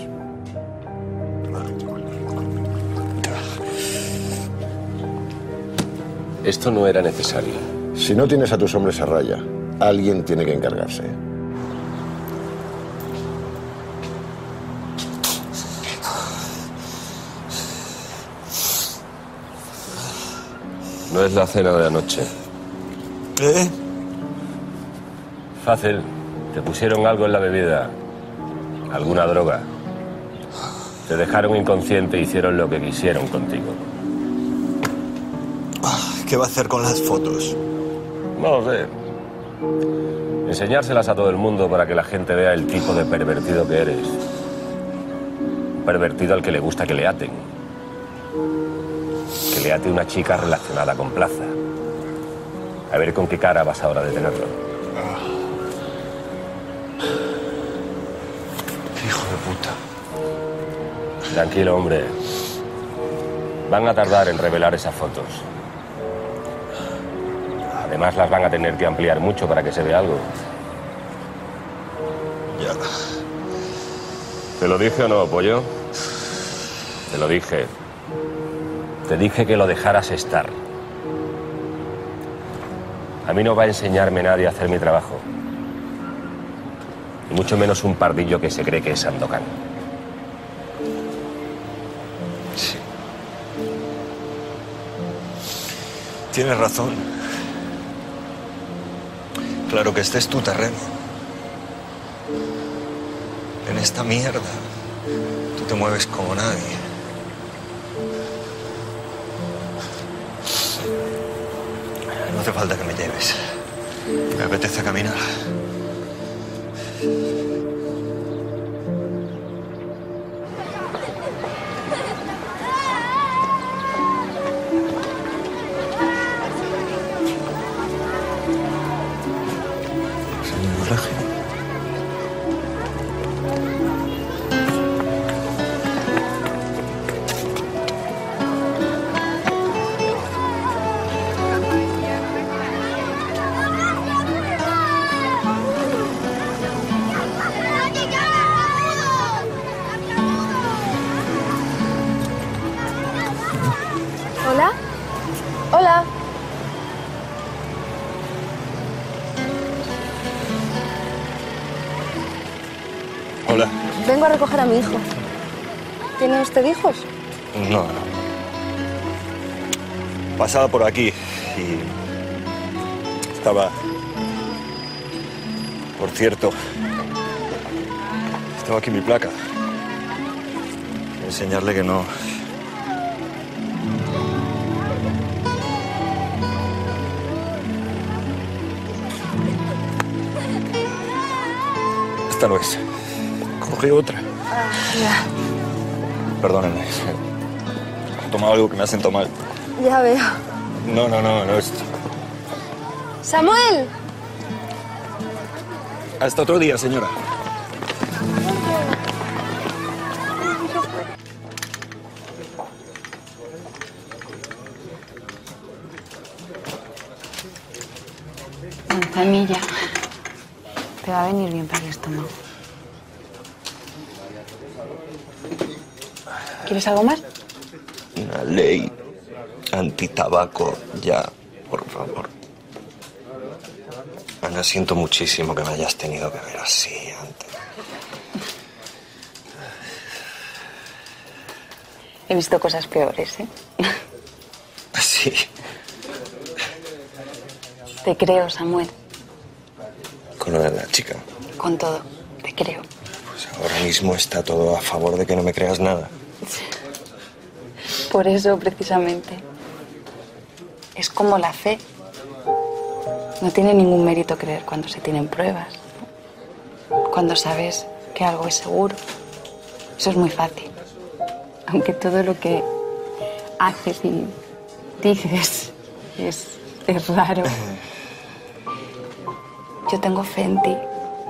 Esto no era necesario. Si no tienes a tus hombres a raya, alguien tiene que encargarse. No es la cena de anoche. ¿Eh? Fácil. Te pusieron algo en la bebida. Alguna droga. Te dejaron inconsciente e hicieron lo que quisieron contigo. ¿Qué va a hacer con las fotos? No lo sé. Enseñárselas a todo el mundo para que la gente vea el tipo de pervertido que eres. Un pervertido al que le gusta que le aten. Que le ate una chica relacionada con Plaza. A ver con qué cara vas ahora a detenerlo. Hijo de puta. Tranquilo, hombre. Van a tardar en revelar esas fotos. Además, las van a tener que ampliar mucho para que se vea algo. Ya. ¿Te lo dije o no, pollo? Te lo dije. Te dije que lo dejaras estar. A mí no va a enseñarme nadie a hacer mi trabajo. Y mucho menos un pardillo que se cree que es Sandokan. Sí. Tienes razón. Claro que este es tu terreno. En esta mierda, tú te mueves como nadie. No hace falta que me lleves. Me apetece caminar. Señor Regio. ¿Hola? Hola. Hola. Vengo a recoger a mi hijo. ¿Tiene usted hijos? No, no. Pasaba por aquí y estaba... Por cierto, estaba aquí mi placa. Quiero enseñarle que no... Esta no es. Cogí otra. Ah, ya. Perdónenme. He tomado algo que me ha sentado mal. Ya veo. No, no, no, no es... ¡Samuel! Hasta otro día, señora. Manzanilla. Te va a venir bien para el estómago. ¿Quieres algo más? Una ley antitabaco ya, por favor. Ana, siento muchísimo que me hayas tenido que ver así antes. He visto cosas peores, ¿eh? Sí. Te creo, Samuel. Con lo de la chica. Con todo. Te creo. Pues ahora mismo está todo a favor de que no me creas nada. Por eso, precisamente. Es como la fe. No tiene ningún mérito creer cuando se tienen pruebas. Cuando sabes que algo es seguro. Eso es muy fácil. Aunque todo lo que haces y dices es, es raro. Yo tengo fe en ti.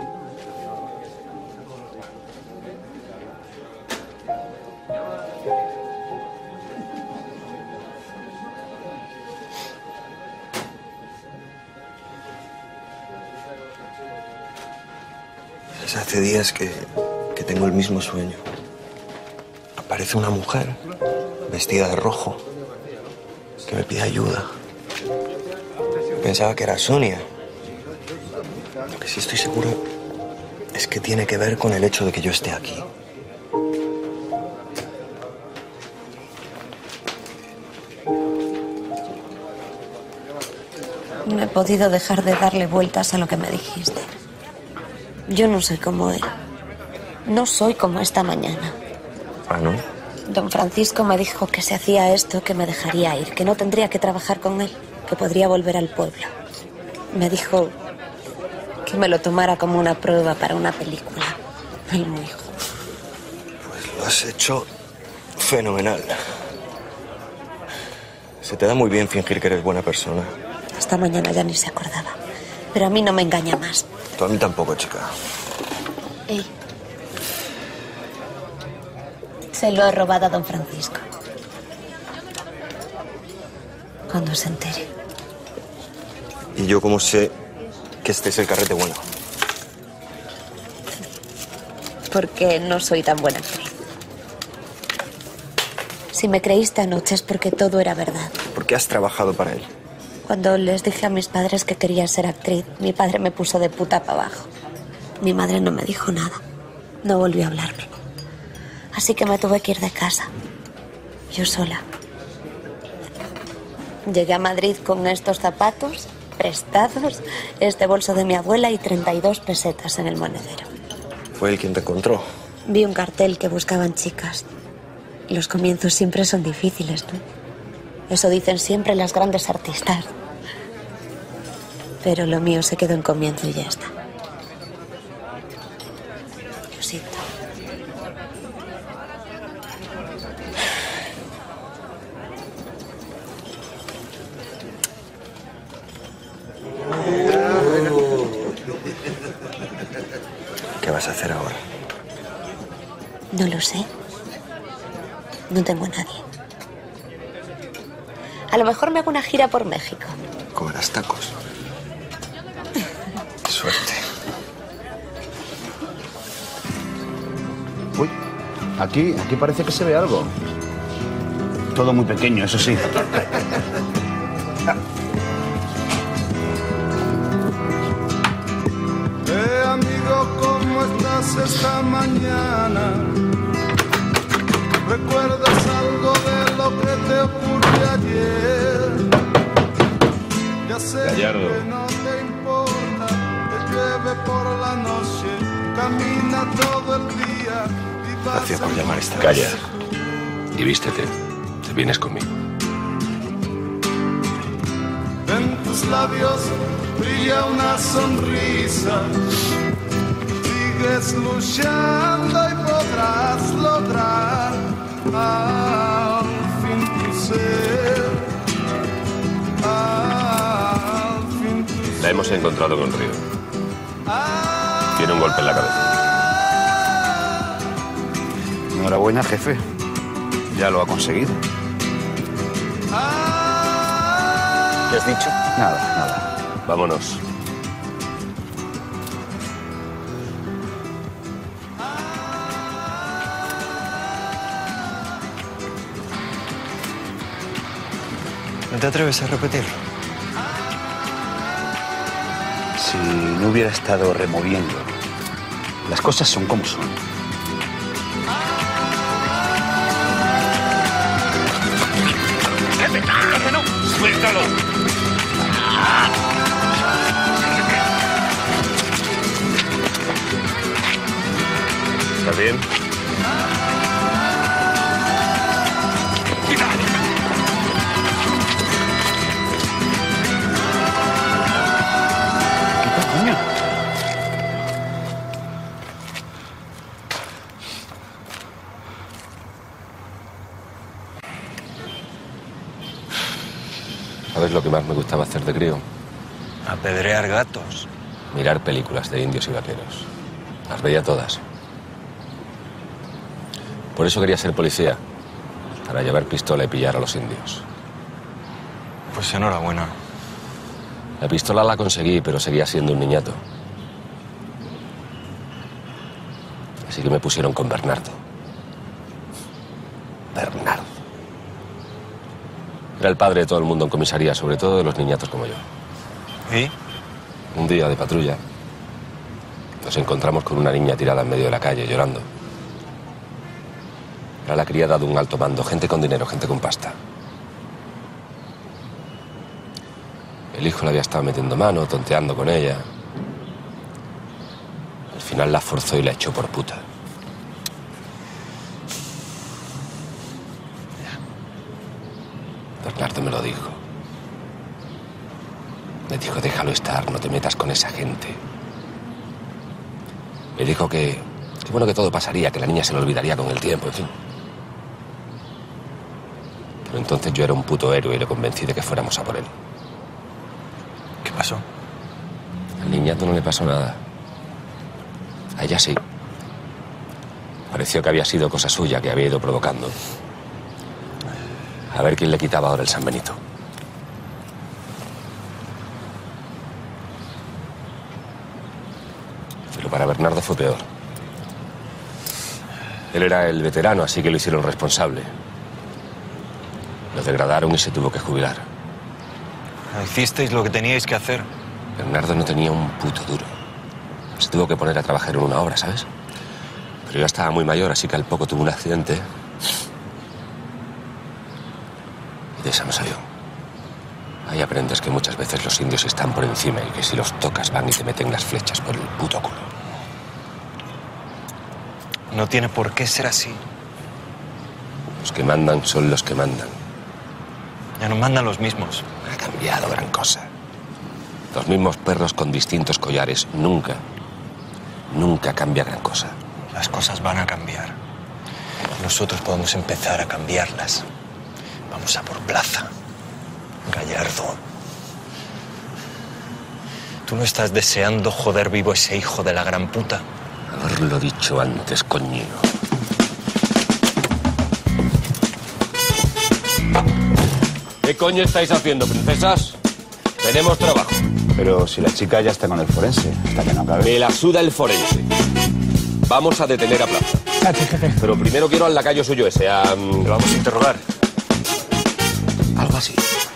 Desde hace días que, que tengo el mismo sueño. Aparece una mujer vestida de rojo que me pide ayuda. Pensaba que era Sonia. Lo que sí estoy seguro es que tiene que ver con el hecho de que yo esté aquí. No he podido dejar de darle vueltas a lo que me dijiste. Yo no soy como él. No soy como esta mañana. Ah, ¿no? Don Francisco me dijo que si hacía esto, que me dejaría ir, que no tendría que trabajar con él, que podría volver al pueblo. Me dijo que me lo tomara como una prueba para una película. El muy hijo. Pues lo has hecho fenomenal. Se te da muy bien fingir que eres buena persona. Esta mañana ya ni se acordaba. Pero a mí no me engaña más. Tú a mí tampoco, chica. Ey. Se lo he robado a don Francisco. Cuando se entere. ¿Y yo cómo sé que este es el carrete bueno? Porque no soy tan buena actriz. Si me creíste anoche es porque todo era verdad. ¿Por qué has trabajado para él? Cuando les dije a mis padres que quería ser actriz, mi padre me puso de puta para abajo. Mi madre no me dijo nada. No volvió a hablarme. Así que me tuve que ir de casa. Yo sola. Llegué a Madrid con estos zapatos prestados, este bolso de mi abuela y treinta y dos pesetas en el monedero. ¿Fue él quien te encontró? Vi un cartel que buscaban chicas. Los comienzos siempre son difíciles, ¿no? Eso dicen siempre las grandes artistas. Pero lo mío se quedó en comienzo y ya está. Lo siento. ¿Qué vas a hacer ahora? No lo sé. No tengo a nadie. A lo mejor me hago una gira por México. Comerás tacos. Qué suerte. Uy, aquí, aquí parece que se ve algo. Todo muy pequeño, eso sí. Eh, amigo, ¿cómo estás esta mañana? ¿Recuerdas algo de lo que te ocurrió ayer? Ya sé Gallardo. que no te importa, que llueve por la noche, camina todo el día y vas. Gracias por llamar esta vez. Calla. Y vístete. Te vienes conmigo. En tus labios brilla una sonrisa. Sigues luchando y podrás lograr al fin tu ser. Al fin tu ser. La hemos encontrado con Río. Tiene un golpe en la cabeza. Enhorabuena, jefe. Ya lo ha conseguido. ¿Qué has dicho? Nada, nada. Vámonos. ¿No te atreves a repetirlo? Si no hubiera estado removiendo, las cosas son como son. ¡Jefe, no! ¡Suéltalo! ¿Estás bien? ¿Sabes lo que más me gustaba hacer de crío? Apedrear gatos. Mirar películas de indios y vaqueros. Las veía todas. Por eso quería ser policía. Para llevar pistola y pillar a los indios. Pues enhorabuena. La pistola la conseguí, pero seguía siendo un niñato. Así que me pusieron con Bernardo. Bernardo. Era el padre de todo el mundo en comisaría, sobre todo de los niñatos como yo. ¿Y? Un día de patrulla, nos encontramos con una niña tirada en medio de la calle, llorando. Era la criada de un alto mando, gente con dinero, gente con pasta. El hijo le había estado metiendo mano, tonteando con ella. Al final la forzó y la echó por puta. Bernardo me lo dijo. Me dijo, déjalo estar, no te metas con esa gente. Me dijo que, que bueno, que todo pasaría, que la niña se lo olvidaría con el tiempo, en fin. Pero entonces yo era un puto héroe y le convencí de que fuéramos a por él. ¿Qué pasó? Al niñato no le pasó nada. A ella sí. Pareció que había sido cosa suya que había ido provocando. A ver quién le quitaba ahora el San Benito. Pero para Bernardo fue peor. Él era el veterano, así que lo hicieron responsable. Lo degradaron y se tuvo que jubilar. Hicisteis lo que teníais que hacer. Bernardo no tenía un puto duro. Se tuvo que poner a trabajar en una obra, ¿sabes? Pero ya estaba muy mayor, así que al poco tuvo un accidente. Y de esa no salió. Ahí aprendes que muchas veces los indios están por encima y que si los tocas van y te meten las flechas por el puto culo. No tiene por qué ser así. Los que mandan son los que mandan. Ya no mandan los mismos. Ha cambiado gran cosa. Los mismos perros con distintos collares nunca, nunca cambia gran cosa. Las cosas van a cambiar. Nosotros podemos empezar a cambiarlas. Vamos a por Plaza. Gallardo. ¿Tú no estás deseando joder vivo ese hijo de la gran puta? Haberlo dicho antes, coño. ¿Qué coño estáis haciendo, princesas? Tenemos trabajo. Pero si la chica ya está con el forense, hasta que no acabe. Me la suda el forense. Vamos a detener a Plaza. Gracias, jefe. Pero primero quiero al lacayo suyo ese, a... Le vamos a interrogar. Algo así.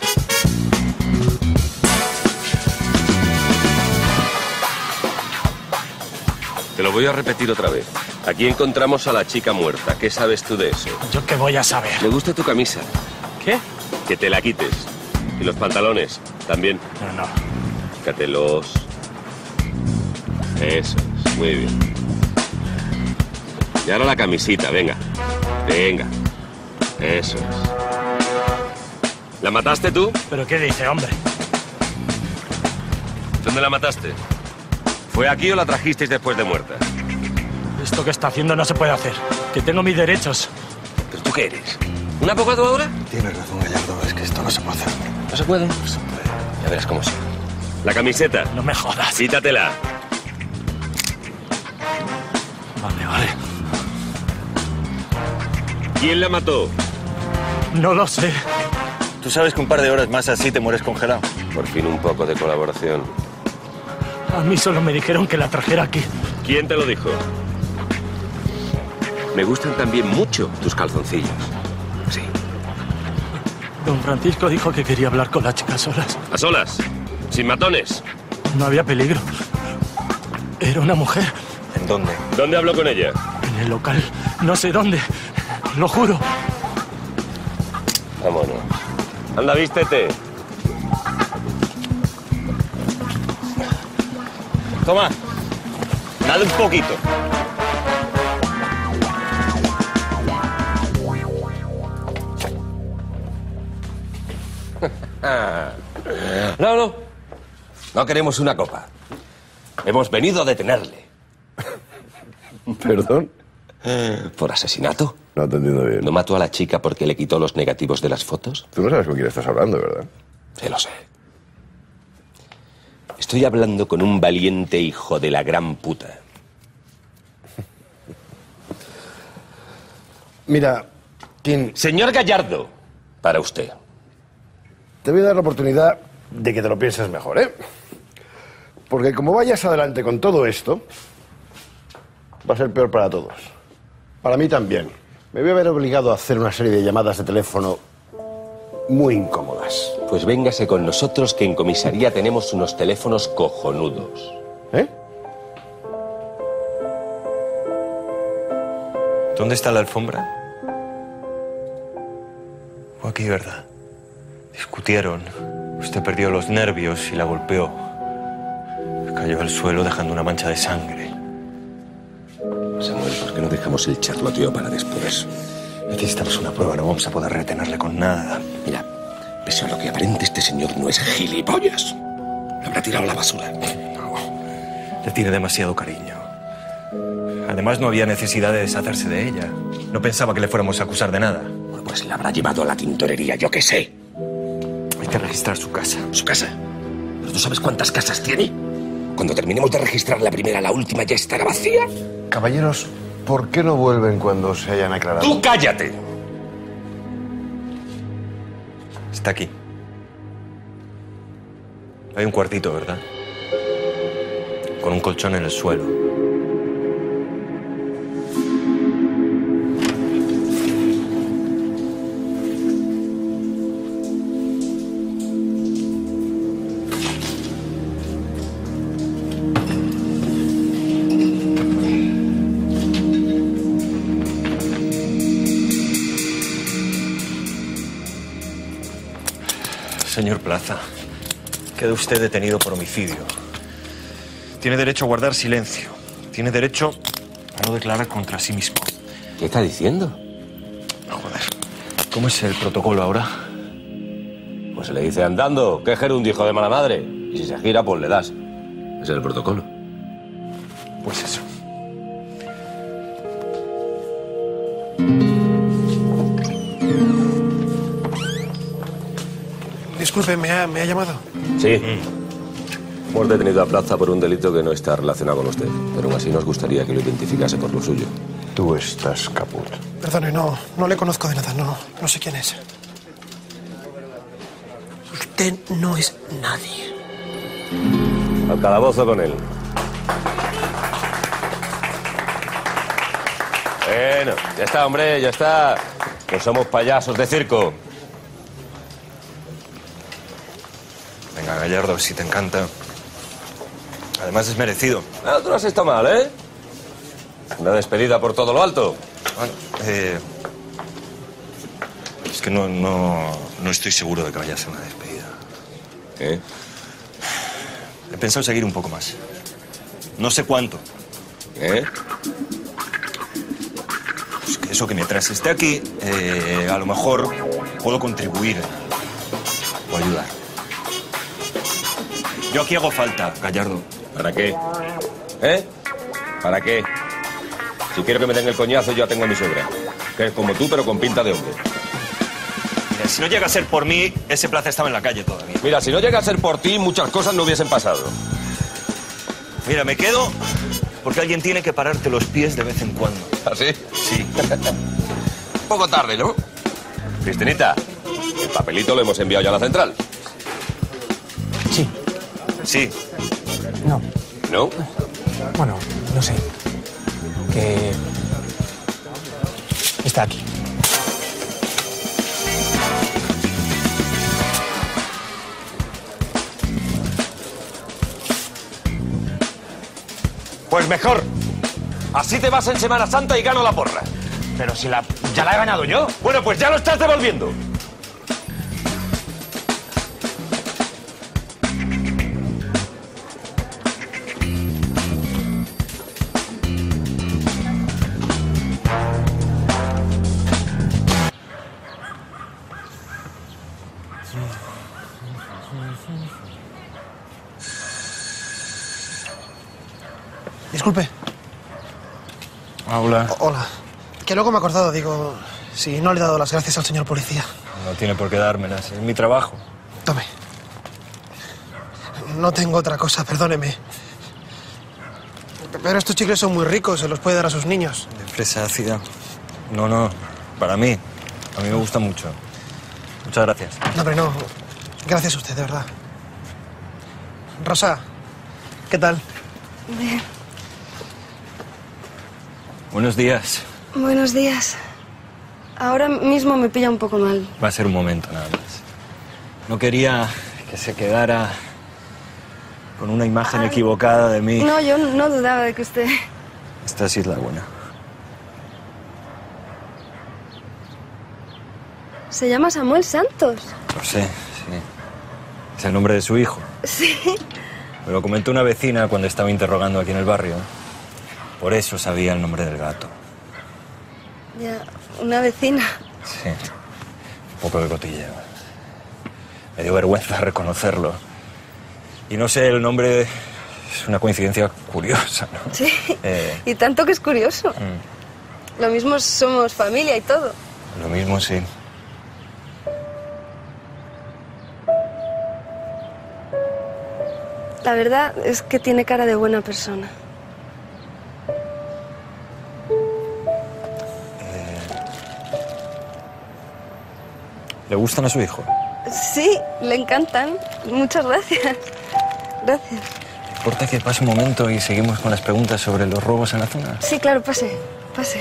Te lo voy a repetir otra vez. Aquí encontramos a la chica muerta. ¿Qué sabes tú de eso? ¿Yo qué voy a saber? Me gusta tu camisa. ¿Qué? Que te la quites. Y los pantalones también. No, no. Quícatelos. Eso es. Muy bien. Y ahora la camisita, venga. Venga. Eso es. ¿La mataste tú? ¿Pero qué dice, hombre? ¿Dónde la mataste? ¿Fue aquí o la trajisteis después de muerta? Esto que está haciendo no se puede hacer. Que tengo mis derechos. ¿Pero tú qué eres? ¿Un abogado ahora? Tienes razón, Gallardo. Es que esto no se puede hacer. ¿No se puede? No se puede. Ya verás cómo sí. La camiseta. No me jodas. Quítatela. Vale, vale. ¿Quién la mató? No lo sé. Tú sabes que un par de horas más así te mueres congelado. Por fin un poco de colaboración. A mí solo me dijeron que la trajera aquí. ¿Quién te lo dijo? Me gustan también mucho tus calzoncillos. Sí. Don Francisco dijo que quería hablar con la chica a solas. ¿A solas? ¿Sin matones? No había peligro. Era una mujer. ¿En dónde? ¿Dónde habló con ella? En el local. No sé dónde. Lo juro. Vámonos. Anda, vístete. Toma. Dale un poquito. No, no. No queremos una copa. Hemos venido a detenerle. ¿Perdón? ¿Por asesinato? No te entiendo bien. ¿No mató a la chica porque le quitó los negativos de las fotos? Tú no sabes con quién estás hablando, ¿verdad? Sí, lo sé. Estoy hablando con un valiente hijo de la gran puta. Mira, Kim... Señor Gallardo, para usted. Te voy a dar la oportunidad de que te lo pienses mejor, ¿eh? Porque como vayas adelante con todo esto, va a ser peor para todos. Para mí también. Me voy a ver obligado a hacer una serie de llamadas de teléfono muy incómodas. Pues véngase con nosotros, que en comisaría tenemos unos teléfonos cojonudos. ¿Eh? ¿Dónde está la alfombra? O aquí, ¿verdad? Discutieron. Usted perdió los nervios y la golpeó. Cayó al suelo dejando una mancha de sangre. Samuel, ¿por qué no dejamos el charloteo para después? Necesitamos una prueba, no vamos a poder retenerle con nada. Mira, pese a lo que aparente, este señor no es gilipollas. Lo habrá tirado a la basura. No, le tiene demasiado cariño. Además, no había necesidad de deshacerse de ella. No pensaba que le fuéramos a acusar de nada. Bueno, pues la habrá llevado a la tintorería, yo qué sé. Hay que registrar su casa. ¿Su casa? ¿Pero tú sabes cuántas casas tiene? Cuando terminemos de registrar la primera, la última ya estará vacía. Caballeros, ¿por qué no vuelven cuando se hayan aclarado? ¡Tú cállate! Está aquí. Hay un cuartito, ¿verdad? Con un colchón en el suelo. Señor Plaza, queda usted detenido por homicidio. Tiene derecho a guardar silencio. Tiene derecho a no declarar contra sí mismo. ¿Qué está diciendo? No, joder. ¿Cómo es el protocolo ahora? Pues se le dice andando, que es gerundio de mala madre. Y si se gira, pues le das. Ese es el protocolo. Pues eso. Disculpe, ¿me ha, me ha llamado? Sí. Hemos detenido a Plaza por un delito que no está relacionado con usted. Pero aún así nos gustaría que lo identificase por lo suyo. Tú estás caput. Perdone, no, no le conozco de nada, no, no sé quién es. Usted no es nadie. Al calabozo con él. Bueno, ya está, hombre, ya está. No somos payasos de circo. Venga, Gallardo, si te encanta. Además es merecido. Ah, tú no has estado mal, ¿eh? Una despedida por todo lo alto. Bueno, eh, es que no, no, no estoy seguro de que vaya a ser una despedida. ¿Qué? He pensado seguir un poco más. No sé cuánto. ¿Eh? Pues que eso, que mientras esté aquí, eh, a lo mejor puedo contribuir o ayudar. Yo aquí hago falta, Gallardo. ¿Para qué? ¿Eh? ¿Para qué? Si quiero que me den el coñazo, yo tengo a mi suegra. Que es como tú, pero con pinta de hombre. Mira, si no llega a ser por mí, ese Plaza estaba en la calle todavía. Mira, si no llega a ser por ti, muchas cosas no hubiesen pasado. Mira, me quedo porque alguien tiene que pararte los pies de vez en cuando. ¿Ah, sí? Sí. Un poco tarde, ¿no? Cristinita, el papelito lo hemos enviado ya a la central. Sí. Sí. No. ¿No? Bueno, no sé. Que... está aquí. Pues mejor. Así te vas en Semana Santa y gano la porra. Pero si la... ya la he ganado yo. Bueno, pues ya lo estás devolviendo. Disculpe. Hola. O- hola. Que luego me he acordado, digo, si no le he dado las gracias al señor policía. No tiene por qué dármelas, es mi trabajo. Tome. no tengo otra cosa, perdóneme. Pero estos chicles son muy ricos, se los puede dar a sus niños. De fresa ácida. No, no, para mí. A mí me gusta mucho. Muchas gracias. No, pero no. Gracias a usted, de verdad. Rosa, ¿qué tal? Bien. Buenos días. Buenos días. Ahora mismo me pilla un poco mal. Va a ser un momento nada más. No quería que se quedara con una imagen Ay. equivocada de mí. No, yo no dudaba de que usted... Esta sí es la buena. Se llama Samuel Santos. Lo sé, sí. Es el nombre de su hijo. Sí. Me lo comentó una vecina cuando estaba interrogando aquí en el barrio. Por eso sabía el nombre del gato. Ya, una vecina. Sí. Un poco de cotilleo. Me dio vergüenza reconocerlo. Y no sé, el nombre es una coincidencia curiosa, ¿no? Sí. Eh, Y tanto que es curioso. mm, Lo mismo somos familia y todo. lo mismo, sí. La verdad es que tiene cara de buena persona. ¿Le gustan a su hijo? Sí, le encantan. Muchas gracias. Gracias. ¿Importa que pase un momento y seguimos con las preguntas sobre los robos en la zona? Sí, claro, pase, pase.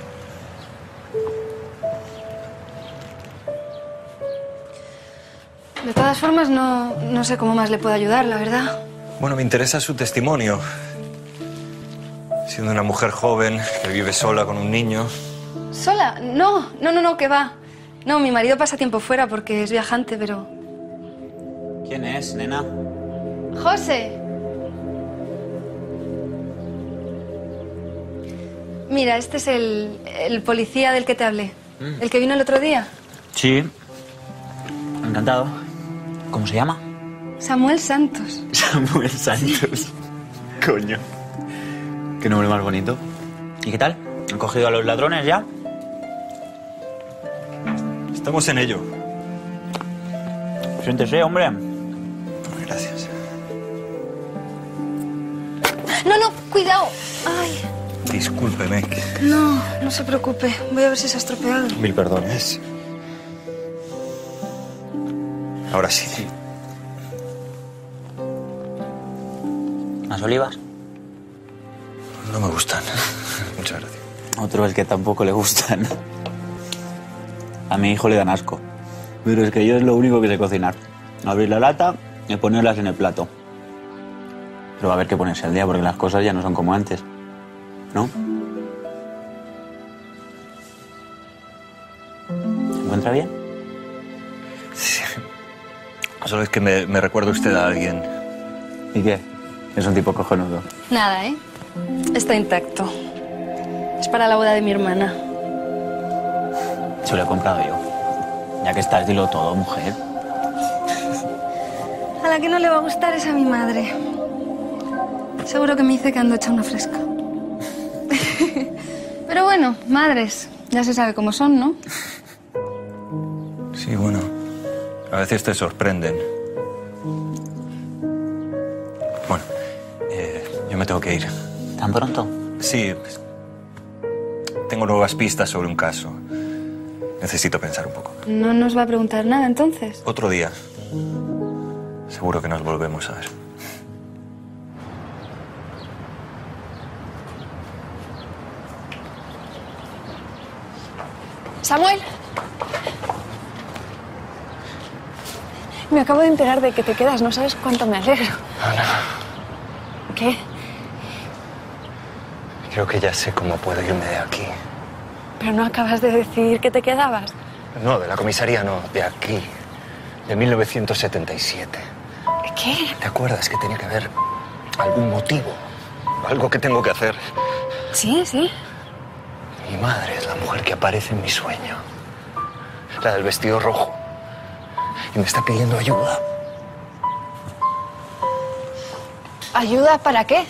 De todas formas, no, no sé cómo más le puedo ayudar, la verdad. Bueno, me interesa su testimonio. Siendo una mujer joven que vive sola con un niño. ¿Sola? No, no, no, no, que va. No, mi marido pasa tiempo fuera porque es viajante, pero... ¿Quién es, nena? ¡José! Mira, este es el, el policía del que te hablé. Mm. El que vino el otro día. Sí. Encantado. ¿Cómo se llama? Samuel Santos. Samuel Santos. Coño. Qué nombre más bonito. ¿Y qué tal? ¿Han cogido a los ladrones ya? Estamos en ello. Siéntese, hombre. Gracias. No, no, cuidado. Ay, Discúlpeme. no, no se preocupe. Voy a ver si se ha estropeado. Mil perdones. Ahora sí. ¿Las olivas? No me gustan. Muchas gracias. Otro es que tampoco le gustan. A mi hijo le dan asco. Pero es que yo es lo único que sé cocinar. Abrir la lata y ponerlas en el plato. Pero va a haber que ponerse al día porque las cosas ya no son como antes. ¿No? ¿Se encuentra bien? Sí. Solo es que me, me recuerda usted a alguien. ¿Y qué? Es un tipo cojonudo. Nada, ¿eh? Está intacto. Es para la boda de mi hermana. Se lo he comprado yo. Ya que estás, dilo todo, mujer. A la que no le va a gustar es a mi madre. Seguro que me dice que ando hecha una fresca. Pero bueno, madres, ya se sabe cómo son, ¿no? Sí, bueno. A veces te sorprenden. Bueno, eh, yo me tengo que ir. ¿Tan pronto? Sí. Pues, tengo nuevas pistas sobre un caso. Necesito pensar un poco. No nos va a preguntar nada, entonces. Otro día. Seguro que nos volvemos a ver. Samuel. Me acabo de enterar de que te quedas. No sabes cuánto me alegro. Ana, ¿Qué? creo que ya sé cómo puedo irme de aquí. Pero no acabas de decidir que te quedabas. No, de la comisaría no, de aquí. De mil novecientos setenta y siete. ¿Qué? ¿Te acuerdas que tenía que haber algún motivo? Algo que tengo que hacer. Sí, sí. Mi madre es la mujer que aparece en mi sueño. La del vestido rojo. Y me está pidiendo ayuda. ¿Ayuda para qué?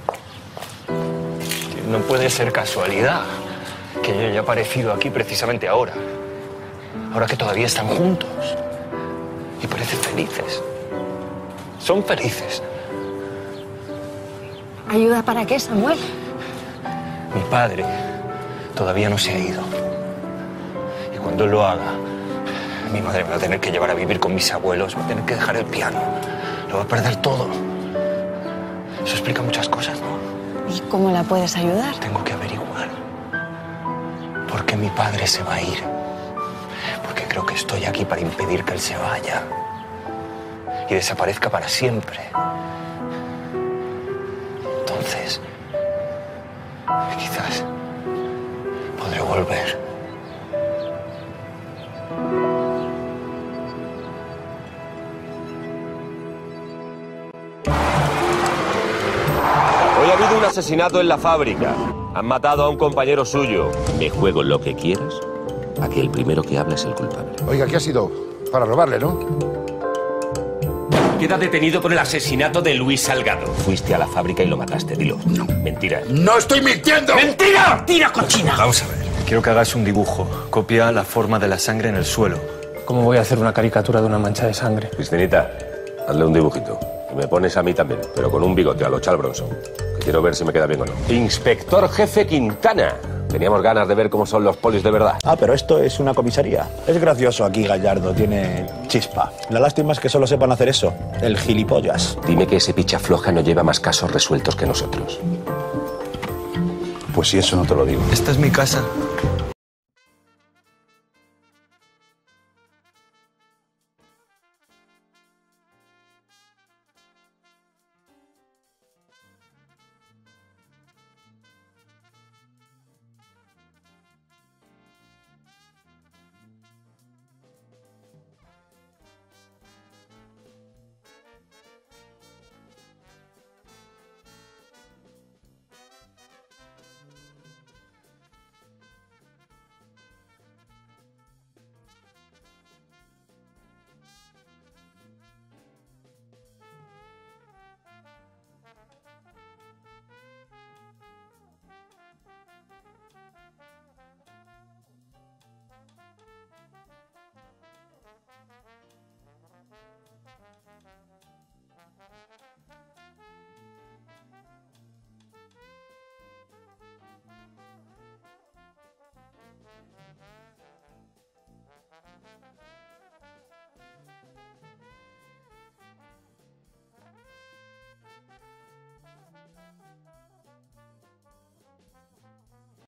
No puede ser casualidad que yo haya aparecido aquí precisamente ahora. Ahora que todavía están juntos. Y parecen felices. Son felices. ¿Ayuda para qué, Samuel? Mi padre todavía no se ha ido. Y cuando lo haga, mi madre me va a tener que llevar a vivir con mis abuelos, va a tener que dejar el piano, lo va a perder todo. Eso explica muchas cosas, ¿no? ¿Y cómo la puedes ayudar? Tengo que averiguar por qué mi padre se va a ir. Porque creo que estoy aquí para impedir que él se vaya y desaparezca para siempre. Entonces, quizás podré volver. Hoy ha habido un asesinato en la fábrica. Han matado a un compañero suyo. Me juego lo que quieras a que el primero que habla es el culpable. Oiga, ¿qué ha sido? Para robarle, ¿no? Queda detenido por el asesinato de Luis Salgado. Fuiste a la fábrica y lo mataste, dilo. No. Mentira. ¡No estoy mintiendo! ¡Mentira! ¡Mentira, cochina! Vamos a ver. Quiero que hagas un dibujo. Copia la forma de la sangre en el suelo. ¿Cómo voy a hacer una caricatura de una mancha de sangre? Cristinita, hazle un dibujito. Y me pones a mí también, pero con un bigote a lo Charles Bronson. Que quiero ver si me queda bien o no. Inspector Jefe Quintana. Teníamos ganas de ver cómo son los polis de verdad. Ah, pero esto es una comisaría. Es gracioso aquí, Gallardo. Tiene chispa. La lástima es que solo sepan hacer eso. El gilipollas. Dime que ese picha floja no lleva más casos resueltos que nosotros. Pues si eso no te lo digo. Esta es mi casa.